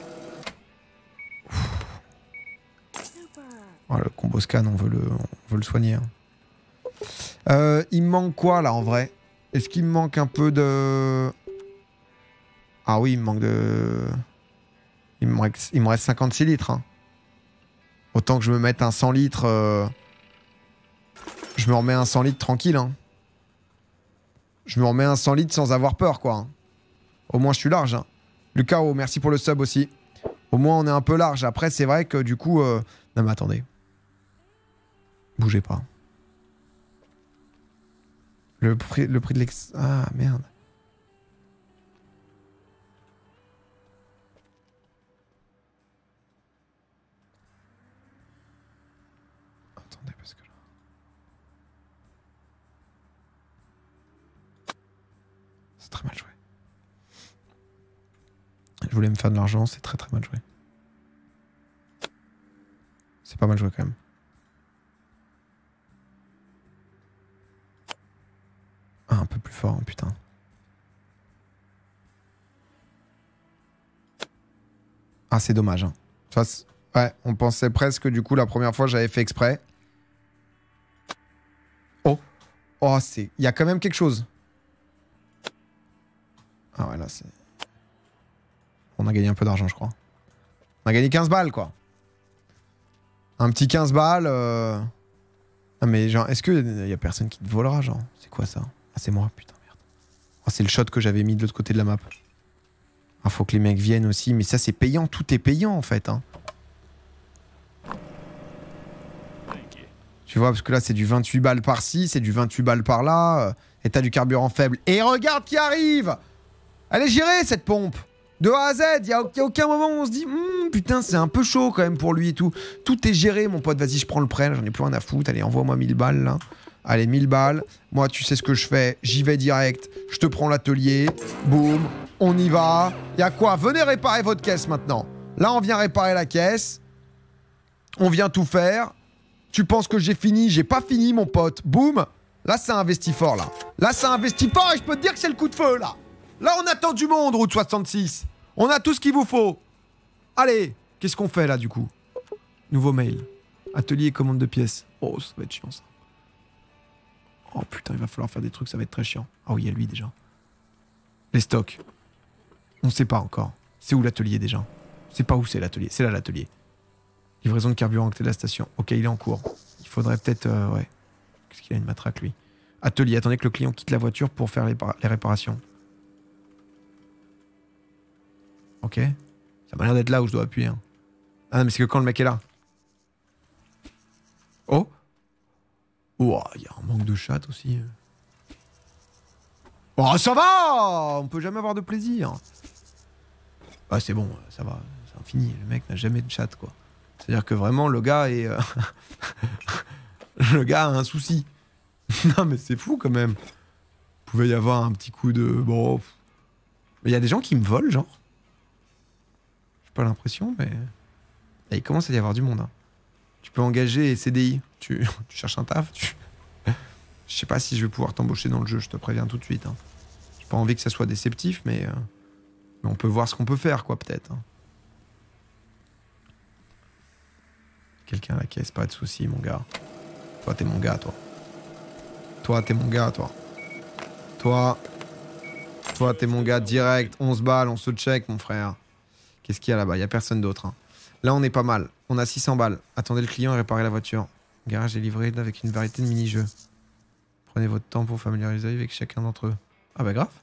Oh, le combo scan, on veut le, on veut le soigner. Hein. Euh, il me manque quoi, là, en vrai? Est-ce qu'il me manque un peu de... Ah oui, il me manque de... Il me reste, il me reste cinquante-six litres. Hein. Autant que je me mette un cent litres... Euh... Je me remets un cent litres tranquille. Hein. Je me remets un cent litres sans avoir peur, quoi. Au moins, je suis large. Hein. Lucas, oh, merci pour le sub aussi. Au moins, on est un peu large. Après, c'est vrai que du coup... Euh... Non, mais attendez. Bougez pas. Le prix, le prix de l'ex... Ah, merde. Attendez, parce que là... C'est très mal joué. Je voulais me faire de l'argent, c'est très très mal joué. C'est pas mal joué quand même. Ah, un peu plus fort, hein, putain. Ah, c'est dommage. Hein. Ça, ouais, on pensait presque du coup la première fois j'avais fait exprès. Oh, oh, c'est, il y a quand même quelque chose. Ah ouais, là c'est. On a gagné un peu d'argent, je crois. On a gagné quinze balles, quoi. Un petit quinze balles. Euh... Non mais genre, est-ce qu'il y a personne qui te volera, genre? C'est quoi ça? Ah, c'est moi, putain, merde. Oh, c'est le shot que j'avais mis de l'autre côté de la map. Ah, faut que les mecs viennent aussi, mais ça c'est payant, tout est payant en fait. Hein. Tu vois, parce que là c'est du vingt-huit balles par-ci, c'est du vingt-huit balles par-là, euh, et t'as du carburant faible. Et regarde qui arrive! Elle est gérée cette pompe! De A à Z, il n'y a, a aucun moment où on se dit hm, putain, c'est un peu chaud quand même pour lui et tout. Tout est géré, mon pote, vas-y, je prends le prêt, j'en ai plus rien à foutre. Allez, envoie-moi mille balles là. Allez, mille balles. Moi, tu sais ce que je fais, j'y vais direct. Je te prends l'atelier, boum, on y va. Il y a quoi? Venez réparer votre caisse maintenant. Là, on vient réparer la caisse. On vient tout faire. Tu penses que j'ai fini? J'ai pas fini, mon pote. Boum. Là, ça investit fort, là. Là, ça investit fort et je peux te dire que c'est le coup de feu, là. Là, on attend du monde, route soixante-six. On a tout ce qu'il vous faut. Allez, qu'est-ce qu'on fait, là, du coup? Nouveau mail. Atelier commande de pièces. Oh, ça va être chiant, ça. Oh, putain, il va falloir faire des trucs, ça va être très chiant. Ah oui, il y a lui, déjà. Les stocks. On sait pas encore. C'est où l'atelier, déjà? C'est pas où c'est l'atelier. C'est là, l'atelier. Livraison de carburant à côté de la station. Ok, il est en cours. Il faudrait peut-être... Euh, ouais. Qu'est-ce qu'il a une matraque, lui? Atelier. Attendez que le client quitte la voiture pour faire les, les réparations. Ok. Ça m'a l'air d'être là où je dois appuyer. Hein. Ah non, mais c'est que quand le mec est là. Oh. Oh, il y a un manque de chat aussi. Oh, ça va! On peut jamais avoir de plaisir. Ah, c'est bon, ça va. C'est infini. Le mec n'a jamais de chat, quoi. C'est-à-dire que vraiment, le gars est... Euh... le gars a un souci. Non, mais c'est fou, quand même. Il pouvait y avoir un petit coup de... Bon... Mais il y a des gens qui me volent, genre. J'ai pas l'impression, mais... Et il commence à y avoir du monde. Hein. Tu peux engager C D I. Tu, tu cherches un taf. Tu... Je sais pas si je vais pouvoir t'embaucher dans le jeu, je te préviens tout de suite. Hein. J'ai pas envie que ça soit déceptif, mais... Euh... mais on peut voir ce qu'on peut faire, quoi, peut-être. Hein. Quelqu'un à la caisse, pas de soucis, mon gars. Toi, t'es mon gars, toi. Toi, t'es mon gars, toi. Toi... Toi, t'es mon gars direct. onze balles, on se check, mon frère. Qu'est-ce qu'il y a là-bas? Il y a personne d'autre. Hein. Là, on est pas mal. On a six cents balles. Attendez le client et réparez la voiture. Le garage est livré avec une variété de mini-jeux. Prenez votre temps pour familiariser avec chacun d'entre eux. Ah bah grave.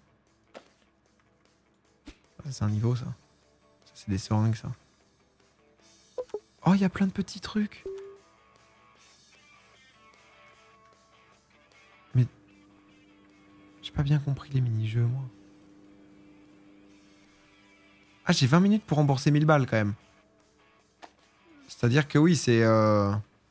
C'est un niveau, ça. Ça, c'est des seringues, ça. Oh, il y a plein de petits trucs. Mais... J'ai pas bien compris les mini-jeux, moi. Ah, j'ai vingt minutes pour rembourser mille balles, quand même. C'est-à-dire que oui, c'est... Euh...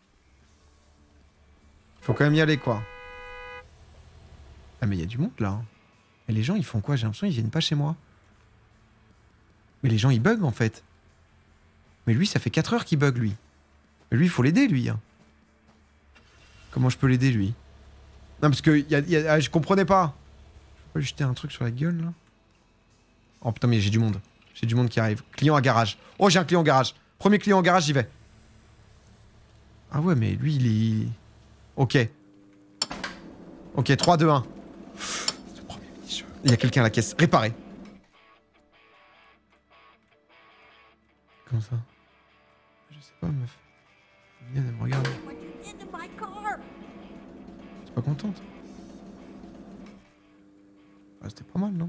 Faut quand même y aller, quoi. Ah, mais il y a du monde, là. Hein. Et les gens, ils font quoi? J'ai l'impression qu'ils viennent pas chez moi. Mais les gens, ils bug, en fait. Mais lui, ça fait quatre heures qu'il bug, lui. Mais lui, il faut l'aider, lui. Hein. Comment je peux l'aider, lui? Non, parce que y a, y a, ah, je comprenais pas. Je peux pas lui jeter un truc sur la gueule, là? Oh, putain, mais j'ai du monde. J'ai du monde qui arrive. Client à garage. Oh, j'ai un client en garage. Premier client en garage, j'y vais. Ah ouais, mais lui, il est... Ok. Ok, trois, deux, un. Il y a quelqu'un à la caisse. Réparé. Comment ça? Je sais pas, meuf. Viens, elle me regarde. T'es pas contente? Ah, c'était pas mal, non?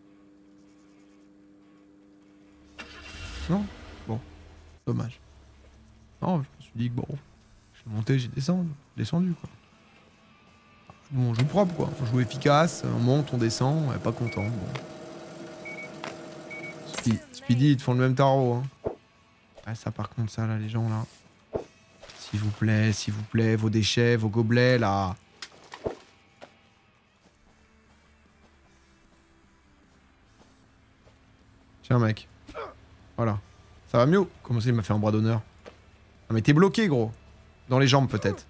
Non? Bon. Dommage. Non, je me suis dit que bon... J'ai monté, j'ai descendu. Descendu, quoi. Bon, on joue propre, quoi. On joue efficace, on monte, on descend, on est pas content. Bon. Speedy, Speedy, ils te font le même tarot, hein. Ah, ça, par contre, ça, là, les gens, là. S'il vous plaît, s'il vous plaît, vos déchets, vos gobelets, là. Tiens, mec. Voilà. Ça va mieux? Comment ça, il m'a fait un bras d'honneur? Ah, mais t'es bloqué, gros. Dans les jambes, peut-être.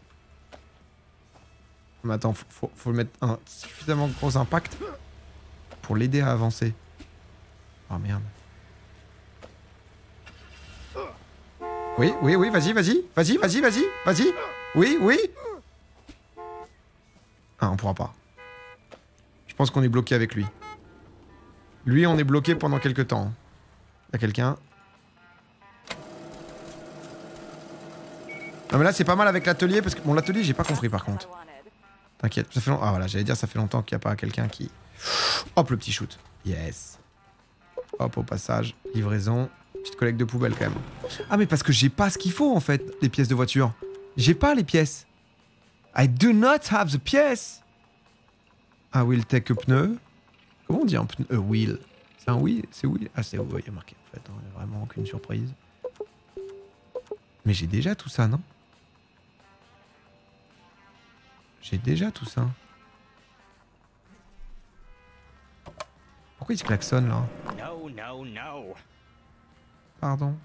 Mais attends, faut, faut, faut mettre un suffisamment gros impact pour l'aider à avancer. Oh merde. Oui, oui, oui, vas-y, vas-y, vas-y, vas-y, vas-y, vas-y. Oui, oui. Ah, on pourra pas. Je pense qu'on est bloqué avec lui. Lui, on est bloqué pendant quelques temps. Il y a quelqu'un. Non mais là c'est pas mal avec l'atelier parce que bon l'atelier j'ai pas compris par contre. T'inquiète, ça fait longtemps. Ah voilà, j'allais dire ça fait longtemps qu'il n'y a pas quelqu'un qui... Hop le petit shoot. Yes. Hop au passage, livraison. Petite collecte de poubelle quand même. Ah mais parce que j'ai pas ce qu'il faut en fait, les pièces de voiture. J'ai pas les pièces. I do not have the pièces. I will take a pneu. Comment on dit un pneu? A wheel. C'est un wheel? C'est wheel? Ah c'est wheel, il y a marqué en fait. Il n'y a vraiment aucune surprise. Mais j'ai déjà tout ça, non? J'ai déjà tout ça. Pourquoi il se klaxonne là? No, no, no. Pardon.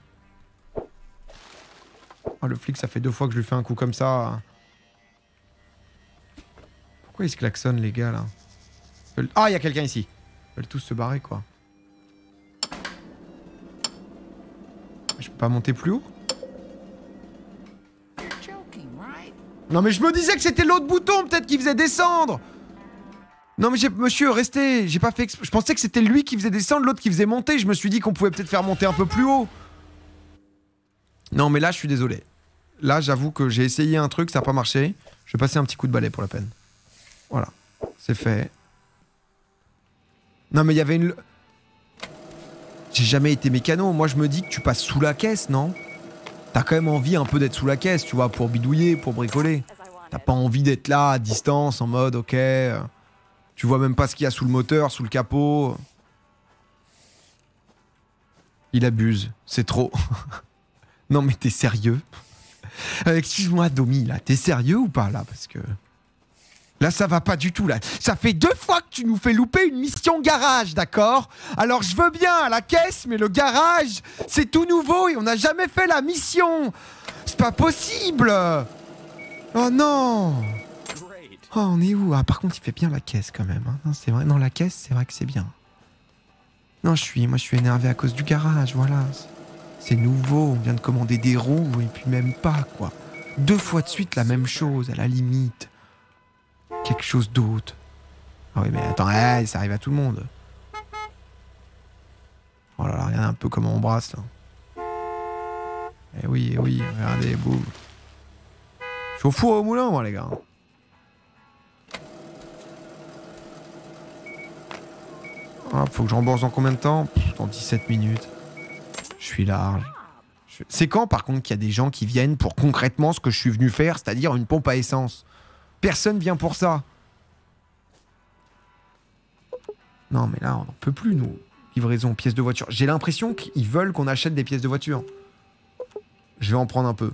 Oh le flic, ça fait deux fois que je lui fais un coup comme ça. Pourquoi il se klaxonne les gars là? Ah, il y a quelqu'un ici. Ils veulent tous se barrer quoi. Je peux pas monter plus haut? Non mais je me disais que c'était l'autre bouton peut-être qui faisait descendre. Non mais j'ai... Monsieur, restez. J'ai pas fait exp... Je pensais que c'était lui qui faisait descendre, l'autre qui faisait monter. Je me suis dit qu'on pouvait peut-être faire monter un peu plus haut. Non mais là je suis désolé. Là j'avoue que j'ai essayé un truc, ça a pas marché. Je vais passer un petit coup de balai pour la peine. Voilà. C'est fait. Non mais il y avait une... J'ai jamais été mécano. Moi je me dis que tu passes sous la caisse, non? T'as quand même envie un peu d'être sous la caisse, tu vois, pour bidouiller, pour bricoler. T'as pas envie d'être là, à distance, en mode, ok... Euh, tu vois même pas ce qu'il y a sous le moteur, sous le capot. Il abuse, c'est trop. Non mais t'es sérieux? euh, Excuse-moi Domi, là, t'es sérieux ou pas, là? Parce que... Là, ça va pas du tout, là. Ça fait deux fois que tu nous fais louper une mission garage, d'accord? Alors, je veux bien à la caisse, mais le garage, c'est tout nouveau et on n'a jamais fait la mission. C'est pas possible. Oh non. Oh, on est où? Ah, par contre, il fait bien la caisse, quand même. Hein. Non, c'est vrai. Non, la caisse, c'est vrai que c'est bien. Non, je suis... Moi, je suis énervé à cause du garage, voilà. C'est nouveau, on vient de commander des roues, et puis même pas, quoi. Deux fois de suite, la même chose, à la limite. Quelque chose d'autre. Ah oui, mais attends, hey, ça arrive à tout le monde. Oh là là, regarde un peu comment on brasse, là. Eh oui, eh oui, regardez, boum. Je suis au four au moulin, moi, les gars. Ah, faut que je rembourse dans combien de temps? Pff, dans dix-sept minutes. Je suis large. Je... C'est quand, par contre, qu'il y a des gens qui viennent pour concrètement ce que je suis venu faire, c'est-à-dire une pompe à essence? Personne vient pour ça. Non, mais là, on n'en peut plus, nous. Livraison, pièces de voiture. J'ai l'impression qu'ils veulent qu'on achète des pièces de voiture. Je vais en prendre un peu.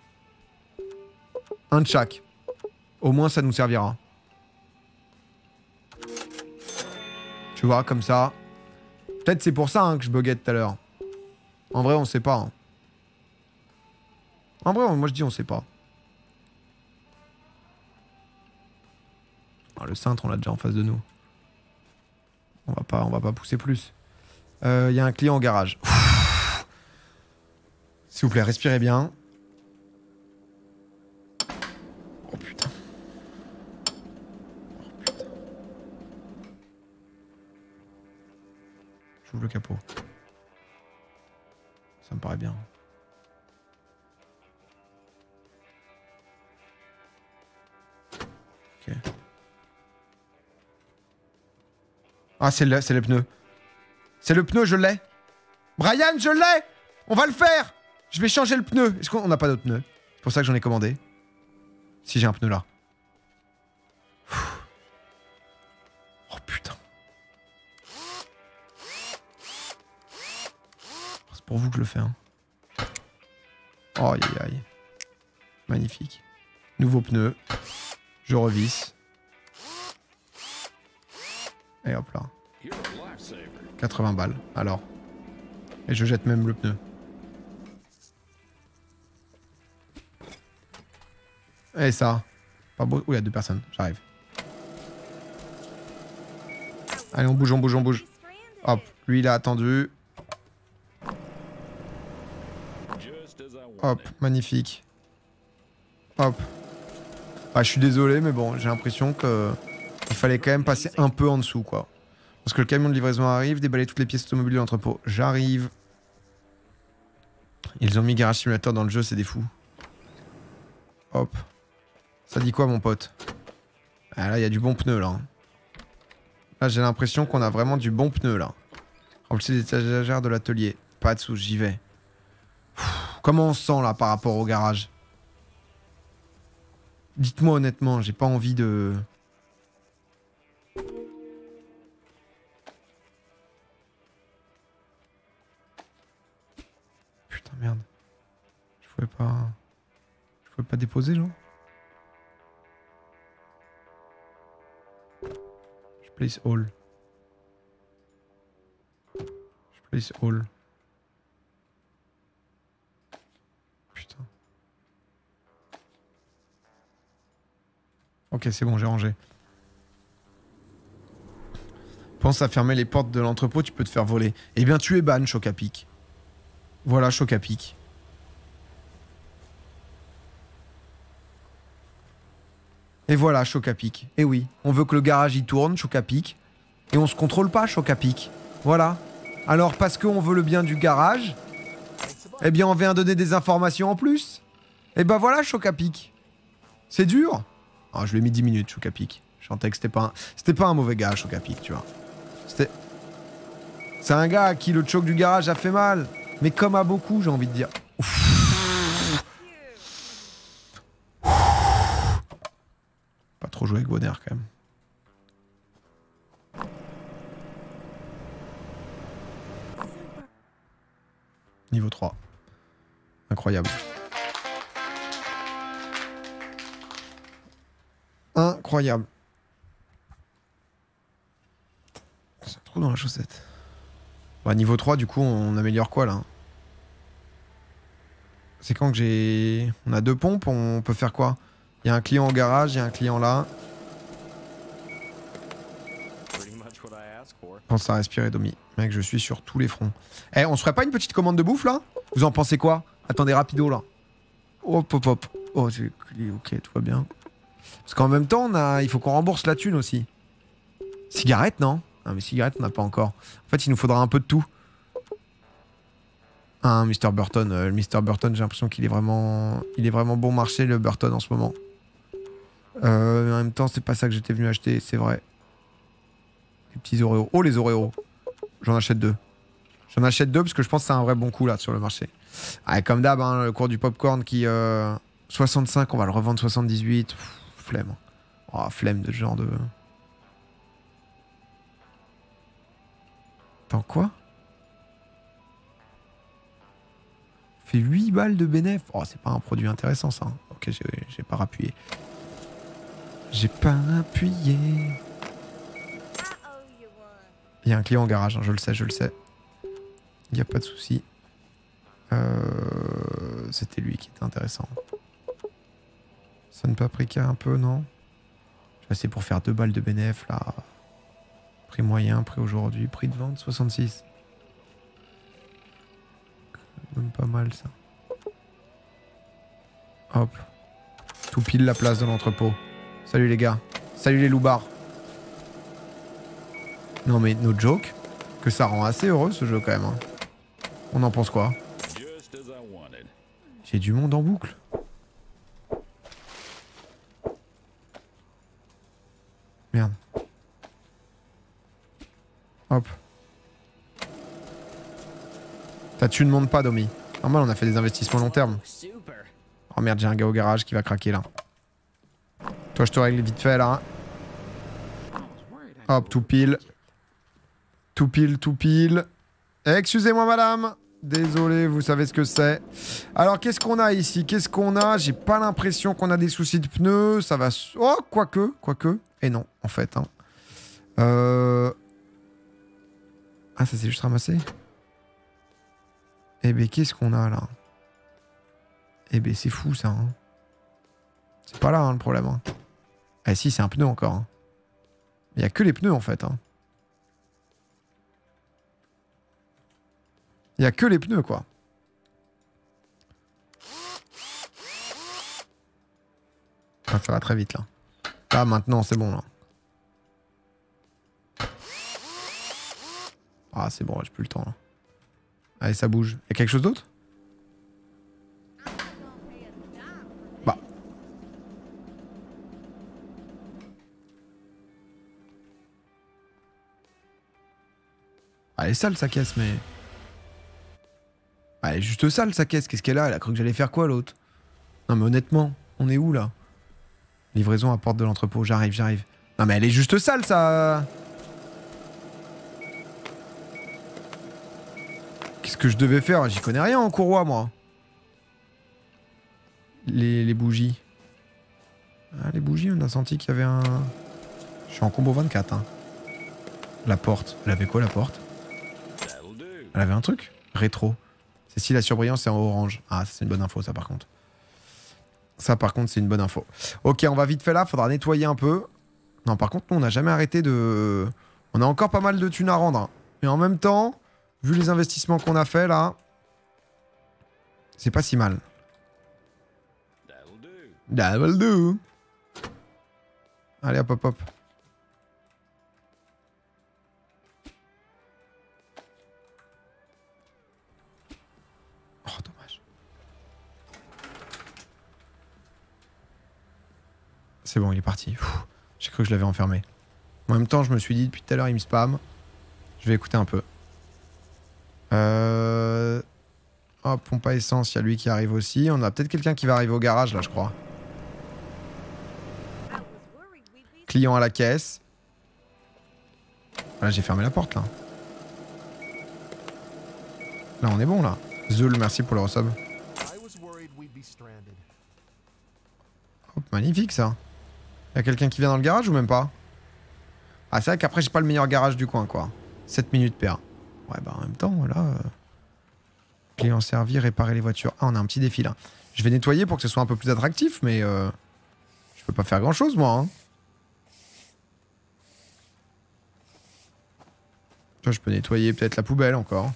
Un de chaque. Au moins, ça nous servira. Tu vois, comme ça. Peut-être c'est pour ça hein, que je buguais tout à l'heure. En vrai, on sait pas. Hein. En vrai, moi je dis on sait pas. Ah, le cintre, on l'a déjà en face de nous. On va pas, on va pas pousser plus. Il euh, y a un client au garage. S'il vous plaît, respirez bien. Oh putain. Oh putain. J'ouvre le capot. Ça me paraît bien. Ok. Ah, c'est le, c'est le pneu. C'est le pneu, je l'ai. Brian, je l'ai. On va le faire. Je vais changer le pneu. Est-ce qu'on n'a pas d'autre pneu? C'est pour ça que j'en ai commandé. Si j'ai un pneu là. Oh putain. C'est pour vous que je le fais. Hein. Oh aïe aïe aïe. Magnifique. Nouveau pneu. Je revisse. Et hop là. quatre-vingts balles. Alors. Et je jette même le pneu. Et ça. Pas beau. Ouh, il y a deux personnes. J'arrive. Allez, on bouge, on bouge, on bouge. Hop. Lui, il a attendu. Hop. Magnifique. Hop. Ah, je suis désolé, mais bon, j'ai l'impression que... Il fallait quand même passer un peu en dessous, quoi. Parce que le camion de livraison arrive, déballer toutes les pièces automobiles de l'entrepôt. J'arrive. Ils ont mis Garage Simulator dans le jeu, c'est des fous. Hop. Ça dit quoi, mon pote? Ah, là, il y a du bon pneu, là. Là, j'ai l'impression qu'on a vraiment du bon pneu, là. Remplissez les étagères de l'atelier. Pas de sous, j'y vais. Pff, comment on se sent, là, par rapport au garage? Dites-moi honnêtement, j'ai pas envie de... Putain, merde. Je pouvais pas... Je pouvais pas déposer, genre? Je place all. Je place all. Putain. Ok, c'est bon, j'ai rangé. Pense à fermer les portes de l'entrepôt, tu peux te faire voler. Eh bien, tu es ban, choc à pic. Voilà, choc à pic. Et voilà, choc à pic. Et oui, on veut que le garage y tourne, choc à pic. Et on se contrôle pas, choc à pic. Voilà. Alors, parce qu'on veut le bien du garage, eh bien, on vient donner des informations en plus. Et ben voilà, choc à pic. C'est dur. Oh, je lui ai mis dix minutes, choc à pic. Je sentais que c'était pas un... C'était pas un mauvais gars, choc à pic, tu vois. C'était... C'est un gars à qui le choc du garage a fait mal. Mais comme à beaucoup, j'ai envie de dire. Ouf. Pas trop jouer avec Bonner quand même. Niveau trois. Incroyable. Incroyable. C'est un trou dans la chaussette. Bah, niveau trois, du coup, on améliore quoi là? C'est quand que j'ai... On a deux pompes, on peut faire quoi? Il y a un client au garage, il y a un client là. Pense à respirer, Domi. Mec, je suis sur tous les fronts. Eh, on se ferait pas une petite commande de bouffe là? Vous en pensez quoi? Attendez, rapido là. Hop, hop, hop. Oh, j'ai... Ok, tout va bien. Parce qu'en même temps, on a... il faut qu'on rembourse la thune aussi. Cigarette, non? Non, mais cigarette, on n'a pas encore. En fait, il nous faudra un peu de tout. Hein, mister Burton. Euh, mister Burton, j'ai l'impression qu'il est vraiment... Il est vraiment bon marché, le Burton, en ce moment. Euh, en même temps, c'est pas ça que j'étais venu acheter, c'est vrai. Les petits Oreos. Oh, les Oreos. J'en achète deux. J'en achète deux parce que je pense que c'est un vrai bon coup, là, sur le marché. Ah, comme d'hab, hein, le cours du popcorn qui... Euh... soixante-cinq, on va le revendre soixante-dix-huit. Pff, flemme. Oh, flemme de ce genre de... Attends, quoi? Fait huit balles de bénéf. Oh, c'est pas un produit intéressant, ça. Ok, j'ai pas rappuyé. J'ai pas appuyé. Il y a un client en garage, hein, je le sais, je le sais. Il n'y a pas de souci. Euh... C'était lui qui était intéressant. Sun Paprika un peu, non? C'est pour faire deux balles de bénéf, là. Prix moyen, prix aujourd'hui, prix de vente, soixante-six. Même pas mal, ça. Hop. Tout pile la place de l'entrepôt. Salut les gars. Salut les loupards. Non mais, no joke, que ça rend assez heureux ce jeu quand même. Hein. On en pense quoi? J'ai du monde en boucle. Merde. Hop. Ta thune ne monte pas, Domi. Normal, on a fait des investissements long terme. Oh merde, j'ai un gars au garage qui va craquer là. Toi, je te règle vite fait là. Hop, tout pile. Tout pile, tout pile. Excusez-moi, madame. Désolé, vous savez ce que c'est. Alors, qu'est-ce qu'on a ici? Qu'est-ce qu'on a? J'ai pas l'impression qu'on a des soucis de pneus. Ça va... Oh, quoique, quoique. Et non, en fait. Hein. Euh... Ah, ça s'est juste ramassé? Eh ben, qu'est-ce qu'on a, là? Eh ben, c'est fou, ça. Hein. C'est pas là, hein, le problème. Hein. Eh si, c'est un pneu encore. Hein. Il y a que les pneus, en fait. Hein. Il y a que les pneus, quoi. Ah, ça va très vite, là. Là, maintenant, c'est bon, là. Ah, c'est bon, j'ai plus le temps, là. Allez, ça bouge. Il y a quelque chose d'autre? Bah. Ah, elle est sale sa caisse, mais... Ah, elle est juste sale sa caisse, qu'est-ce qu'elle a? Elle a cru que j'allais faire quoi l'autre? Non mais honnêtement, on est où là? Livraison à porte de l'entrepôt, j'arrive, j'arrive. Non mais elle est juste sale ça. Qu'est-ce que je devais faire? J'y connais rien en courroie moi. Les, les bougies. Ah, les bougies, on a senti qu'il y avait un... Je suis en combo vingt-quatre. Hein. La porte. Elle avait quoi la porte? Elle avait un truc? Rétro. C'est si la surbrillance est en orange. Ah, c'est une bonne info ça par contre. Ça par contre c'est une bonne info. Ok, on va vite fait là, faudra nettoyer un peu. Non par contre nous on n'a jamais arrêté de... On a encore pas mal de thunes à rendre. Hein. Mais en même temps, vu les investissements qu'on a fait là, c'est pas si mal. That'll do. Allez hop hop hop. Oh dommage. C'est bon, il est parti. J'ai cru que je l'avais enfermé. En même temps, je me suis dit depuis tout à l'heure, il me spam. Je vais écouter un peu. Euh... Oh, pompe à essence, il y a lui qui arrive aussi. On a peut-être quelqu'un qui va arriver au garage là, je crois. Client à la caisse. Là, j'ai fermé la porte là. Là, on est bon là. Zul, merci pour le resub. Hop, magnifique ça. Y'a quelqu'un qui vient dans le garage ou même pas? Ah, c'est vrai qu'après, j'ai pas le meilleur garage du coin quoi. sept minutes paire. Ouais, bah en même temps, voilà. Euh... Client servi, réparer les voitures. Ah, on a un petit défi là. Je vais nettoyer pour que ce soit un peu plus attractif, mais euh... je peux pas faire grand chose moi. Hein. Je peux nettoyer peut-être la poubelle encore.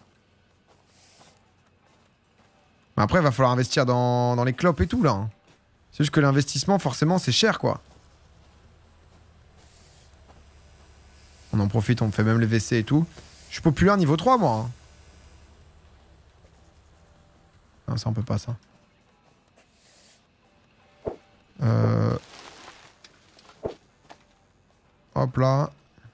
Mais après, il va falloir investir dans, dans les clopes et tout, là. Hein. C'est juste que l'investissement, forcément, c'est cher, quoi. On en profite, on fait même les W C et tout. Je suis populaire niveau trois, moi. Hein. Non, ça, on peut pas, ça. Euh... Hop là.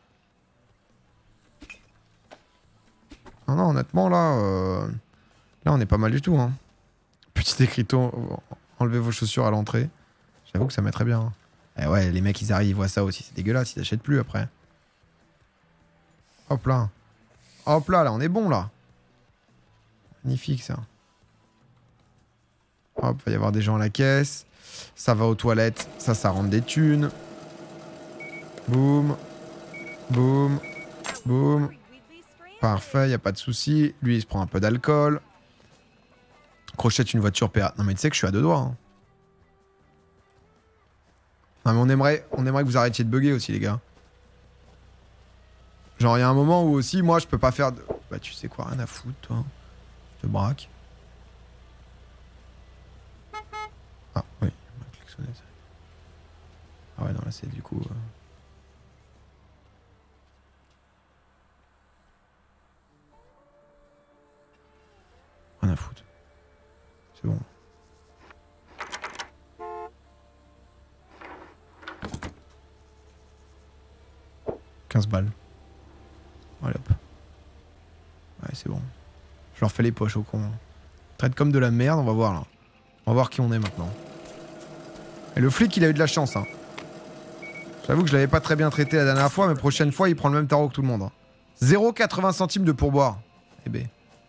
Non, non, honnêtement, là... Euh... Là, on est pas mal du tout, hein. Petit écriteau, enlevez vos chaussures à l'entrée. J'avoue que ça mettrait bien. Hein. Eh ouais, les mecs, ils arrivent, ils voient ça aussi. C'est dégueulasse, ils achètent plus après. Hop là. Hop là, là, on est bon, là. Magnifique, ça. Hop, va y avoir des gens à la caisse. Ça va aux toilettes. Ça, ça rentre des thunes. Boum. Boum. Boum. Parfait, y a pas de souci. Lui, il se prend un peu d'alcool. Crochette une voiture P A. Non mais tu sais que je suis à deux doigts. Hein. Non mais on aimerait, on aimerait que vous arrêtiez de bugger aussi les gars. Genre il y a un moment où aussi moi je peux pas faire de... Bah tu sais quoi, rien à foutre toi. Je te braque. Ah oui, ah ouais non là c'est du coup... Euh... Rien à foutre. C'est bon. quinze balles. Allez hop. Ouais, c'est bon. Je leur fais les poches au con. Traite comme de la merde, on va voir là. On va voir qui on est maintenant. Et le flic, il a eu de la chance. Hein. J'avoue que je l'avais pas très bien traité la dernière fois, mais prochaine fois, il prend le même tarot que tout le monde. Hein. zéro virgule quatre-vingts centimes de pourboire. Eh ben.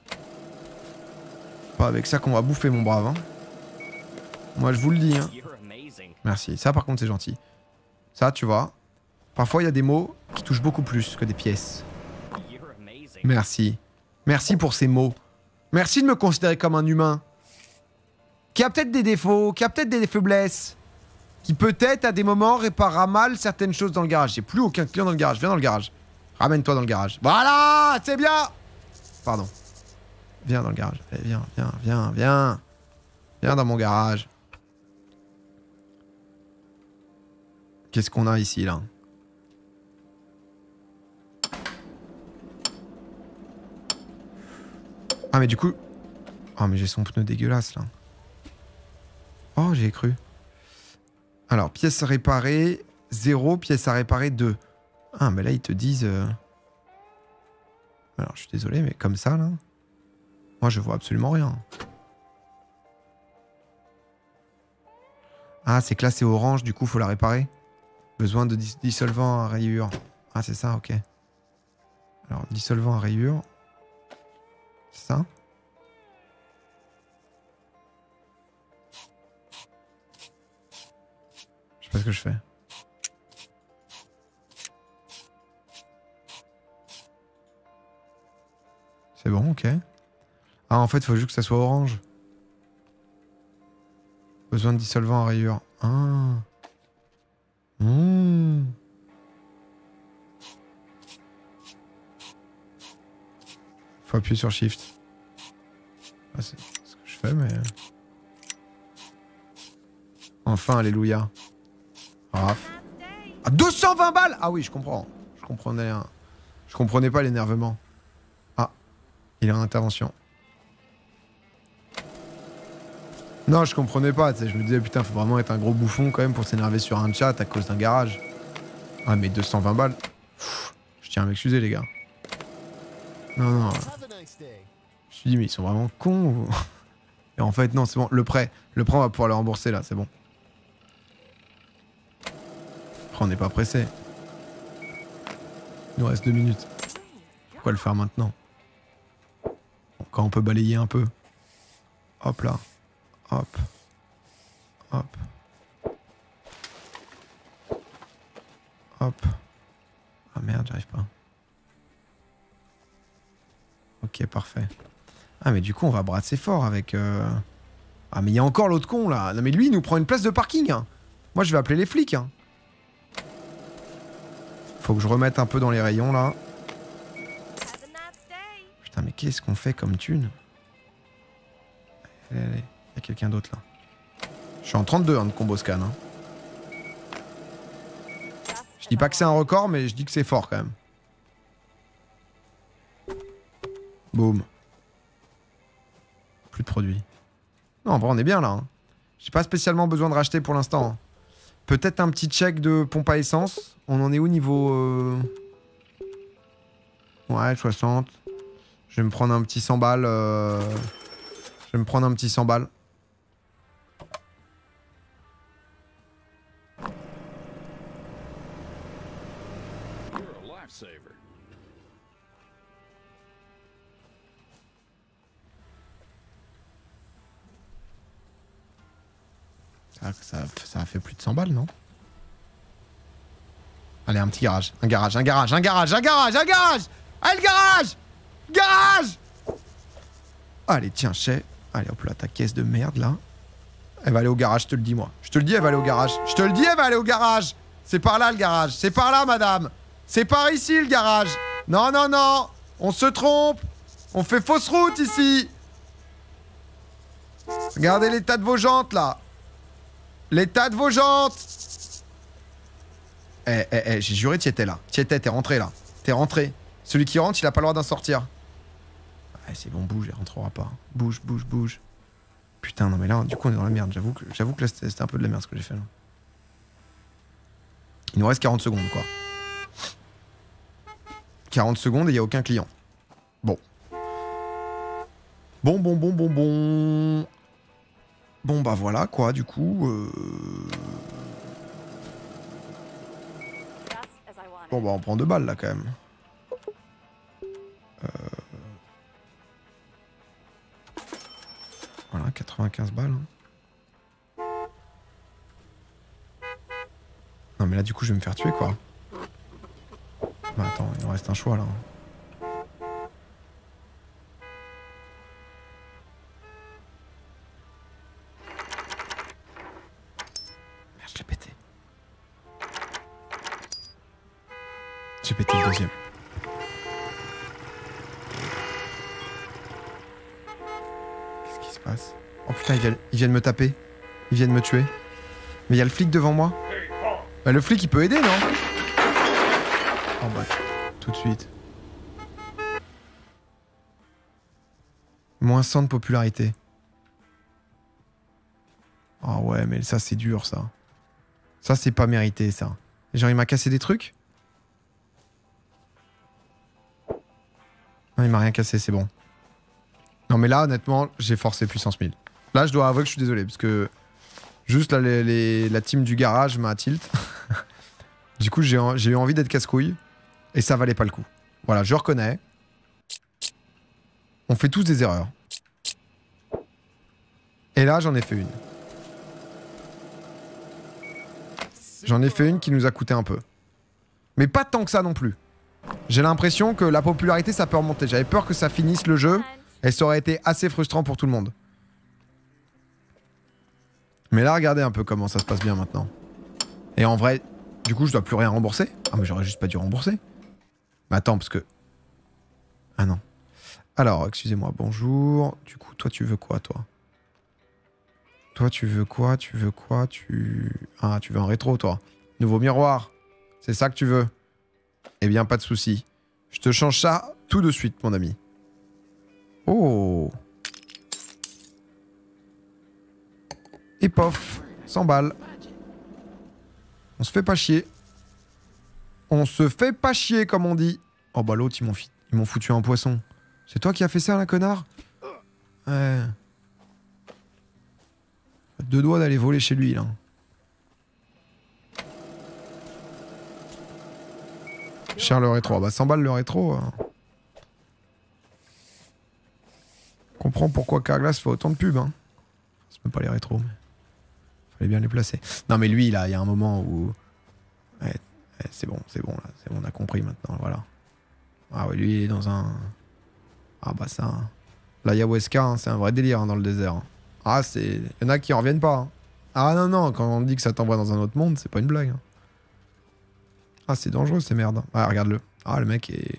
Pas avec ça qu'on va bouffer, mon brave. Hein. Moi, je vous le dis. Hein. Merci. Ça, par contre, c'est gentil. Ça, tu vois. Parfois, il y a des mots qui touchent beaucoup plus que des pièces. Merci. Merci pour ces mots. Merci de me considérer comme un humain. Qui a peut-être des défauts, qui a peut-être des faiblesses. Qui peut-être, à des moments, réparera mal certaines choses dans le garage. J'ai plus aucun client dans le garage. Viens dans le garage. Ramène-toi dans le garage. Voilà, c'est bien. Pardon. Viens dans le garage. Allez, viens, viens, viens, viens. Viens dans mon garage. Qu'est-ce qu'on a ici, là? Ah, mais du coup... Oh, mais j'ai son pneu dégueulasse, là. Oh, j'ai cru. Alors, pièce réparée, zéro, pièce à réparer, deux. Ah, mais là, ils te disent... Euh... Alors, je suis désolé, mais comme ça, là... Moi, je vois absolument rien. Ah, c'est classé orange, du coup, faut la réparer. Besoin de dis dissolvant à rayures. Ah, c'est ça, ok. Alors, dissolvant à rayures. C'est ça? Je sais pas ce que je fais. C'est bon, ok. Ah, en fait, il faut juste que ça soit orange. Besoin de dissolvant à rayures. Ah. Mmh. Faut appuyer sur Shift. Ah, c'est ce que je fais, mais... Enfin, alléluia. Raf. Ah, deux cent vingt balles! Ah oui, je comprends. Je comprenais, hein. Je comprenais pas l'énervement. Ah, il est en intervention. Non, je comprenais pas, tu sais, je me disais, putain, faut vraiment être un gros bouffon quand même pour s'énerver sur un chat à cause d'un garage. Ah, mais deux cent vingt balles. Pff, je tiens à m'excuser, les gars. Non, non. Je me suis dit, mais ils sont vraiment cons ou... Et en fait, non, c'est bon. Le prêt. Le prêt, on va pouvoir le rembourser, là, c'est bon. Après, on n'est pas pressé. Il nous reste deux minutes. Pourquoi le faire maintenant? Bon, quand on peut balayer un peu. Hop là. Hop. Hop. Hop. Ah merde, j'arrive pas. Ok, parfait. Ah mais du coup on va brasser fort avec... Euh... Ah mais il y a encore l'autre con là. Non mais lui il nous prend une place de parking. Hein. Moi je vais appeler les flics. Hein. Faut que je remette un peu dans les rayons là. Putain mais qu'est-ce qu'on fait comme thune? Allez, allez. Il y a quelqu'un d'autre là. Je suis en trente-deux hein, de combo scan. Hein. Je dis pas que c'est un record, mais je dis que c'est fort quand même. Boum. Plus de produits. Non, en vrai, on est bien là. Hein. J'ai pas spécialement besoin de racheter pour l'instant. Hein. Peut-être un petit check de pompe à essence. On en est où niveau... Euh... Ouais, soixante. Je vais me prendre un petit cent balles. Euh... Je vais me prendre un petit cent balles. Ça, ça, ça a fait plus de cent balles, non? Allez, un petit garage. Un garage, un garage, un garage, un garage, un garage! Allez, le garage! Garage! Allez, tiens, chais. Allez, hop là, ta caisse de merde, là. Elle va aller au garage, je te le dis, moi. Je te le dis, elle va aller au garage. Je te le dis, elle va aller au garage. C'est par là, le garage. C'est par là, madame. C'est par ici, le garage. Non, non, non. On se trompe. On fait fausse route, ici. Regardez l'état de vos jantes, là. L'état de vos jantes. Eh, eh, eh, j'ai juré, t'y étais, là. T'y étais, t'es rentré, là. T'es rentré. Celui qui rentre, il a pas le droit d'en sortir. Ouais, c'est bon, bouge, il rentrera pas. Bouge, bouge, bouge. Putain, non mais là, du coup, on est dans la merde. J'avoue que, j'avoue que là, c'était un peu de la merde ce que j'ai fait là. Il nous reste quarante secondes, quoi. quarante secondes et il n'y a aucun client. Bon. Bon, bon, bon, bon, bon. Bon, bah voilà, quoi, du coup. Euh... Bon, bah on prend deux balles, là, quand même. Euh... Voilà, quatre-vingt-quinze balles. Hein. Non, mais là, du coup, je vais me faire tuer, quoi. Bah, attends, il nous reste un choix, là. Merde, je l'ai pété. J'ai pété le deuxième. Qu'est-ce qui se passe? Oh putain, ils viennent, ils viennent me taper. Ils viennent me tuer. Mais il y a le flic devant moi. Bah, le flic, il peut aider, non? Oh bah, tout de suite. Moins cent de popularité. Oh ouais, mais ça, c'est dur, ça. Ça, c'est pas mérité, ça. Genre, il m'a cassé des trucs? Ah, il m'a rien cassé, c'est bon. Non mais là, honnêtement, j'ai forcé puissance mille. Là, je dois avouer que je suis désolé, parce que... Juste là, les, les, la team du garage m'a tilt. Du coup, j'ai eu envie d'être casse-couille. Et ça valait pas le coup. Voilà, je reconnais. On fait tous des erreurs. Et là, j'en ai fait une. J'en ai fait une qui nous a coûté un peu. Mais pas tant que ça non plus. J'ai l'impression que la popularité, ça peut remonter. J'avais peur que ça finisse le jeu. Et ça aurait été assez frustrant pour tout le monde. Mais là, regardez un peu comment ça se passe bien maintenant. Et en vrai, du coup, je dois plus rien rembourser. Ah, mais j'aurais juste pas dû rembourser. Mais attends, parce que... Ah non. Alors, excusez-moi, bonjour. Du coup, toi, tu veux quoi, toi? Toi, tu veux quoi? Tu veux quoi? Tu... Ah, tu veux un rétro, toi. Nouveau miroir. C'est ça que tu veux? Eh bien, pas de souci. Je te change ça tout de suite, mon ami. Oh. Et pof, cent balles. On se fait pas chier. On se fait pas chier, comme on dit. Oh bah l'autre, ils m'ont ils m'ont foutu un poisson. C'est toi qui as fait ça, là, connard? Ouais. Deux doigts d'aller voler chez lui, là. Cher le rétro. Bah cent balles le rétro. Hein. On comprend pourquoi Carglass fait autant de pubs. Hein. C'est même pas les rétros, mais... Fallait bien les placer. Non mais lui, là, il y a un moment où... Ouais, ouais, c'est bon, c'est bon, là. C'est bon, on a compris maintenant, voilà. Ah ouais, lui, il est dans un... Ah bah ça... L'ayahuasca, hein, c'est un vrai délire hein, dans le désert. Hein. Ah, c'est... Il y en a qui en reviennent pas. Hein. Ah non, non, quand on dit que ça t'envoie dans un autre monde, c'est pas une blague. Hein. Ah, c'est dangereux, ces merdes. Ah, regarde-le. Ah, le mec est...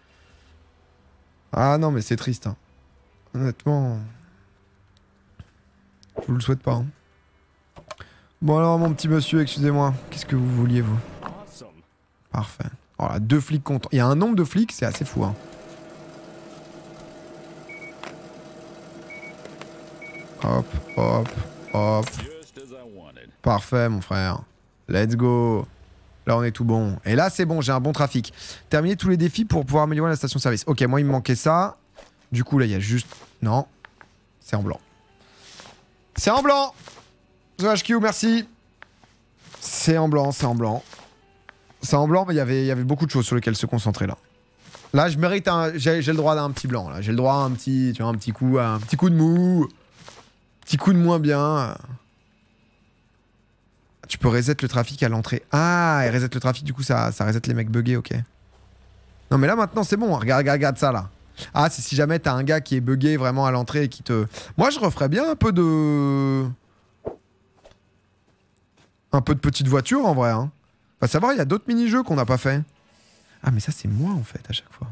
Ah non, mais c'est triste. Hein. Honnêtement... Je vous le souhaite pas. Hein. Bon alors, mon petit monsieur, excusez-moi. Qu'est-ce que vous vouliez, vous? Parfait. Voilà, deux flics contents. Il y a un nombre de flics, c'est assez fou. Hein. Hop, hop, hop. Parfait, mon frère. Let's go. Là, on est tout bon. Et là, c'est bon, j'ai un bon trafic. Terminer tous les défis pour pouvoir améliorer la station-service. Ok, moi, il me manquait ça. Du coup, là, il y a juste... Non. C'est en blanc. C'est en blanc. The H Q, merci. C'est en blanc, c'est en blanc. C'est en blanc, mais y il y avait beaucoup de choses sur lesquelles se concentrer, là. Là, je mérite un... J'ai le droit d'un petit blanc, là. J'ai le droit à un petit... Tu vois, un petit coup... Un petit coup de mou. Petit coup de moins bien. Tu peux reset le trafic à l'entrée. Ah, et reset le trafic, du coup, ça, ça reset les mecs buggés, ok. Non, mais là, maintenant, c'est bon. Regarde, regarde, regarde ça, là. Ah, c'est si jamais t'as un gars qui est buggé vraiment à l'entrée et qui te... Moi, je referais bien un peu de... Un peu de petite voiture, en vrai. Hein. Faut savoir, il y a d'autres mini-jeux qu'on n'a pas fait. Ah, mais ça, c'est moi, en fait, à chaque fois.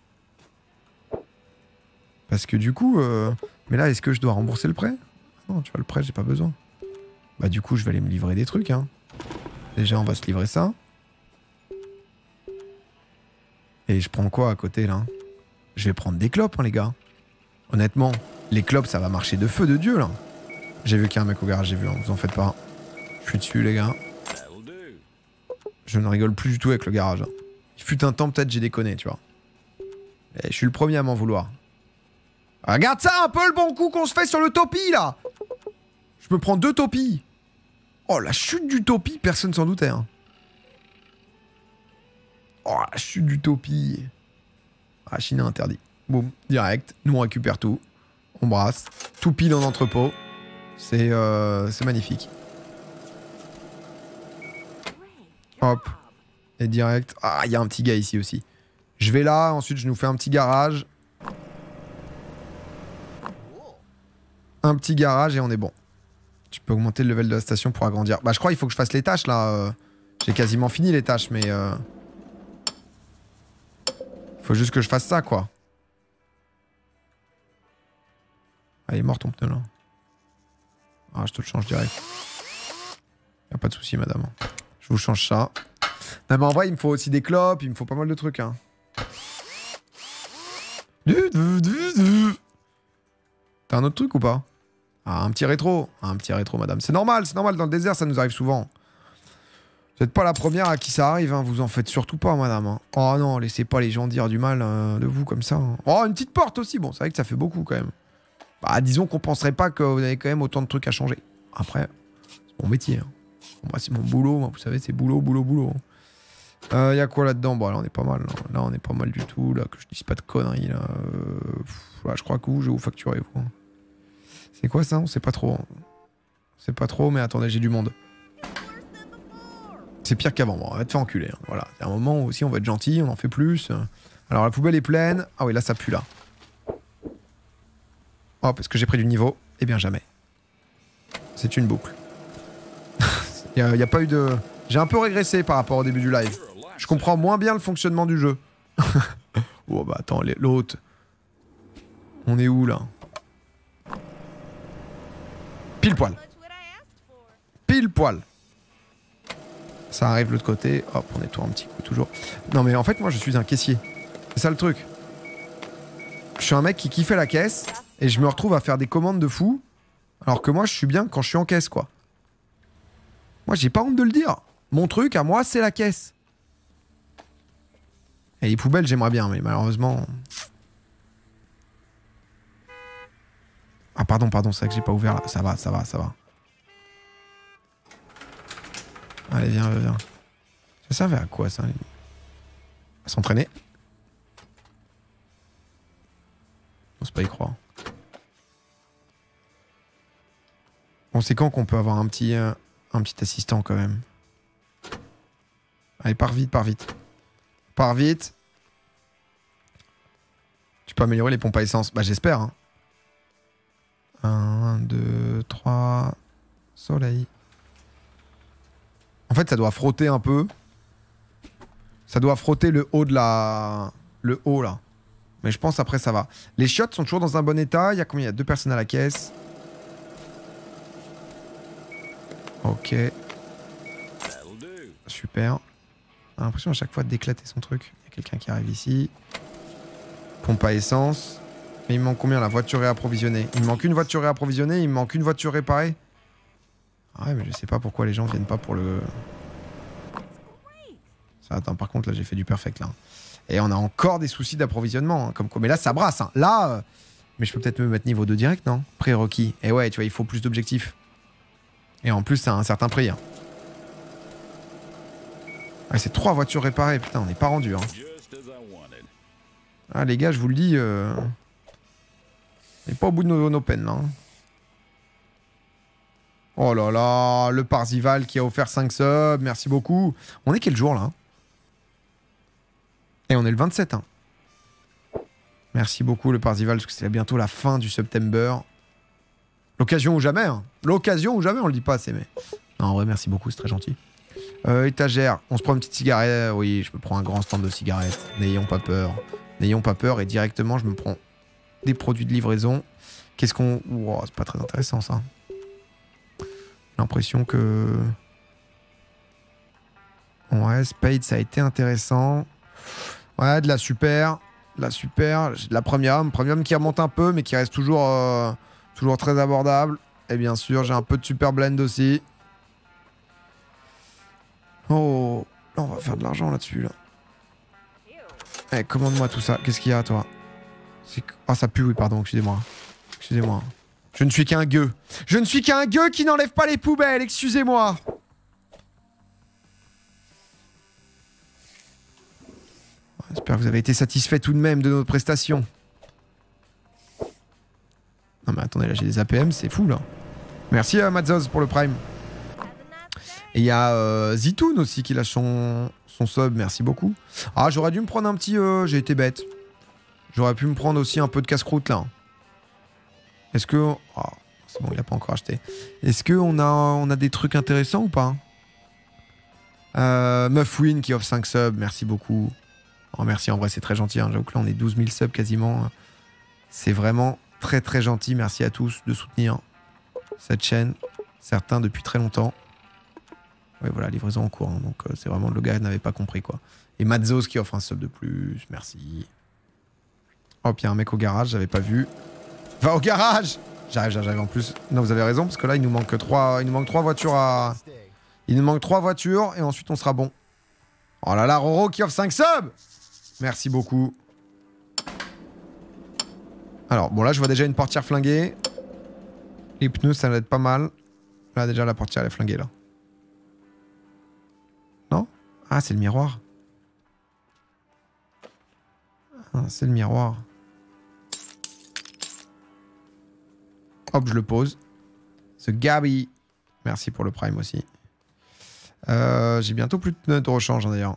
Parce que du coup... Euh... Mais là, est-ce que je dois rembourser le prêt? Non, tu vois, le prêt, j'ai pas besoin. Bah, du coup, je vais aller me livrer des trucs. Hein. Déjà, on va se livrer ça. Et je prends quoi à côté, là? Je vais prendre des clopes, hein, les gars. Honnêtement, les clopes, ça va marcher de feu de Dieu, là. J'ai vu qu'il y a un mec au garage, j'ai vu, hein, vous en faites pas. Je suis dessus, les gars. Je ne rigole plus du tout avec le garage. Hein. Il fut un temps, peut-être, j'ai déconné, tu vois. Et je suis le premier à m'en vouloir. Regarde ça, un peu le bon coup qu'on se fait sur le topi, là. Je me prends deux topis. Oh, la chute du topi, personne s'en doutait. Hein. Oh, la chute du topi. Ah, Chine interdit. Boum, direct. Nous, on récupère tout. On brasse. Tout pile en entrepôt. C'est euh, c'est magnifique. Hop. Et direct. Ah, il y a un petit gars ici aussi. Je vais là. Ensuite, je nous fais un petit garage. Un petit garage et on est bon. Tu peux augmenter le level de la station pour agrandir. Bah, je crois qu'il faut que je fasse les tâches, là. Euh, J'ai quasiment fini les tâches, mais... Euh... Faut juste que je fasse ça, quoi. Ah, il est mort, ton pneu, là. Ah, je te le change direct. Y'a pas de souci, madame. Je vous change ça. Non, mais en vrai, il me faut aussi des clopes. Il me faut pas mal de trucs, hein. T'as un autre truc ou pas? Ah, un petit rétro. Ah, un petit rétro, madame. C'est normal, c'est normal. Dans le désert, ça nous arrive souvent. Vous n'êtes pas la première à qui ça arrive, hein. Vous en faites surtout pas, madame. Hein. Oh non, laissez pas les gens dire du mal euh, de vous comme ça. Hein. Oh, une petite porte aussi. Bon, c'est vrai que ça fait beaucoup quand même. Bah, disons qu'on penserait pas que vous avez quand même autant de trucs à changer. Après, c'est mon métier. Hein. Bon, bah, c'est mon boulot. Moi, vous savez, c'est boulot, boulot, boulot. Il euh, y a quoi là-dedans? Bon, là, on est pas mal. Là. là, on est pas mal du tout. Là, que je dise pas de conneries. Là, euh, pff, là je crois que vous, je vais vous facturer. Vous. Hein. C'est quoi ça? On sait pas trop. Hein. C'est pas trop, mais attendez, j'ai du monde. C'est pire qu'avant, bon, on va te faire enculer. Hein. Voilà, il y a un moment où aussi on va être gentil, on en fait plus. Alors la poubelle est pleine. Ah oui, là ça pue là. Oh, parce que j'ai pris du niveau. Eh bien jamais. C'est une boucle. Il n'y a, a pas eu de... J'ai un peu régressé par rapport au début du live. Je comprends moins bien le fonctionnement du jeu. Oh bah attends, l'autre. On est où là? Pile poil. Pile poil. Ça arrive de l'autre côté. Hop, on nettoie un petit coup toujours. Non mais en fait, moi je suis un caissier. C'est ça le truc. Je suis un mec qui kiffait la caisse et je me retrouve à faire des commandes de fou. Alors que moi, je suis bien quand je suis en caisse, quoi. Moi, j'ai pas honte de le dire. Mon truc, à moi, c'est la caisse. Et les poubelles, j'aimerais bien, mais malheureusement... Ah, pardon, pardon, c'est vrai que j'ai pas ouvert là. Ça va, ça va, ça va. Allez, viens, viens. Ça servait à quoi, ça? À s'entraîner? On se pas y croire. Bon, c'est quand qu'on peut avoir un petit, euh, un petit assistant, quand même? Allez, pars vite, pars vite. Pars vite. Tu peux améliorer les pompes à essence. Bah, j'espère, hein. un, deux, trois... Soleil. En fait, ça doit frotter un peu. Ça doit frotter le haut de la... Le haut, là. Mais je pense après, ça va. Les chiottes sont toujours dans un bon état. Il y a combien? Il y a deux personnes à la caisse. Ok. Super. On a l'impression à chaque fois d'éclater son truc. Il y a quelqu'un qui arrive ici. Pompe à essence. Mais il me manque combien? La voiture réapprovisionnée. Il me manque une voiture réapprovisionnée. Il me manque une voiture réparée. Ah ouais, mais je sais pas pourquoi les gens viennent pas pour le... Ça, attends, par contre, là, j'ai fait du perfect, là. Et on a encore des soucis d'approvisionnement. Hein, comme quoi. Mais là, ça brasse. Hein. Là... Euh... Mais je peux peut-être me mettre niveau deux direct, non? Prérequis. Et ouais, tu vois, il faut plus d'objectifs. Et en plus, c'est à un certain prix. Hein. Ouais, c'est trois voitures réparées. Putain, on n'est pas rendu. Hein. Ah, les gars, je vous le dis... Euh... On n'est pas au bout de nos, nos peines, là. Hein. Oh là là, le Parzival qui a offert cinq subs, merci beaucoup. On est quel jour là? Et on est le vingt-sept. Hein. Merci beaucoup le Parzival, parce que c'est bientôt la fin du September. L'occasion ou jamais. Hein. L'occasion ou jamais, on le dit pas assez, mais... Non, en vrai, merci beaucoup, c'est très gentil. Euh, étagère, on se prend une petite cigarette. Oui, je me prends un grand stand de cigarettes. N'ayons pas peur. N'ayons pas peur, et directement, je me prends des produits de livraison. Qu'est-ce qu'on... Oh, c'est pas très intéressant, ça. L'impression que... Ouais, Spade, ça a été intéressant. Ouais, de la super. De la super. De la premium. Premium qui remonte un peu, mais qui reste toujours, euh, toujours très abordable. Et bien sûr, j'ai un peu de super blend aussi. Oh, là, on va faire de l'argent là-dessus, là. Eh, commande-moi tout ça. Qu'est-ce qu'il y a, toi? Ah, oh, ça pue, oui, pardon, excusez-moi. Excusez-moi. Je ne suis qu'un gueux. Je ne suis qu'un gueux qui n'enlève pas les poubelles, excusez-moi. J'espère que vous avez été satisfait tout de même de notre prestation. Non mais attendez, là j'ai des A P M, c'est fou là. Merci à Mazzoz pour le prime. Et il y a euh, Zitoun aussi qui lâche son, son sub, merci beaucoup. Ah, j'aurais dû me prendre un petit... Euh, j'ai été bête. J'aurais pu me prendre aussi un peu de casse-croûte là. Est-ce que... Oh, c'est bon, il n'a pas encore acheté. Est-ce qu'on a, on a des trucs intéressants ou pas? euh, Muffwin qui offre cinq subs, merci beaucoup. Oh, merci, en vrai, c'est très gentil. Hein. J'avoue que là, on est douze mille subs quasiment. C'est vraiment très très gentil. Merci à tous de soutenir cette chaîne. Certains depuis très longtemps. Oui, voilà, livraison en cours. Hein. Donc, euh, c'est vraiment le gars n'avait pas compris quoi. Et Mazzos qui offre un sub de plus. Merci. Oh, puis il y a un mec au garage, j'avais pas vu. Va au garage! J'arrive, j'arrive en plus. Non, vous avez raison, parce que là, il nous manque trois, il nous manque trois voitures à... Il nous manque trois voitures et ensuite on sera bon. Oh là là, Roro qui offre cinq subs. Merci beaucoup. Alors, bon là je vois déjà une portière flinguée. Les pneus ça va être pas mal. Là déjà la portière elle est flinguée là. Non? Ah c'est le miroir. Ah, c'est le miroir. Hop, je le pose. The Gabi. Merci pour le prime aussi. Euh, J'ai bientôt plus de pneus de rechange hein, d'ailleurs.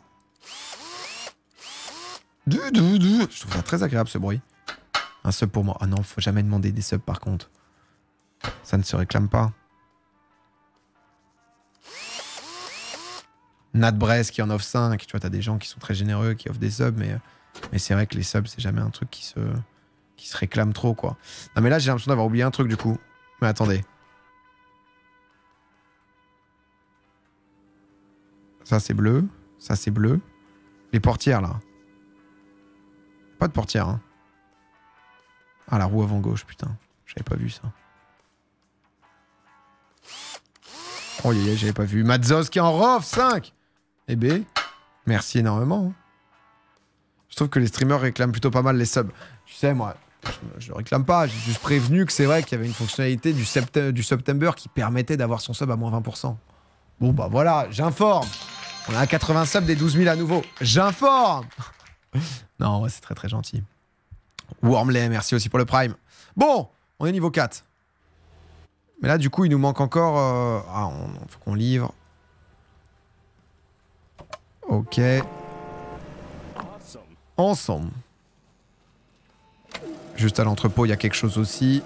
Je trouve ça très agréable ce bruit. Un sub pour moi. Ah non, faut jamais demander des subs par contre. Ça ne se réclame pas. Nat Brest qui en offre cinq. Tu vois, t'as des gens qui sont très généreux, qui offrent des subs, mais, mais c'est vrai que les subs, c'est jamais un truc qui se, qui se réclame trop, quoi. Non, mais là, j'ai l'impression d'avoir oublié un truc, du coup. Mais attendez. Ça, c'est bleu. Ça, c'est bleu. Les portières, là. Pas de portière, hein. Ah, la roue avant gauche, putain. J'avais pas vu ça. Oh, yeah, yeah, j'avais pas vu. Madzos qui est en rof, cinq. Eh ben, merci énormément. Je trouve que les streamers réclament plutôt pas mal les subs. Tu sais, moi, je, je le réclame pas. J'ai juste prévenu que c'est vrai qu'il y avait une fonctionnalité du, sept, du September qui permettait d'avoir son sub à moins vingt pour cent. Bon, bah voilà, j'informe. On a quatre-vingts subs des douze mille à nouveau. J'informe. Non, ouais, c'est très très gentil. Wormley, merci aussi pour le prime. Bon, on est niveau quatre. Mais là, du coup, il nous manque encore... Euh... Ah, on... faut qu'on livre. Ok. Ensemble. Juste à l'entrepôt, il y a quelque chose aussi.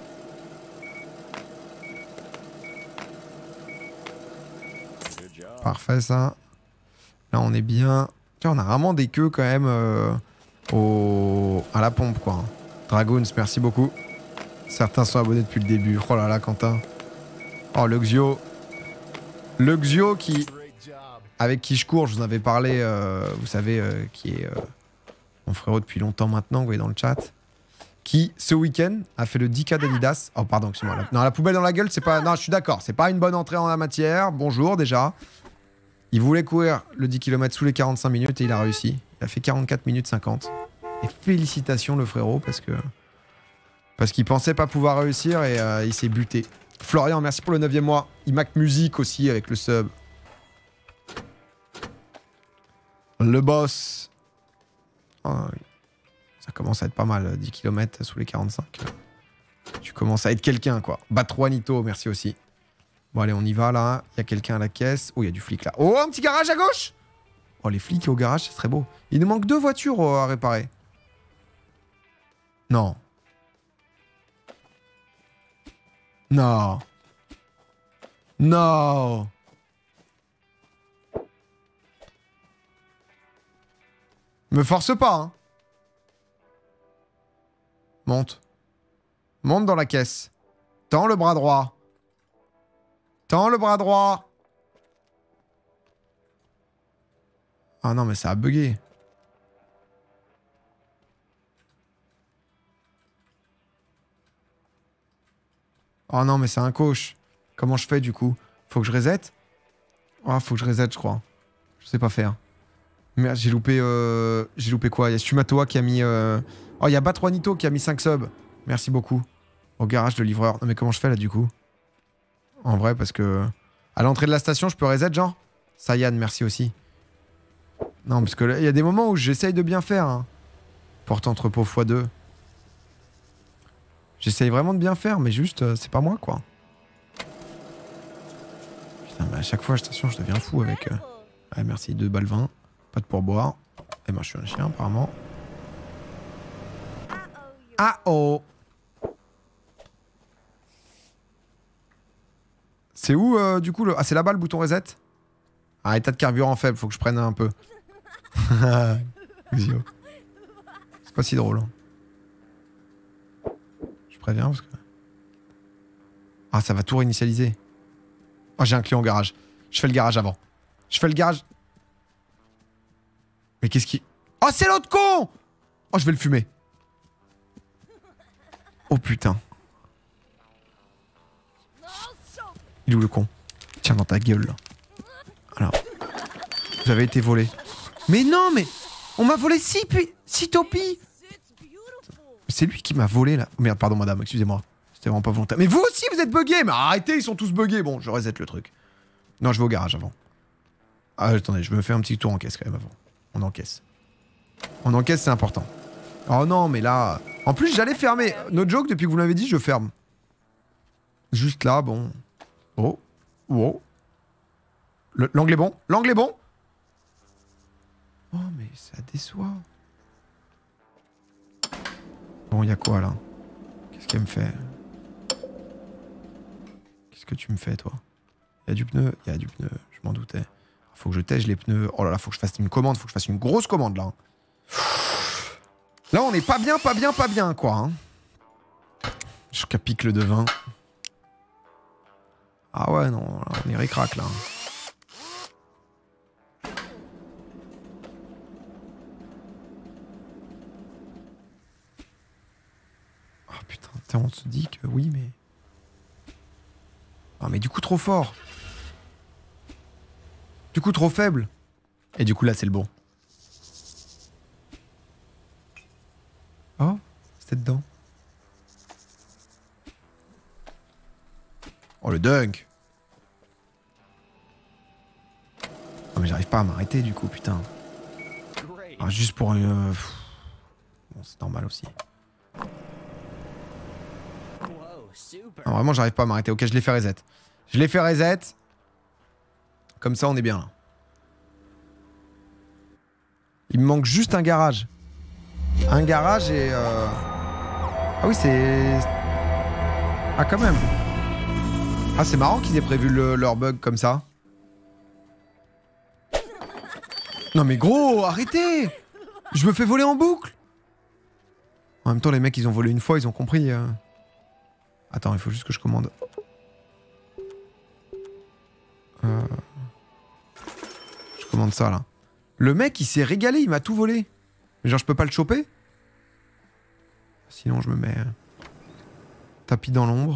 Parfait, ça. Là, on est bien. Tiens, on a vraiment des queues quand même euh, au... à la pompe, quoi. Dragoons, merci beaucoup. Certains sont abonnés depuis le début. Oh là là, Quentin. Oh, Luxio. Luxio qui... avec qui je cours, je vous en avais parlé, euh, vous savez, euh, qui est euh, mon frérot depuis longtemps maintenant, vous voyez dans le chat. Qui, ce week-end, a fait le dix K d'Adidas. Oh, pardon, excuse-moi. Non, la poubelle dans la gueule, c'est pas... Non, je suis d'accord. C'est pas une bonne entrée en la matière. Bonjour, déjà. Il voulait courir le dix kilomètres sous les quarante-cinq minutes et il a réussi. Il a fait quarante-quatre minutes cinquante. Et félicitations, le frérot, parce que... Parce qu'il pensait pas pouvoir réussir et euh, il s'est buté. Florian, merci pour le neuvième mois. Imac Musique aussi avec le sub. Le boss. Oh, oui. Ça commence à être pas mal, dix kilomètres sous les quarante-cinq. Tu commences à être quelqu'un, quoi. Batrouanito, merci aussi. Bon, allez, on y va, là. Il y a quelqu'un à la caisse. Oh, il y a du flic, là. Oh, un petit garage à gauche. Oh, les flics au garage, c'est très beau. Il nous manque deux voitures à réparer. Non. Non. Non. Me force pas, hein. Monte. Monte dans la caisse. Tends le bras droit. Tends le bras droit. Ah non, mais ça a bugué. Oh non, mais c'est un coach. Comment je fais, du coup? Faut que je reset? Ah, oh, faut que je reset, je crois. Je sais pas faire. Merde, j'ai loupé... Euh... J'ai loupé quoi? Il y a Sumatoa qui a mis... Euh... Oh, il y a Batrouanito qui a mis cinq subs. Merci beaucoup. Au garage de livreur. Non, mais comment je fais, là, du coup? En vrai, parce que... À l'entrée de la station, je peux reset, genre? Sayan, merci aussi. Non, parce que là, il y a des moments où j'essaye de bien faire. Hein. Porte entrepôt fois deux. J'essaye vraiment de bien faire, mais juste, euh, c'est pas moi, quoi. Putain, mais à chaque fois, station, je deviens fou avec... Euh... Ouais, merci, deux balles vingt. Pas de pourboire. Et moi, je suis un chien, apparemment. Ah oh! C'est où, euh, du coup, le... Ah, c'est là-bas, le bouton reset? Ah, état de carburant faible, faut que je prenne un peu. C'est pas si drôle. Hein. Je préviens, parce que... Ah, ça va tout réinitialiser. Oh, j'ai un client au garage. Je fais le garage avant. Je fais le garage... Mais qu'est-ce qui... Oh, c'est l'autre con! Oh, je vais le fumer. Oh, putain. Il est où, le con? Tiens, dans ta gueule, là. Vous avez été volé. Mais non, mais... On m'a volé six, pi... six taupies. C'est lui qui m'a volé, là. Oh, merde, pardon, madame, excusez-moi. C'était vraiment pas volontaire. Mais vous aussi, vous êtes buggés. Mais arrêtez, ils sont tous buggés. Bon, je reset le truc. Non, je vais au garage avant. Ah, attendez, je me fais un petit tour en caisse, quand même, avant. On encaisse. On encaisse, c'est important. Oh non, mais là... En plus, j'allais fermer. No joke, depuis que vous l'avez dit, je ferme. Juste là, bon... Oh. Oh. L'angle est bon. L'angle est bon. Oh, mais ça déçoit. Bon, il y a quoi, là? Qu'est-ce qu'elle me fait? Qu'est-ce que tu me fais, toi? Il y a du pneu? Il y a du pneu, je m'en doutais. Faut que je tège les pneus. Oh là là, faut que je fasse une commande. Faut que je fasse une grosse commande, là. Là, on est pas bien, pas bien, pas bien, quoi. Hein. Je capique le devin. Ah ouais, non, là, on est ric-rac, là. Oh putain, on se dit que oui, mais... Ah mais du coup trop fort. Du coup trop faible. Et du coup là c'est le bon. Oh, c'était dedans. Oh le dunk. Oh mais j'arrive pas à m'arrêter du coup, putain. Ah, juste pour... Euh... Bon c'est normal aussi. Non, vraiment j'arrive pas à m'arrêter. Ok, je l'ai fait reset. Je l'ai fait reset. Comme ça on est bien là. Il me manque juste un garage. Un garage et... Euh... Ah oui c'est... Ah quand même. Ah c'est marrant qu'ils aient prévu le, leur bug comme ça. Non mais gros, arrêtez. Je me fais voler en boucle. En même temps les mecs ils ont volé une fois, ils ont compris... Euh... Attends, il faut juste que je commande. Euh... Je commande ça, là. Le mec, il s'est régalé, il m'a tout volé. Mais genre, je peux pas le choper? Sinon, je me mets... Tapis dans l'ombre.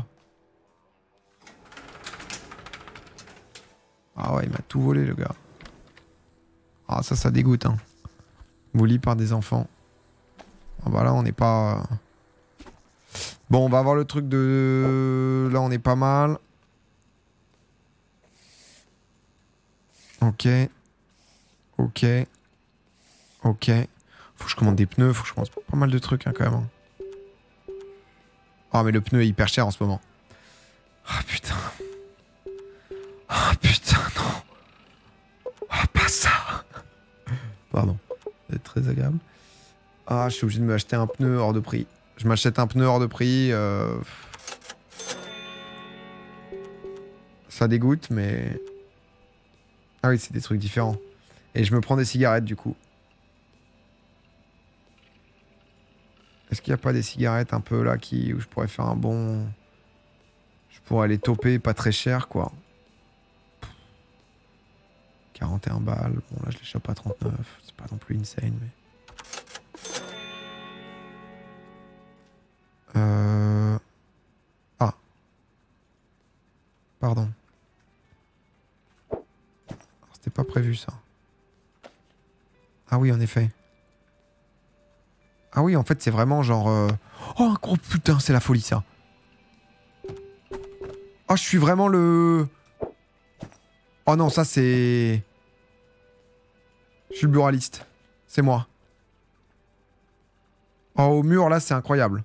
Ah ouais, il m'a tout volé, le gars. Ah, ça, ça dégoûte, hein. Volé par des enfants. Ah bah là, on n'est pas... Bon, on va avoir le truc de... Là, on est pas mal. Ok. Ok. Ok. Faut que je commande des pneus, faut que je commande pas mal de trucs, hein, quand même. Oh, mais le pneu est hyper cher en ce moment. Ah, oh, putain. Ah, oh, putain, non. Ah, oh, pas ça. Pardon. C'est très agréable. Ah, je suis obligé de m'acheter un pneu hors de prix. Je m'achète un pneu hors de prix. Euh... Ça dégoûte, mais... Ah oui, c'est des trucs différents. Et je me prends des cigarettes, du coup. Est-ce qu'il n'y a pas des cigarettes un peu là qui... où je pourrais faire un bon... Je pourrais les toper pas très cher, quoi. quarante et un balles. Bon, là, je les chope à trente-neuf. C'est pas non plus insane, mais... Euh... Ah. Pardon. C'était pas prévu ça. Ah oui, en effet. Ah oui, en fait, c'est vraiment genre... Euh... Oh, un gros putain, c'est la folie ça. Oh, je suis vraiment le... Oh non, ça c'est... Je suis le buraliste. C'est moi. Oh, au mur, là, c'est incroyable.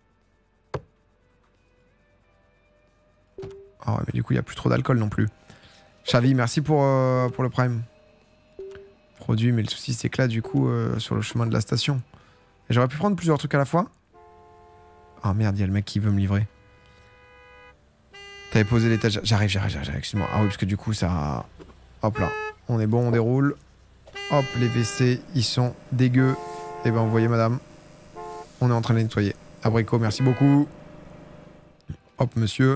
Ah ouais, mais du coup, il n'y a plus trop d'alcool non plus. Chavi, merci pour, euh, pour le prime. Produit, mais le souci, c'est que là, du coup, euh, sur le chemin de la station. J'aurais pu prendre plusieurs trucs à la fois. Ah merde, il y a le mec qui veut me livrer. T'avais posé l'étage. J'arrive, j'arrive, j'arrive, excuse-moi. Ah oui, parce que du coup, ça... Hop là. On est bon, on déroule. Hop, les W C, ils sont dégueux. Eh ben, vous voyez, madame. On est en train de les nettoyer. Abricot, merci beaucoup. Hop, monsieur.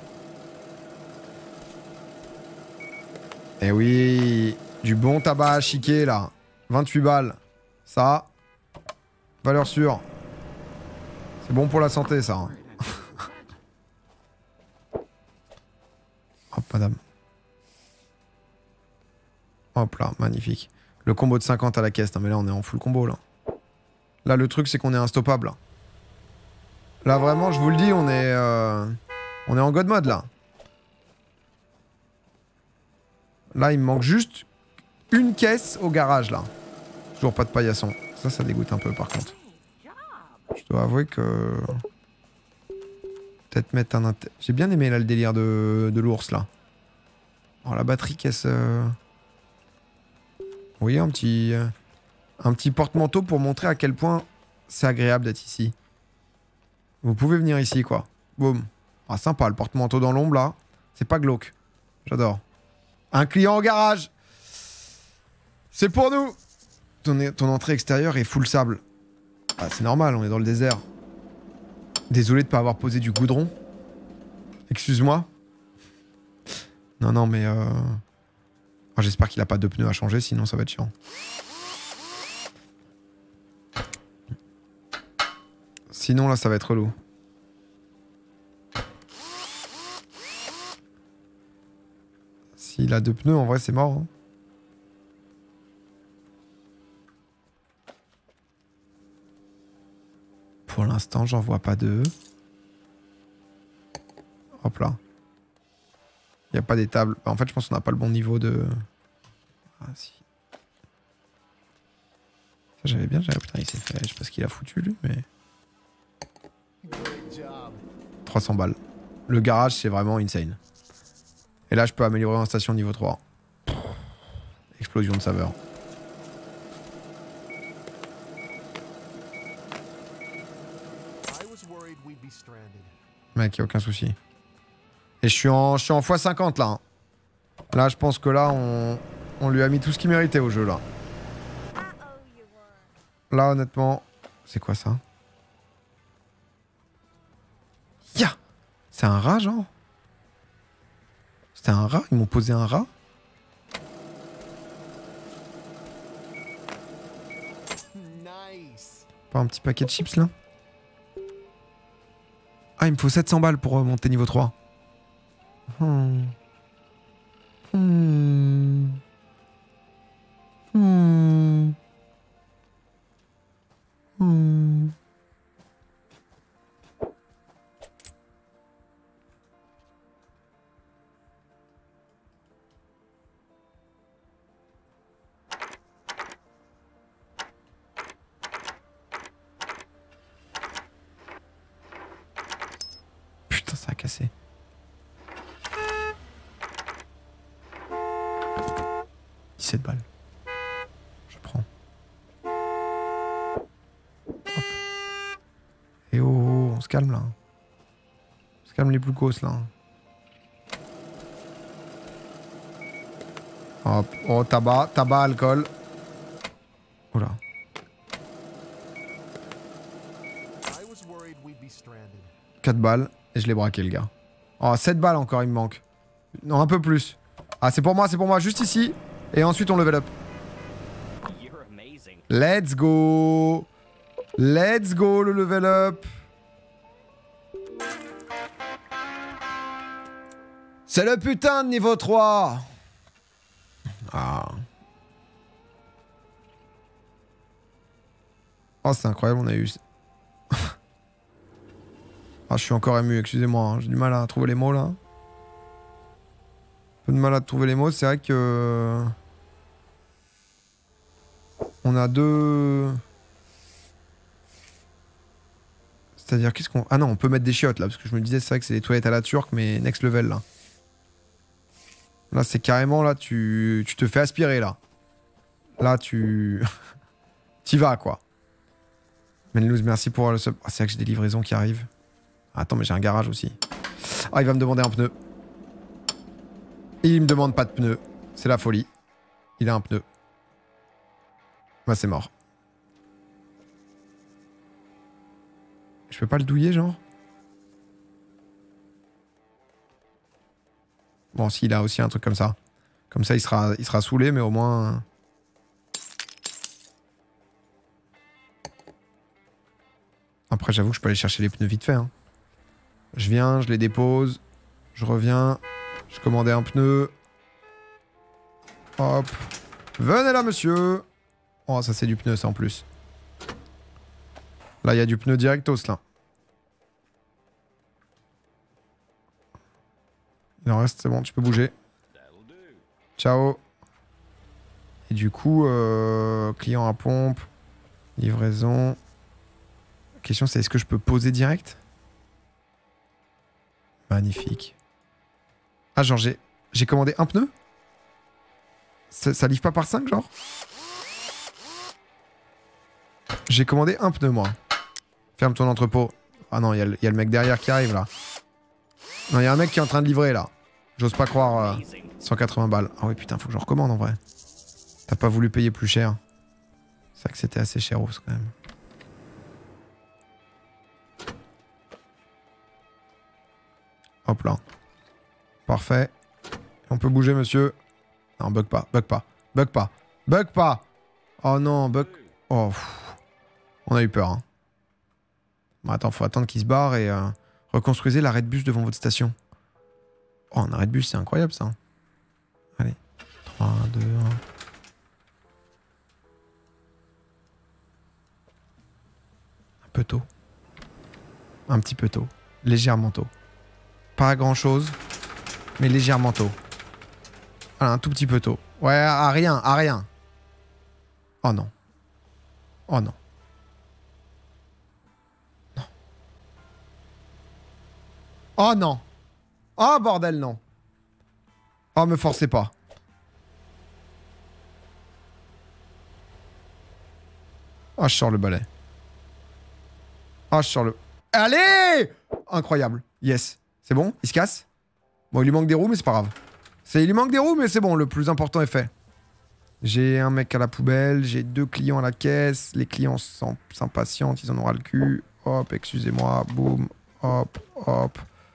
Eh oui, du bon tabac à chiquer, là. vingt-huit balles. Ça, valeur sûre. C'est bon pour la santé, ça. Hein. Hop, madame. Hop là, magnifique. Le combo de cinquante à la caisse. Non mais là on est en full combo là. Là le truc c'est qu'on est instoppable. Là. là vraiment je vous le dis on est... Euh... On est en god mode là. Là il me manque juste une caisse au garage là. Toujours pas de paillasson. Ça ça dégoûte un peu par contre. Je dois avouer que... Peut-être mettre un... J'ai bien aimé là le délire de, de l'ours là. Alors la batterie caisse... Euh... Oui, un petit, euh, un petit porte-manteau pour montrer à quel point c'est agréable d'être ici. Vous pouvez venir ici, quoi. Boum. Ah, sympa, le porte-manteau dans l'ombre, là. C'est pas glauque. J'adore. Un client au garage. C'est pour nous. Ton, ton entrée extérieure est full sable. Ah, c'est normal, on est dans le désert. Désolé de pas avoir posé du goudron. Excuse-moi. Non, non, mais... Euh... Oh, j'espère qu'il a pas de pneus à changer, sinon ça va être chiant. Sinon là ça va être relou. S'il a deux pneus en vrai c'est mort. Hein. Pour l'instant j'en vois pas deux. Hop là. Il n'y a pas des tables. En fait, je pense qu'on n'a pas le bon niveau de... Ah, si. Ça, j'avais bien... J'avais... Putain, il s'est fait... Je sais pas ce qu'il a foutu, lui, mais... trois cents balles. Le garage, c'est vraiment insane. Et là, je peux améliorer en station niveau trois. Explosion de saveur. Mec, y a aucun souci. Et je suis en, je suis en fois cinquante là. Hein. Là, je pense que là, on, on lui a mis tout ce qu'il méritait au jeu là. Là, honnêtement, c'est quoi ça? Ya yeah. C'est un rat, genre? C'était un rat? Ils m'ont posé un rat? Pas un petit paquet de chips là? Ah, il me faut sept cents balles pour monter niveau trois. Hmm. Hmm. Hmm. Hmm. Putain, ça a cassé. dix-sept balles. Je prends. Hop. Et oh, oh, on se calme là. On se calme les plus cosses là. Hop. Oh, tabac, tabac, alcool. Oh là. quatre balles et je l'ai braqué le gars. Oh, sept balles encore, il me manque. Non, un peu plus. Ah, c'est pour moi, c'est pour moi, juste ici. Et ensuite on level up. Let's go. Let's go le level up. C'est le putain de niveau trois. Ah. Oh c'est incroyable, on a eu... Ah je suis encore ému, excusez-moi, hein. J'ai du mal à trouver les mots là. Un peu de mal à trouver les mots, c'est vrai que... On a deux... C'est-à-dire qu'est-ce qu'on... Ah non, on peut mettre des chiottes là, parce que je me disais c'est vrai que c'est des toilettes à la turque, mais next level là. Là c'est carrément là, tu... tu te fais aspirer là. Là tu... T'y vas quoi. Menlouz, merci pour le sub. Ah, c'est vrai que j'ai des livraisons qui arrivent. Attends, mais j'ai un garage aussi. Ah, il va me demander un pneu. Il me demande pas de pneu. C'est la folie. Il a un pneu. Bah, c'est mort. Je peux pas le douiller, genre? Bon, s'il a aussi un truc comme ça. Comme ça, il sera, il sera saoulé, mais au moins... Après, j'avoue que je peux aller chercher les pneus vite fait. Hein. Je viens, je les dépose. Je reviens. Je commandais un pneu. Hop. Venez là, monsieur. Oh, ça c'est du pneu, ça en plus. Là, il y a du pneu directos, là. Il en reste, c'est bon, tu peux bouger. Ciao. Et du coup, euh, client à pompe, livraison. La question, c'est est-ce que je peux poser direct? Magnifique. Ah, genre, j'ai, j'ai commandé un pneu? Ça, ça livre pas par cinq, genre? J'ai commandé un pneu, moi. Ferme ton entrepôt. Ah non, il y, y a le mec derrière qui arrive, là. Non, il y a un mec qui est en train de livrer, là. J'ose pas croire. Euh, cent quatre-vingts balles. Ah oui, putain, faut que je recommande, en vrai. T'as pas voulu payer plus cher. C'est vrai que c'était assez cher, quand même. Hop là. Parfait. On peut bouger, monsieur. Non, bug pas, bug pas, bug pas, bug pas. Oh non, bug... Oh, pff. On a eu peur, hein. Bon, attends, faut attendre qu'il se barre et... Euh, reconstruisez l'arrêt de bus devant votre station. Oh, un arrêt de bus, c'est incroyable, ça. Allez. trois, deux, un... Un peu tôt. Un petit peu tôt. Légèrement tôt. Pas grand-chose, mais légèrement tôt. Voilà, un tout petit peu tôt. Ouais, à rien, à rien. Oh non. Oh non. Non. Oh non. Oh bordel, non. Oh, me forcez pas. Oh, je sors le balai. Oh, je sors le... Allez! Incroyable. Yes. C'est bon? Il se casse? Bon, il lui manque des roues, mais c'est pas grave. Il lui manque des roues, mais c'est bon, le plus important est fait. J'ai un mec à la poubelle, j'ai deux clients à la caisse. Les clients s'impatientent, ils en auront le cul. Hop, excusez-moi, boum, hop, hop.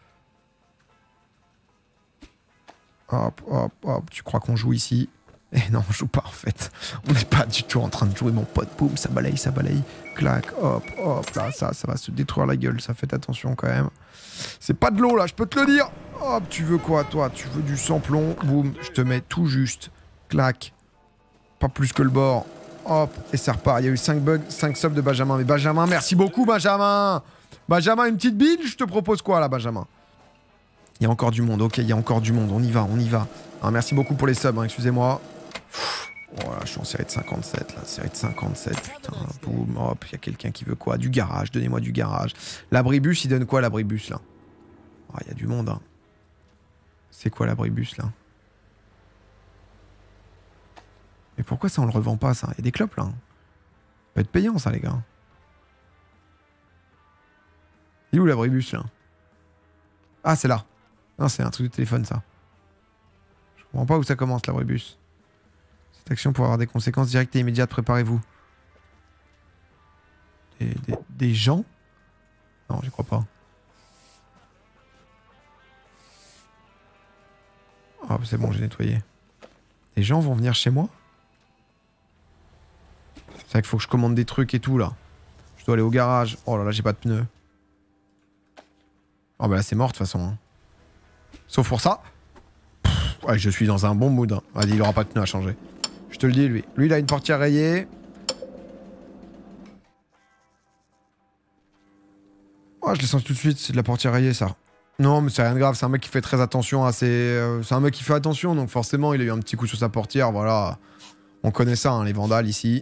Hop, hop, hop. Tu crois qu'on joue ici? Eh non, on joue pas en fait. On n'est pas du tout en train de jouer, mon pote. Boum, ça balaye, ça balaye. Clac, hop, hop. Là, ça, ça va se détruire la gueule. Ça, faites attention quand même. C'est pas de l'eau là, je peux te le dire. Hop, tu veux quoi toi? Tu veux du sans-plomb? Boum, je te mets tout juste. Clac. Pas plus que le bord. Hop, et ça repart. Il y a eu cinq bugs, cinq subs de Benjamin. Mais Benjamin, merci beaucoup Benjamin. Benjamin, une petite bille, je te propose quoi là, Benjamin? Il y a encore du monde, ok, il y a encore du monde. On y va, on y va. Alors, merci beaucoup pour les subs, hein, excusez-moi. Voilà, je suis en série de cinquante-sept là, série de cinquante-sept, putain, boum, hop, il y a quelqu'un qui veut quoi? Du garage, donnez-moi du garage. L'abribus, il donne quoi l'abribus là? Ah, il y a du monde, hein. C'est quoi l'abribus là? Mais pourquoi ça on le revend pas ça? Il y a des clopes là. Hein. Ça peut être payant ça les gars. Il est où l'abribus là? Ah c'est là. Non c'est un truc de téléphone ça. Je comprends pas où ça commence l'abribus. Cette action pourra avoir des conséquences directes et immédiates, préparez-vous. Des, des, des gens? Non j'y crois pas. Oh c'est bon j'ai nettoyé. Les gens vont venir chez moi? C'est vrai qu'il faut que je commande des trucs et tout là. Je dois aller au garage. Oh là là, j'ai pas de pneus. Oh bah là c'est mort de toute façon. Hein. Sauf pour ça. Pff, ouais, je suis dans un bon mood. Hein. Vas-y, il aura pas de pneus à changer. Je te le dis lui. Lui il a une portière rayée. Oh je l'ai senti tout de suite, c'est de la portière rayée ça. Non mais c'est rien de grave, c'est un mec qui fait très attention à ses... Euh, c'est un mec qui fait attention donc forcément il a eu un petit coup sur sa portière, voilà. On connaît ça hein, les vandales ici.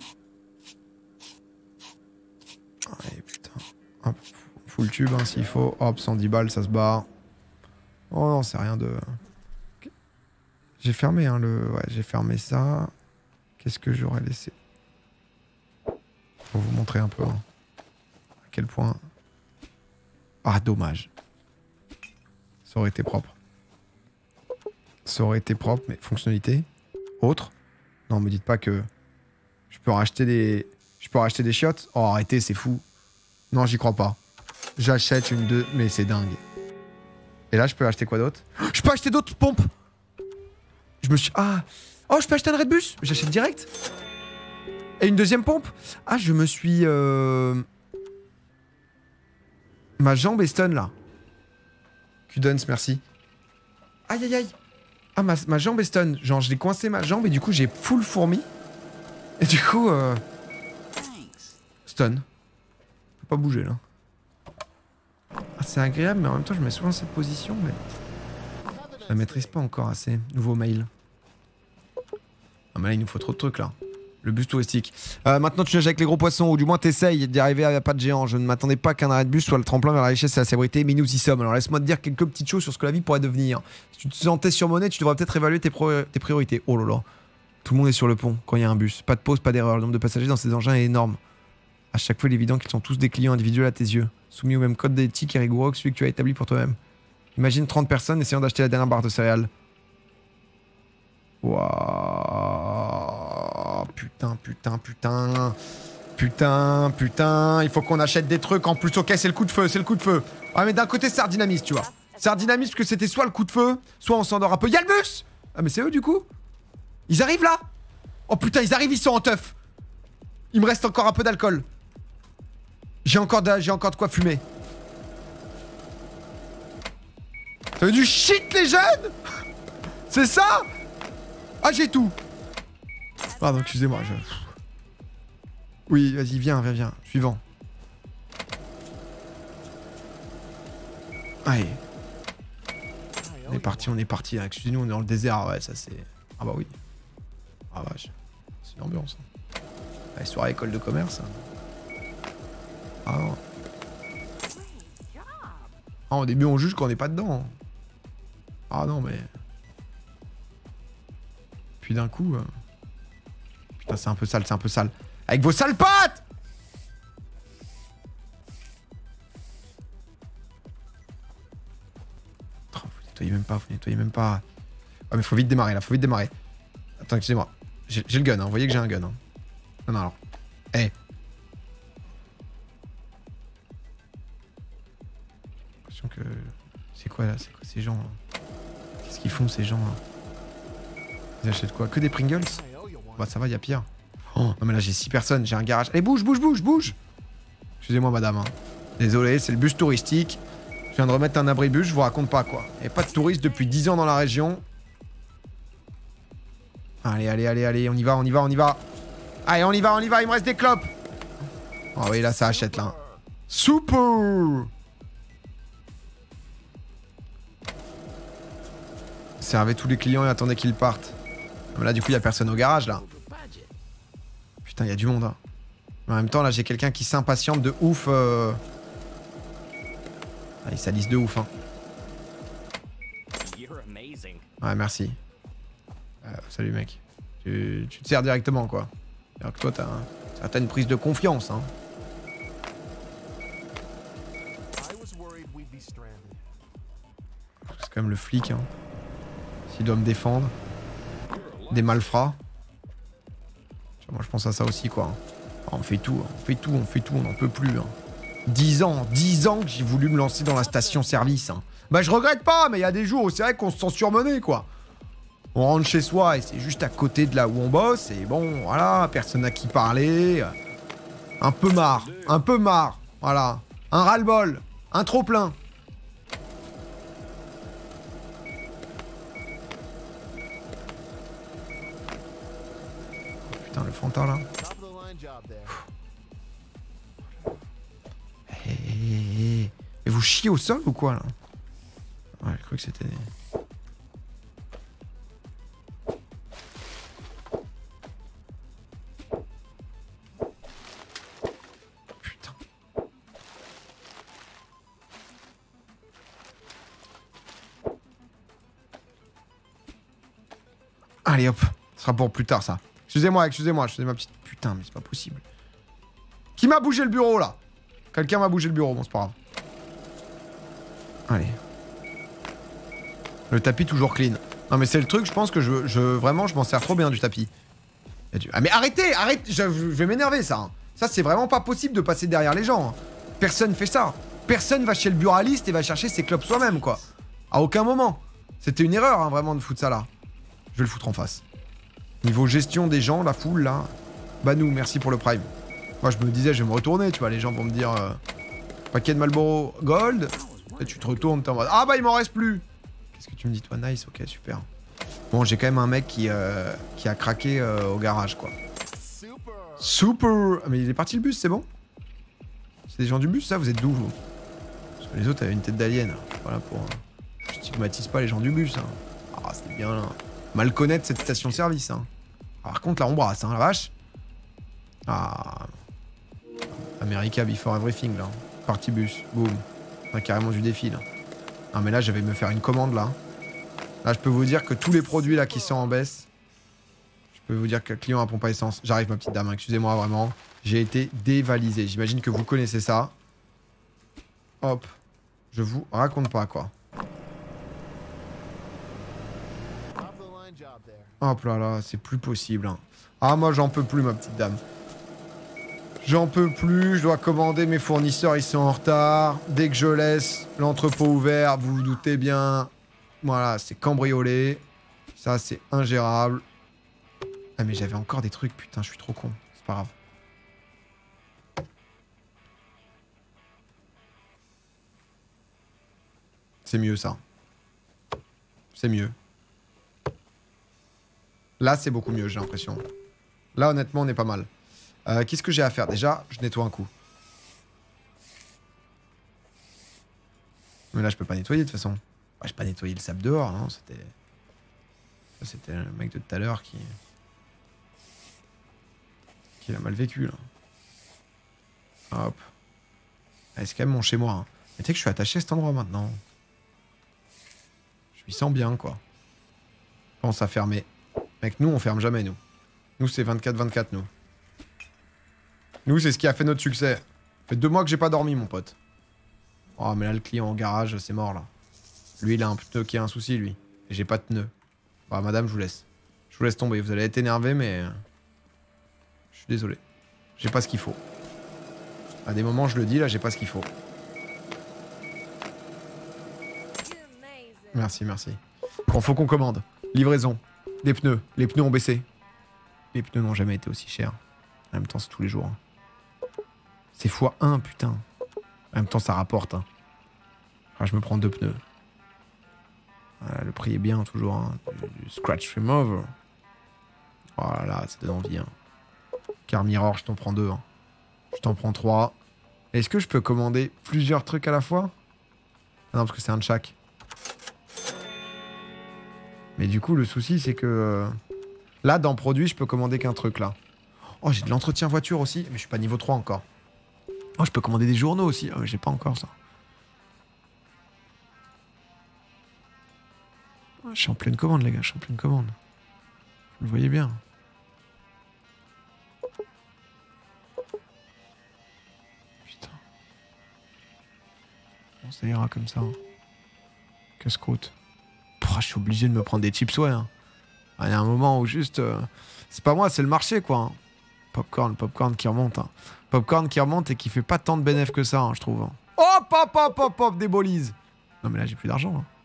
Allez putain. Hop, full tube hein, s'il faut. Hop, cent dix balles, ça se barre. Oh non, c'est rien de... Okay. J'ai fermé hein, le... Ouais, j'ai fermé ça. Qu'est-ce que j'aurais laissé? Pour vous montrer un peu hein, à quel point... Ah, dommage. Ça aurait été propre. Ça aurait été propre, mais fonctionnalité autre. Non, me dites pas que je peux racheter des... Je peux racheter des chiottes. Oh, arrêtez, c'est fou. Non, j'y crois pas. J'achète une deux, mais c'est dingue. Et là, je peux acheter quoi d'autre? Je peux acheter d'autres pompes. Je me suis... Ah. Oh, je peux acheter un Redbus. J'achète direct. Et une deuxième pompe. Ah, je me suis... Euh... Ma jambe est stun, là. Kudons, merci. Aïe, aïe, aïe. Ah, ma, ma jambe est stun. Genre, je l'ai coincé ma jambe et du coup, j'ai full fourmi. Et du coup, euh... stun. Faut pas bouger là. Ah, c'est agréable, mais en même temps, je mets souvent cette position, mais je la maîtrise pas encore assez. Nouveau mail. Ah, mais là, il nous faut trop de trucs là. Le bus touristique. Euh, maintenant, tu nages avec les gros poissons, ou du moins t'essayes d'y arriver à pas de géant. Je ne m'attendais pas qu'un arrêt de bus soit le tremplin vers la richesse et la célébrité, mais nous y sommes. Alors laisse-moi te dire quelques petites choses sur ce que la vie pourrait devenir. Si tu te sentais surmené, tu devrais peut-être évaluer tes, pro tes priorités. Oh là là. Tout le monde est sur le pont quand il y a un bus. Pas de pause, pas d'erreur. Le nombre de passagers dans ces engins est énorme. À chaque fois, il est évident qu'ils sont tous des clients individuels à tes yeux, soumis au même code d'éthique et rigoureux que celui que tu as établi pour toi-même. Imagine trente personnes essayant d'acheter la dernière barre de céréales. Waouh. Putain, putain, putain. Putain, putain. Il faut qu'on achète des trucs en plus. Ok, c'est le coup de feu, c'est le coup de feu. Ouais, mais d'un côté, c'est dynamisme, tu vois. C'est dynamisme parce que c'était soit le coup de feu, soit on s'endort un peu. Y'a le bus. Ah, mais c'est eux du coup. Ils arrivent là. Oh putain, ils arrivent, ils sont en teuf. Il me reste encore un peu d'alcool. J'ai encore, de... j'ai encore de quoi fumer. Ça veut du shit, les jeunes. C'est ça. Ah, j'ai tout. Pardon, excusez-moi. Je... Oui, vas-y, viens, viens, viens. Suivant. Allez. On est parti, on est parti. Excusez-nous, on est dans le désert. Ouais, ça c'est... Ah bah oui. Ah vache. C'est une ambiance. Allez, soirée école de commerce. Ah non. Ah, au début, on juge quand on n'est pas dedans. Ah non, mais... Puis d'un coup... Euh... Putain, c'est un peu sale, c'est un peu sale. Avec vos sales pattes! Oh, vous nettoyez même pas, vous nettoyez même pas. Ah, mais faut vite démarrer, là, faut vite démarrer. Attends, excusez-moi. J'ai le gun, hein. Vous voyez que j'ai un gun. Hein. Non, non, alors. Eh. Hey. L'impression que... C'est quoi, là? C'est quoi, ces gens, là? Qu'est-ce qu'ils font, ces gens, là? Ils achètent quoi? Que des Pringles? Bah, ça va, y a pire. Oh, non, mais là, j'ai six personnes, j'ai un garage. Allez, bouge, bouge, bouge, bouge! Excusez-moi, madame. Hein. Désolé, c'est le bus touristique. Je viens de remettre un abri bus, je vous raconte pas, quoi. Il n'y a pas de touristes depuis dix ans dans la région. Allez, allez, allez, allez, on y va, on y va, on y va. Allez, on y va, on y va, il me reste des clopes. Oh oui, là, ça achète, là. Super! Servez tous les clients et attendez qu'ils partent. Mais là, du coup, il n'y a personne au garage, là. Putain, il y a du monde, hein. Mais en même temps, là, j'ai quelqu'un qui s'impatiente de ouf. Euh... Ah, il salisse de ouf, hein. Ouais, merci. Euh, salut, mec. Tu, tu te sers directement, quoi. Alors que toi, t'as un... une certaine prise de confiance, hein. C'est quand même le flic, hein. S'il doit me défendre. Des malfrats. Moi, je pense à ça aussi, quoi. On fait tout, on fait tout, on fait tout, on n'en peut plus. Hein. dix ans, dix ans que j'ai voulu me lancer dans la station-service. Hein. Bah, je regrette pas, mais il y a des jours où c'est vrai qu'on se sent surmené, quoi. On rentre chez soi et c'est juste à côté de là où on bosse. Et bon, voilà, personne à qui parler. Un peu marre, un peu marre. Voilà. Un ras-le-bol, un trop-plein. Putain, le fantard, là. Hé, hé, hé. Mais vous chiez au sol ou quoi, là? Ouais, j'ai cru que c'était... Putain. Allez, hop. Ce sera pour plus tard, ça. Excusez-moi, excusez-moi, je faisais ma petite... Putain, mais c'est pas possible. Qui m'a bougé le bureau, là? Quelqu'un m'a bougé le bureau, bon, c'est pas grave. Allez. Le tapis toujours clean. Non, mais c'est le truc, je pense que je, je vraiment, je m'en sers trop bien du tapis. Du... Ah, mais arrêtez, arrêtez, je, je vais m'énerver, ça. Hein. Ça, c'est vraiment pas possible de passer derrière les gens. Hein. Personne fait ça. Personne va chez le buraliste et va chercher ses clopes soi-même, quoi. À aucun moment. C'était une erreur, hein, vraiment, de foutre ça là. Je vais le foutre en face. Niveau gestion des gens, la foule, là. Bah nous, merci pour le prime. Moi, je me disais, je vais me retourner, tu vois. Les gens vont me dire... Euh, paquet de Marlboro Gold. Et tu te retournes, t'es en mode... Ah bah, il m'en reste plus. Qu'est-ce que tu me dis, toi? Nice, ok, super. Bon, j'ai quand même un mec qui, euh, qui a craqué euh, au garage, quoi. Super. Ah, mais il est parti le bus, c'est bon? C'est des gens du bus, ça? Vous êtes d'où, vous? Parce que les autres avaient une tête d'alien. Voilà pour... Je stigmatise pas les gens du bus, hein. Ah, c'était bien, là. Mal connaître cette station-service, hein. Par contre, là, on brasse, hein, la vache. Ah... America before everything, là. Parti bus, boum. On a carrément du défi, là. Non, mais là, je vais me faire une commande, là. Là, je peux vous dire que tous les produits, là, qui sont en baisse... Je peux vous dire que le client a pompe à essence. J'arrive, ma petite dame, hein, excusez-moi, vraiment. J'ai été dévalisé. J'imagine que vous connaissez ça. Hop. Je vous raconte pas, quoi. Hop là, là, c'est plus possible, hein. Ah, moi, j'en peux plus, ma petite dame. J'en peux plus, je dois commander, mes fournisseurs, ils sont en retard. Dès que je laisse l'entrepôt ouvert, vous vous doutez bien. Voilà, c'est cambriolé. Ça, c'est ingérable. Ah, mais j'avais encore des trucs, putain, je suis trop con. C'est pas grave. C'est mieux, ça. C'est mieux. Là, c'est beaucoup mieux, j'ai l'impression. Là, honnêtement, on est pas mal. Euh, Qu'est-ce que j'ai à faire? Déjà, je nettoie un coup. Mais là, je peux pas nettoyer, de toute façon. Ouais, je peux pas nettoyer le sable dehors, non? C'était... C'était le mec de tout à l'heure qui... qui l'a mal vécu, là. Hop. Ah, c'est quand même mon chez moi, hein. Mais tu sais que je suis attaché à cet endroit, maintenant. Je m'y sens bien, quoi. Pense à fermer. Mec, nous, on ferme jamais, nous. Nous, c'est vingt-quatre vingt-quatre, nous. Nous, c'est ce qui a fait notre succès. Ça fait deux mois que j'ai pas dormi, mon pote. Oh, mais là, le client en garage, c'est mort, là. Lui, il a un pneu qui a un souci, lui. Et j'ai pas de pneu. Bah, madame, je vous laisse. Je vous laisse tomber. Vous allez être énervé, mais... Je suis désolé. J'ai pas ce qu'il faut. À des moments, je le dis, là, j'ai pas ce qu'il faut. Merci, merci. Bon, faut qu'on commande. Livraison. Des pneus. Les pneus ont baissé. Les pneus n'ont jamais été aussi chers. En même temps, c'est tous les jours. C'est fois un, putain. En même temps, ça rapporte. Hein. Enfin, je me prends deux pneus. Voilà, le prix est bien, toujours. Hein. Du, du scratch remover. Oh là là, ça donne envie. Hein. Car Mirror, je t'en prends deux. Hein. Je t'en prends trois. Est-ce que je peux commander plusieurs trucs à la fois? Ah non, parce que c'est un de chaque. Mais du coup, le souci, c'est que... Euh, là, dans produit, je peux commander qu'un truc, là. Oh, j'ai de l'entretien voiture aussi. Mais je suis pas niveau trois encore. Oh, je peux commander des journaux aussi. Oh, j'ai pas encore ça. Oh, je suis en pleine commande, les gars. Je suis en pleine commande. Vous le voyez bien. Putain. Bon, ça ira comme ça. Hein. Casse-croûte. Oh, je suis obligé de me prendre des chips, ouais. Hein. Il y a un moment où juste... Euh, c'est pas moi, c'est le marché, quoi. Hein. Popcorn, popcorn qui remonte. Hein. Popcorn qui remonte et qui fait pas tant de bénéfices que ça, hein, je trouve. Hein. Hop, hop, hop, hop, hop, des bolises. Non, mais là, j'ai plus d'argent. Hein.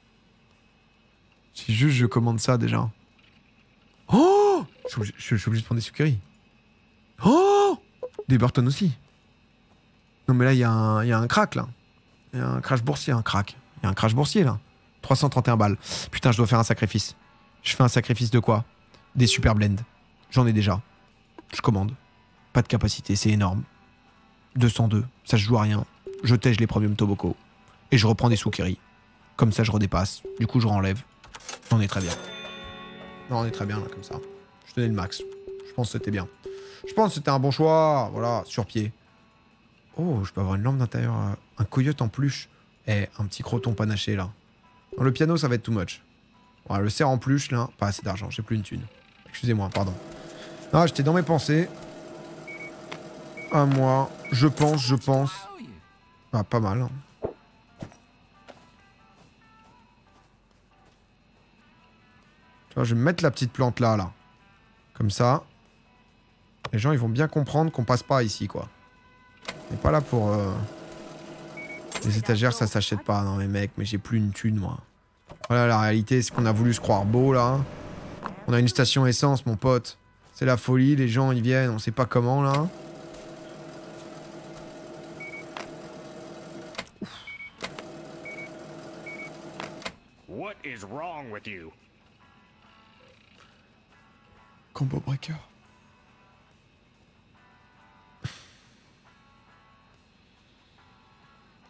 Si juste je commande ça, déjà. Oh, je suis obligé, je suis obligé de prendre des sucreries. Oh, des Burton aussi. Non, mais là, il y, y a un crack, là. Il y a un crash boursier, un crack. Il y a un crash boursier, là. trois cent trente et un balles. Putain, je dois faire un sacrifice. Je fais un sacrifice de quoi? Des super blends. J'en ai déjà. Je commande. Pas de capacité, c'est énorme. deux cent deux, ça se joue à rien. Je tège les premium Tobocco. Et je reprends des Suckery. Comme ça, je redépasse. Du coup, je renlève. On est très bien. Non, on est très bien, là, comme ça. Je donnais le max. Je pense que c'était bien. Je pense que c'était un bon choix. Voilà, sur pied. Oh, je peux avoir une lampe d'intérieur. Euh, un coyote en pluche. Et un petit croton panaché, là. Dans le piano, ça va être too much. Voilà, le cerf en pluche, là. Pas assez d'argent, j'ai plus une thune. Excusez-moi, pardon. Ah, j'étais dans mes pensées. À moi, je pense, je pense. Ah, pas mal. Hein. Tu vois, je vais me mettre la petite plante là, là. Comme ça. Les gens, ils vont bien comprendre qu'on passe pas ici, quoi. On n'est pas là pour... Euh... Les étagères, ça s'achète pas. Non, mais mec, mais j'ai plus une thune, moi. Voilà, la réalité, c'est qu'on a voulu se croire beau, là. On a une station essence, mon pote. C'est la folie, les gens, ils viennent, on sait pas comment, là. What is wrong with you? Combo breaker.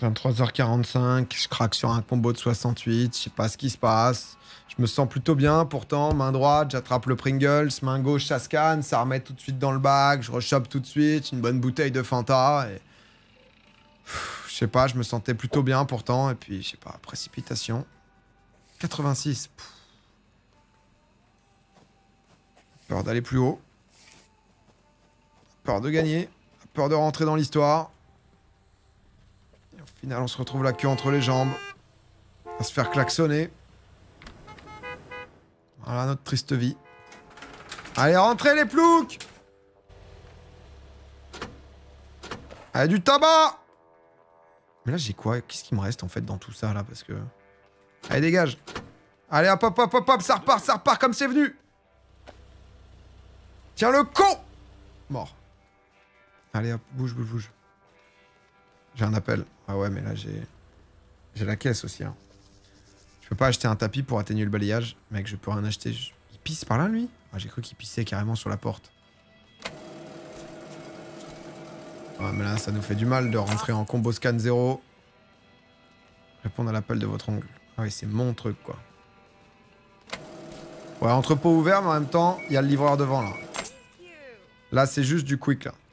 vingt-trois heures quarante-cinq, je craque sur un combo de soixante-huit, je sais pas ce qui se passe. Je me sens plutôt bien, pourtant, main droite, j'attrape le Pringles, main gauche, ça scanne, ça remet tout de suite dans le bac, je rechoppe tout de suite, une bonne bouteille de Fanta, et... Pff, je sais pas, je me sentais plutôt bien, pourtant, et puis, je sais pas, précipitation. quatre-vingt-six. Pff. Peur d'aller plus haut. Peur de gagner. Peur de rentrer dans l'histoire. Et au final, on se retrouve la queue entre les jambes. On va se faire klaxonner. Voilà notre triste vie. Allez, rentrez les ploucs! Allez, du tabac! Mais là, j'ai quoi? Qu'est-ce qui me reste, en fait, dans tout ça, là? Parce que... Allez, dégage! Allez, hop, hop, hop, hop, hop! Ça repart, ça repart comme c'est venu! Tiens, le con! Mort. Allez, hop, bouge, bouge, bouge. J'ai un appel. Ah ouais, mais là, j'ai... J'ai la caisse aussi, hein. Je peux pas acheter un tapis pour atténuer le balayage. Mec, je peux rien acheter. Je... Il pisse par là, lui? Ah, j'ai cru qu'il pissait carrément sur la porte. Ouais, mais là, ça nous fait du mal de rentrer en combo scan zéro. Répondre à l'appel de votre ongle. Ah oui, c'est mon truc, quoi. Ouais, entrepôt ouvert, mais en même temps, il y a le livreur devant, là. Là, c'est juste du quick, là.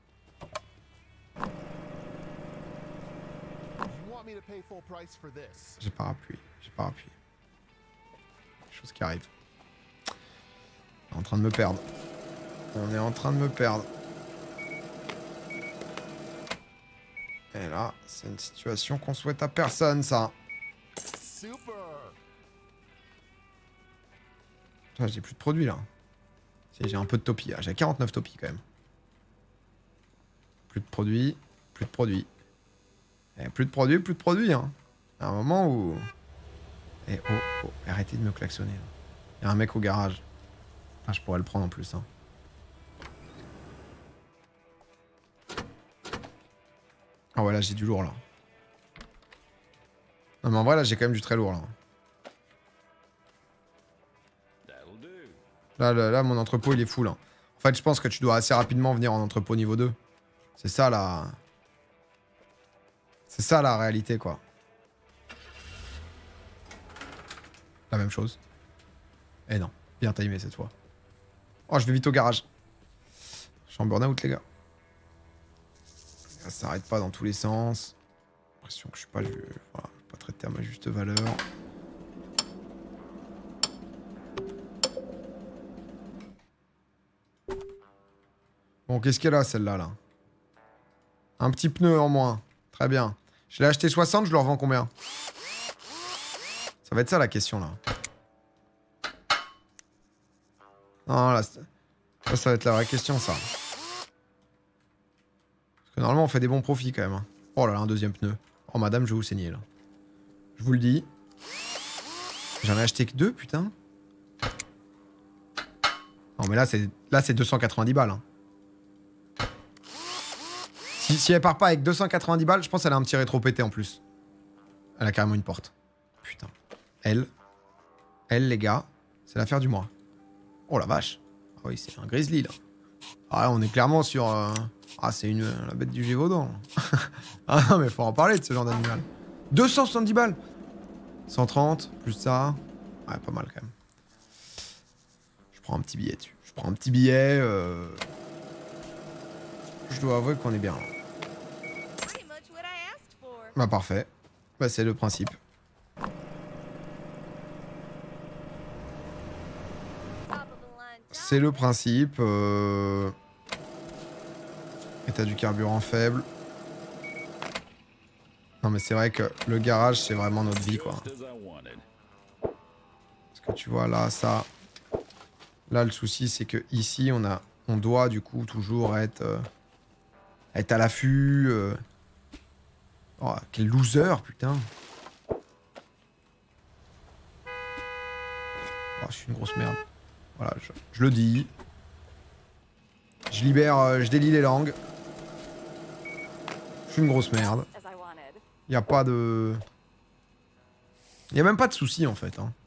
J'ai pas appuyé. J'ai pas appuyé. Chose qui arrive. On est en train de me perdre. On est en train de me perdre. Et là, c'est une situation qu'on souhaite à personne, ça. J'ai plus de produits, là. J'ai un peu de topi. J'ai quarante-neuf topis, quand même. Plus de produits. Plus de produits. Et plus de produits, plus de produits, hein. À un moment où... Eh, oh, oh, arrêtez de me klaxonner. Il y a un mec au garage. Ah, je pourrais le prendre en plus, hein. Ah ouais, là, j'ai du lourd, là. Non, mais en vrai, là, j'ai quand même du très lourd, là. Là, là, là, mon entrepôt, il est full, hein. En fait, je pense que tu dois assez rapidement venir en entrepôt niveau deux. C'est ça, la... C'est ça, la réalité, quoi. La même chose. Eh non, bien timé cette fois. Oh, je vais vite au garage. Je suis en burn-out, les gars. Ça s'arrête pas dans tous les sens. J'ai l'impression que je suis pas, je... Voilà, pas traité à ma juste valeur. Bon, qu'est-ce qu'elle a, celle-là, là? Un petit pneu en moins. Très bien. Je l'ai acheté soixante, je le revends combien? Ça va être ça, la question, là. Non, là, ça, ça va être la vraie question, ça. Parce que normalement, on fait des bons profits, quand même. Hein. Oh là là, un deuxième pneu. Oh, madame, je vais vous saigner, là. Je vous le dis. J'en ai acheté que deux, putain. Non, mais là, c'est là c'est deux cent quatre-vingt-dix balles, hein. Si, si elle part pas avec deux cent quatre-vingt-dix balles, je pense qu'elle a un petit rétro pété en plus. Elle a carrément une porte. Putain. Elle. Elle, les gars, c'est l'affaire du mois. Oh la vache. Ah oui, c'est un grizzly, là. Ah là, on est clairement sur... Euh... Ah, c'est une la bête du Gévaudan. Ah non, mais faut en parler de ce genre d'animal. deux cent soixante-dix balles. cent trente, plus ça. Ouais, pas mal, quand même. Je prends un petit billet dessus. Je prends un petit billet. Euh... Je dois avouer qu'on est bien, là. Bah parfait. Bah c'est le principe. C'est le principe. Euh... État du carburant faible. Non mais c'est vrai que le garage c'est vraiment notre vie, quoi. Parce que tu vois là, ça... Là le souci c'est que ici on a... On doit du coup toujours être... Euh... Être à l'affût... Euh... Oh, quel loser, putain. Oh, je suis une grosse merde. Voilà, je, je le dis. Je libère, euh, je délie les langues. Je suis une grosse merde. Y a pas de... Y a même pas de souci, en fait. Hein.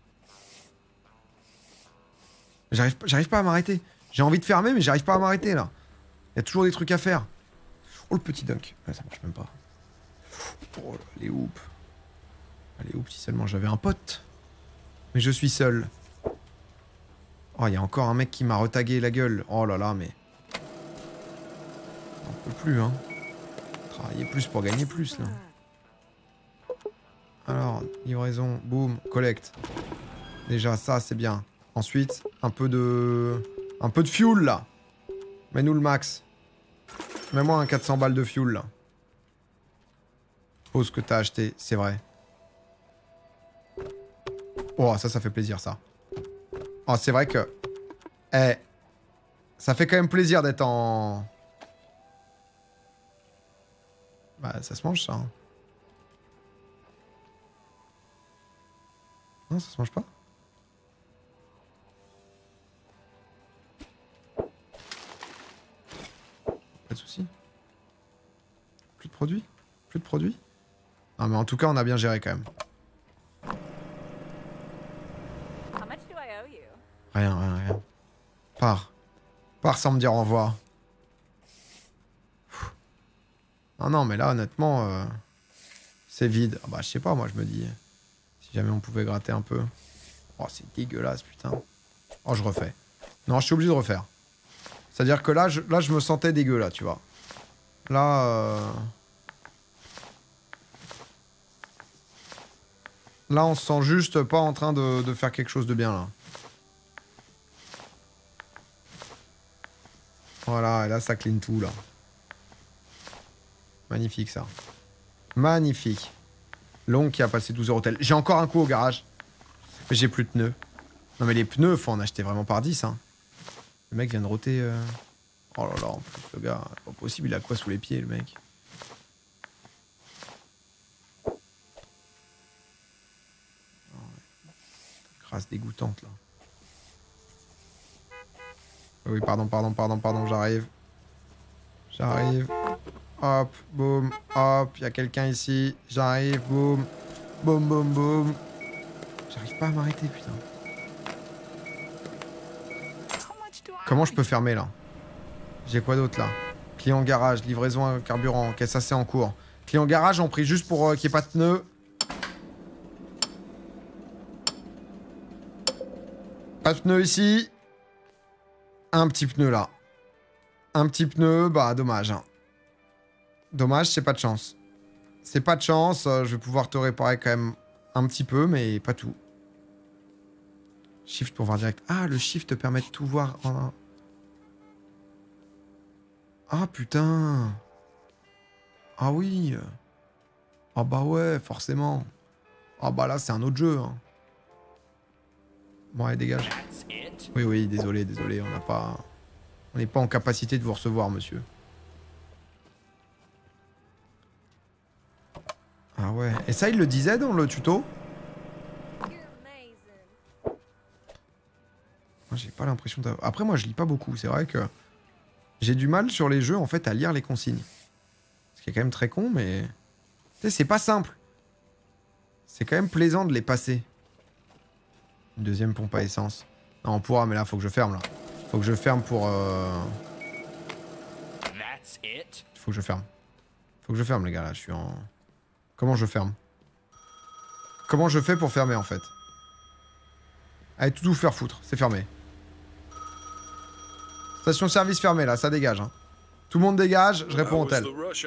J'arrive j'arrive pas à m'arrêter. J'ai envie de fermer, mais j'arrive pas à m'arrêter, là. Y a toujours des trucs à faire. Oh, le petit dunk. Ouais, ça marche même pas. Oh, les hoops. Les hoops, si seulement j'avais un pote. Mais je suis seul. Oh, il y a encore un mec qui m'a retagué la gueule. Oh là là, mais... On peut plus, hein. Travailler plus pour gagner plus, là. Alors, livraison, boum, collecte. Déjà, ça, c'est bien. Ensuite, un peu de... Un peu de fuel, là. Mets-nous le max. Mets-moi un quatre cents balles de fuel, là. Pose ce que t'as acheté, c'est vrai. Oh, ça, ça fait plaisir, ça. Oh, c'est vrai que... Eh... Ça fait quand même plaisir d'être en... Bah, ça se mange, ça. Hein. Non, ça se mange pas. Pas de soucis. Plus de produits? Plus de produits? Non, mais en tout cas, on a bien géré quand même. Rien, rien, rien. Pars. Pars sans me dire au revoir. Ah non, mais là, honnêtement, euh, c'est vide. Ah bah, je sais pas, moi, je me dis... Si jamais on pouvait gratter un peu. Oh, c'est dégueulasse, putain. Oh, je refais. Non, je suis obligé de refaire. C'est-à-dire que là je, là, je me sentais dégueu, là, tu vois. Là... Euh... Là, on se sent juste pas en train de, de faire quelque chose de bien, là. Voilà, et là, ça clean tout, là. Magnifique, ça. Magnifique. Long qui a passé douze heures au tel. J'ai encore un coup au garage. Mais j'ai plus de pneus. Non, mais les pneus, faut en acheter vraiment par dix, hein. Le mec vient de roter... Euh... Oh là là, en plus, le gars, pas possible, il a quoi sous les pieds, le mec? Oh, ouais. Crasse dégoûtante, là. Oui, pardon, pardon, pardon, pardon, j'arrive. J'arrive. Hop, boum, hop, il y a quelqu'un ici. J'arrive, boum. Boum, boum, boum. J'arrive pas à m'arrêter, putain. Comment je peux fermer, là? J'ai quoi d'autre, là? Client garage, livraison à carburant. Ok, ça, c'est en cours. Client garage, on prie juste pour euh, qu'il n'y ait pas de pneus. Pas de pneus ici. Un petit pneu, là. Un petit pneu, bah, dommage, hein. Dommage, c'est pas de chance. C'est pas de chance, euh, je vais pouvoir te réparer quand même un petit peu, mais pas tout. Shift pour voir direct. Ah, le shift te permet de tout voir en... Ah, putain. Ah oui. Ah bah ouais, forcément. Ah bah là, c'est un autre jeu. Hein. Bon, allez, dégage. Oui, oui, désolé, désolé, on n'a pas... On n'est pas en capacité de vous recevoir, monsieur. Ah ouais. Et ça, il le disait dans le tuto? Moi, j'ai pas l'impression d'avoir... Après, moi, je lis pas beaucoup. C'est vrai que j'ai du mal sur les jeux, en fait, à lire les consignes. Ce qui est quand même très con, mais... Tu sais, c'est pas simple. C'est quand même plaisant de les passer. Une deuxième pompe à essence. Non, on pourra, mais là, faut que je ferme, là. Faut que je ferme pour... Euh... Faut que je ferme. Faut que je ferme, les gars, là. Je suis en... Comment je ferme? Comment je fais pour fermer, en fait? Allez, tout, tout faire foutre. C'est fermé. Station-service fermée, là. Ça dégage, hein. Tout le monde dégage. Je réponds au tel.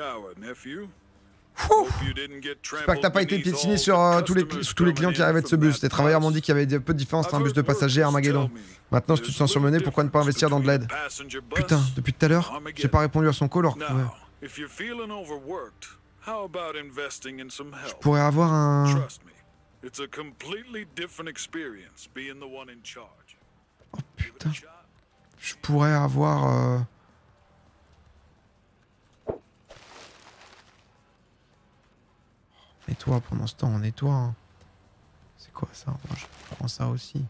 J'espère que t'as pas été piétiné sur, euh, tous les, sur tous les clients qui arrivaient de ce bus. Les travailleurs m'ont dit qu'il y avait peu de différence entre un bus de passagers et Armageddon. Maintenant, si tu te sens surmené, pourquoi ne pas investir dans de l'aide? Putain, depuis tout à l'heure, j'ai pas répondu à son call. Alors que... Je pourrais avoir un... Oh putain. Je pourrais avoir... Euh... Nettoie pendant ce temps, on nettoie. Hein. C'est quoi ça? Moi, je prends ça aussi.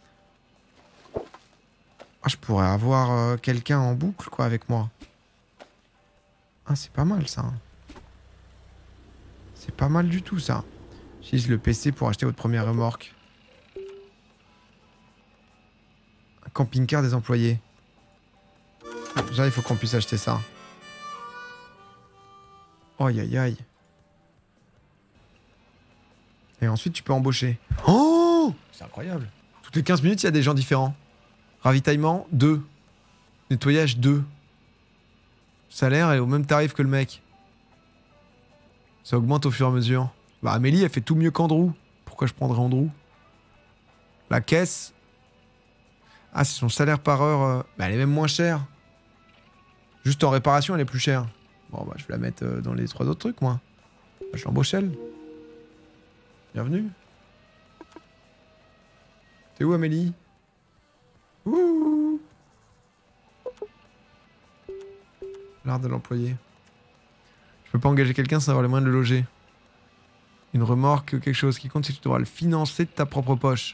Ah, je pourrais avoir euh, quelqu'un en boucle, quoi, avec moi. Ah, c'est pas mal, ça. C'est pas mal du tout, ça. J'utilise le P C pour acheter votre première remorque. Un camping-car des employés. Déjà, il faut qu'on puisse acheter ça. Aïe, aïe, aïe. Et ensuite, tu peux embaucher. Oh! C'est incroyable. Toutes les quinze minutes, il y a des gens différents. Ravitaillement, deux. Nettoyage, deux. Salaire est au même tarif que le mec. Ça augmente au fur et à mesure. Bah, Amélie, elle fait tout mieux qu'Andrew. Pourquoi je prendrais Andrew? La caisse. Ah, c'est son salaire par heure. euh, Bah, elle est même moins chère. Juste en réparation, elle est plus chère. Bon, bah, je vais la mettre euh, dans les trois autres trucs, moi. Bah, je l'embauche elle. Bienvenue. T'es où, Amélie? Ouh. L'art de l'employé. Je peux pas engager quelqu'un sans avoir les moyens de le loger. Une remorque, quelque chose qui compte, c'est que tu devras le financer de ta propre poche.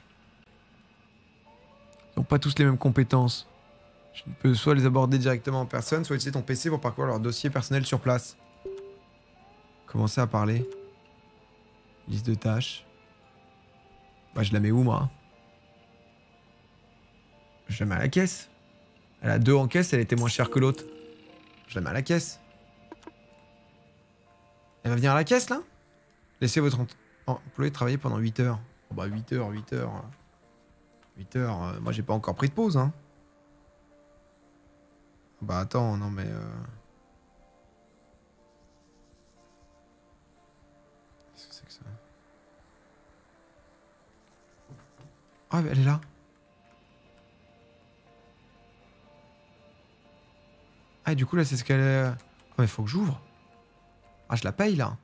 Ils n'ont pas tous les mêmes compétences. Tu peux soit les aborder directement en personne, soit utiliser ton P C pour parcourir leur dossier personnel sur place. Commencer à parler. Liste de tâches. Bah, je la mets où, moi? Je la mets à la caisse. Elle a deux en caisse, elle était moins chère que l'autre. Je la mets à la caisse. Elle va venir à la caisse, là? Laissez votre employé travailler pendant huit heures. Oh bah huit heures, huit heures. huit heures, euh, moi j'ai pas encore pris de pause, hein. Bah attends, non mais... Euh... Qu'est-ce que c'est que ça? Ah, elle est là. Ah, et du coup là c'est ce qu'elle est... Ah mais faut que j'ouvre. Ah, je la paye là.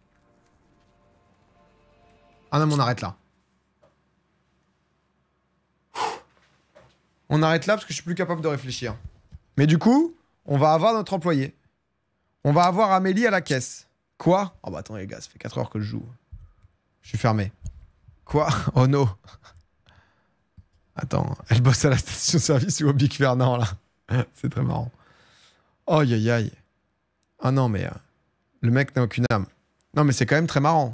Ah non, mais on arrête là. On arrête là parce que je suis plus capable de réfléchir. Mais du coup, on va avoir notre employé. On va avoir Amélie à la caisse. Quoi? Oh bah attends les gars, ça fait quatre heures que je joue. Je suis fermé. Quoi? Oh no. Attends, elle bosse à la station-service ou au Big Fernand là. C'est très marrant. Oh aïe aïe aïe. Ah non mais... Euh, le mec n'a aucune âme. Non mais c'est quand même très marrant.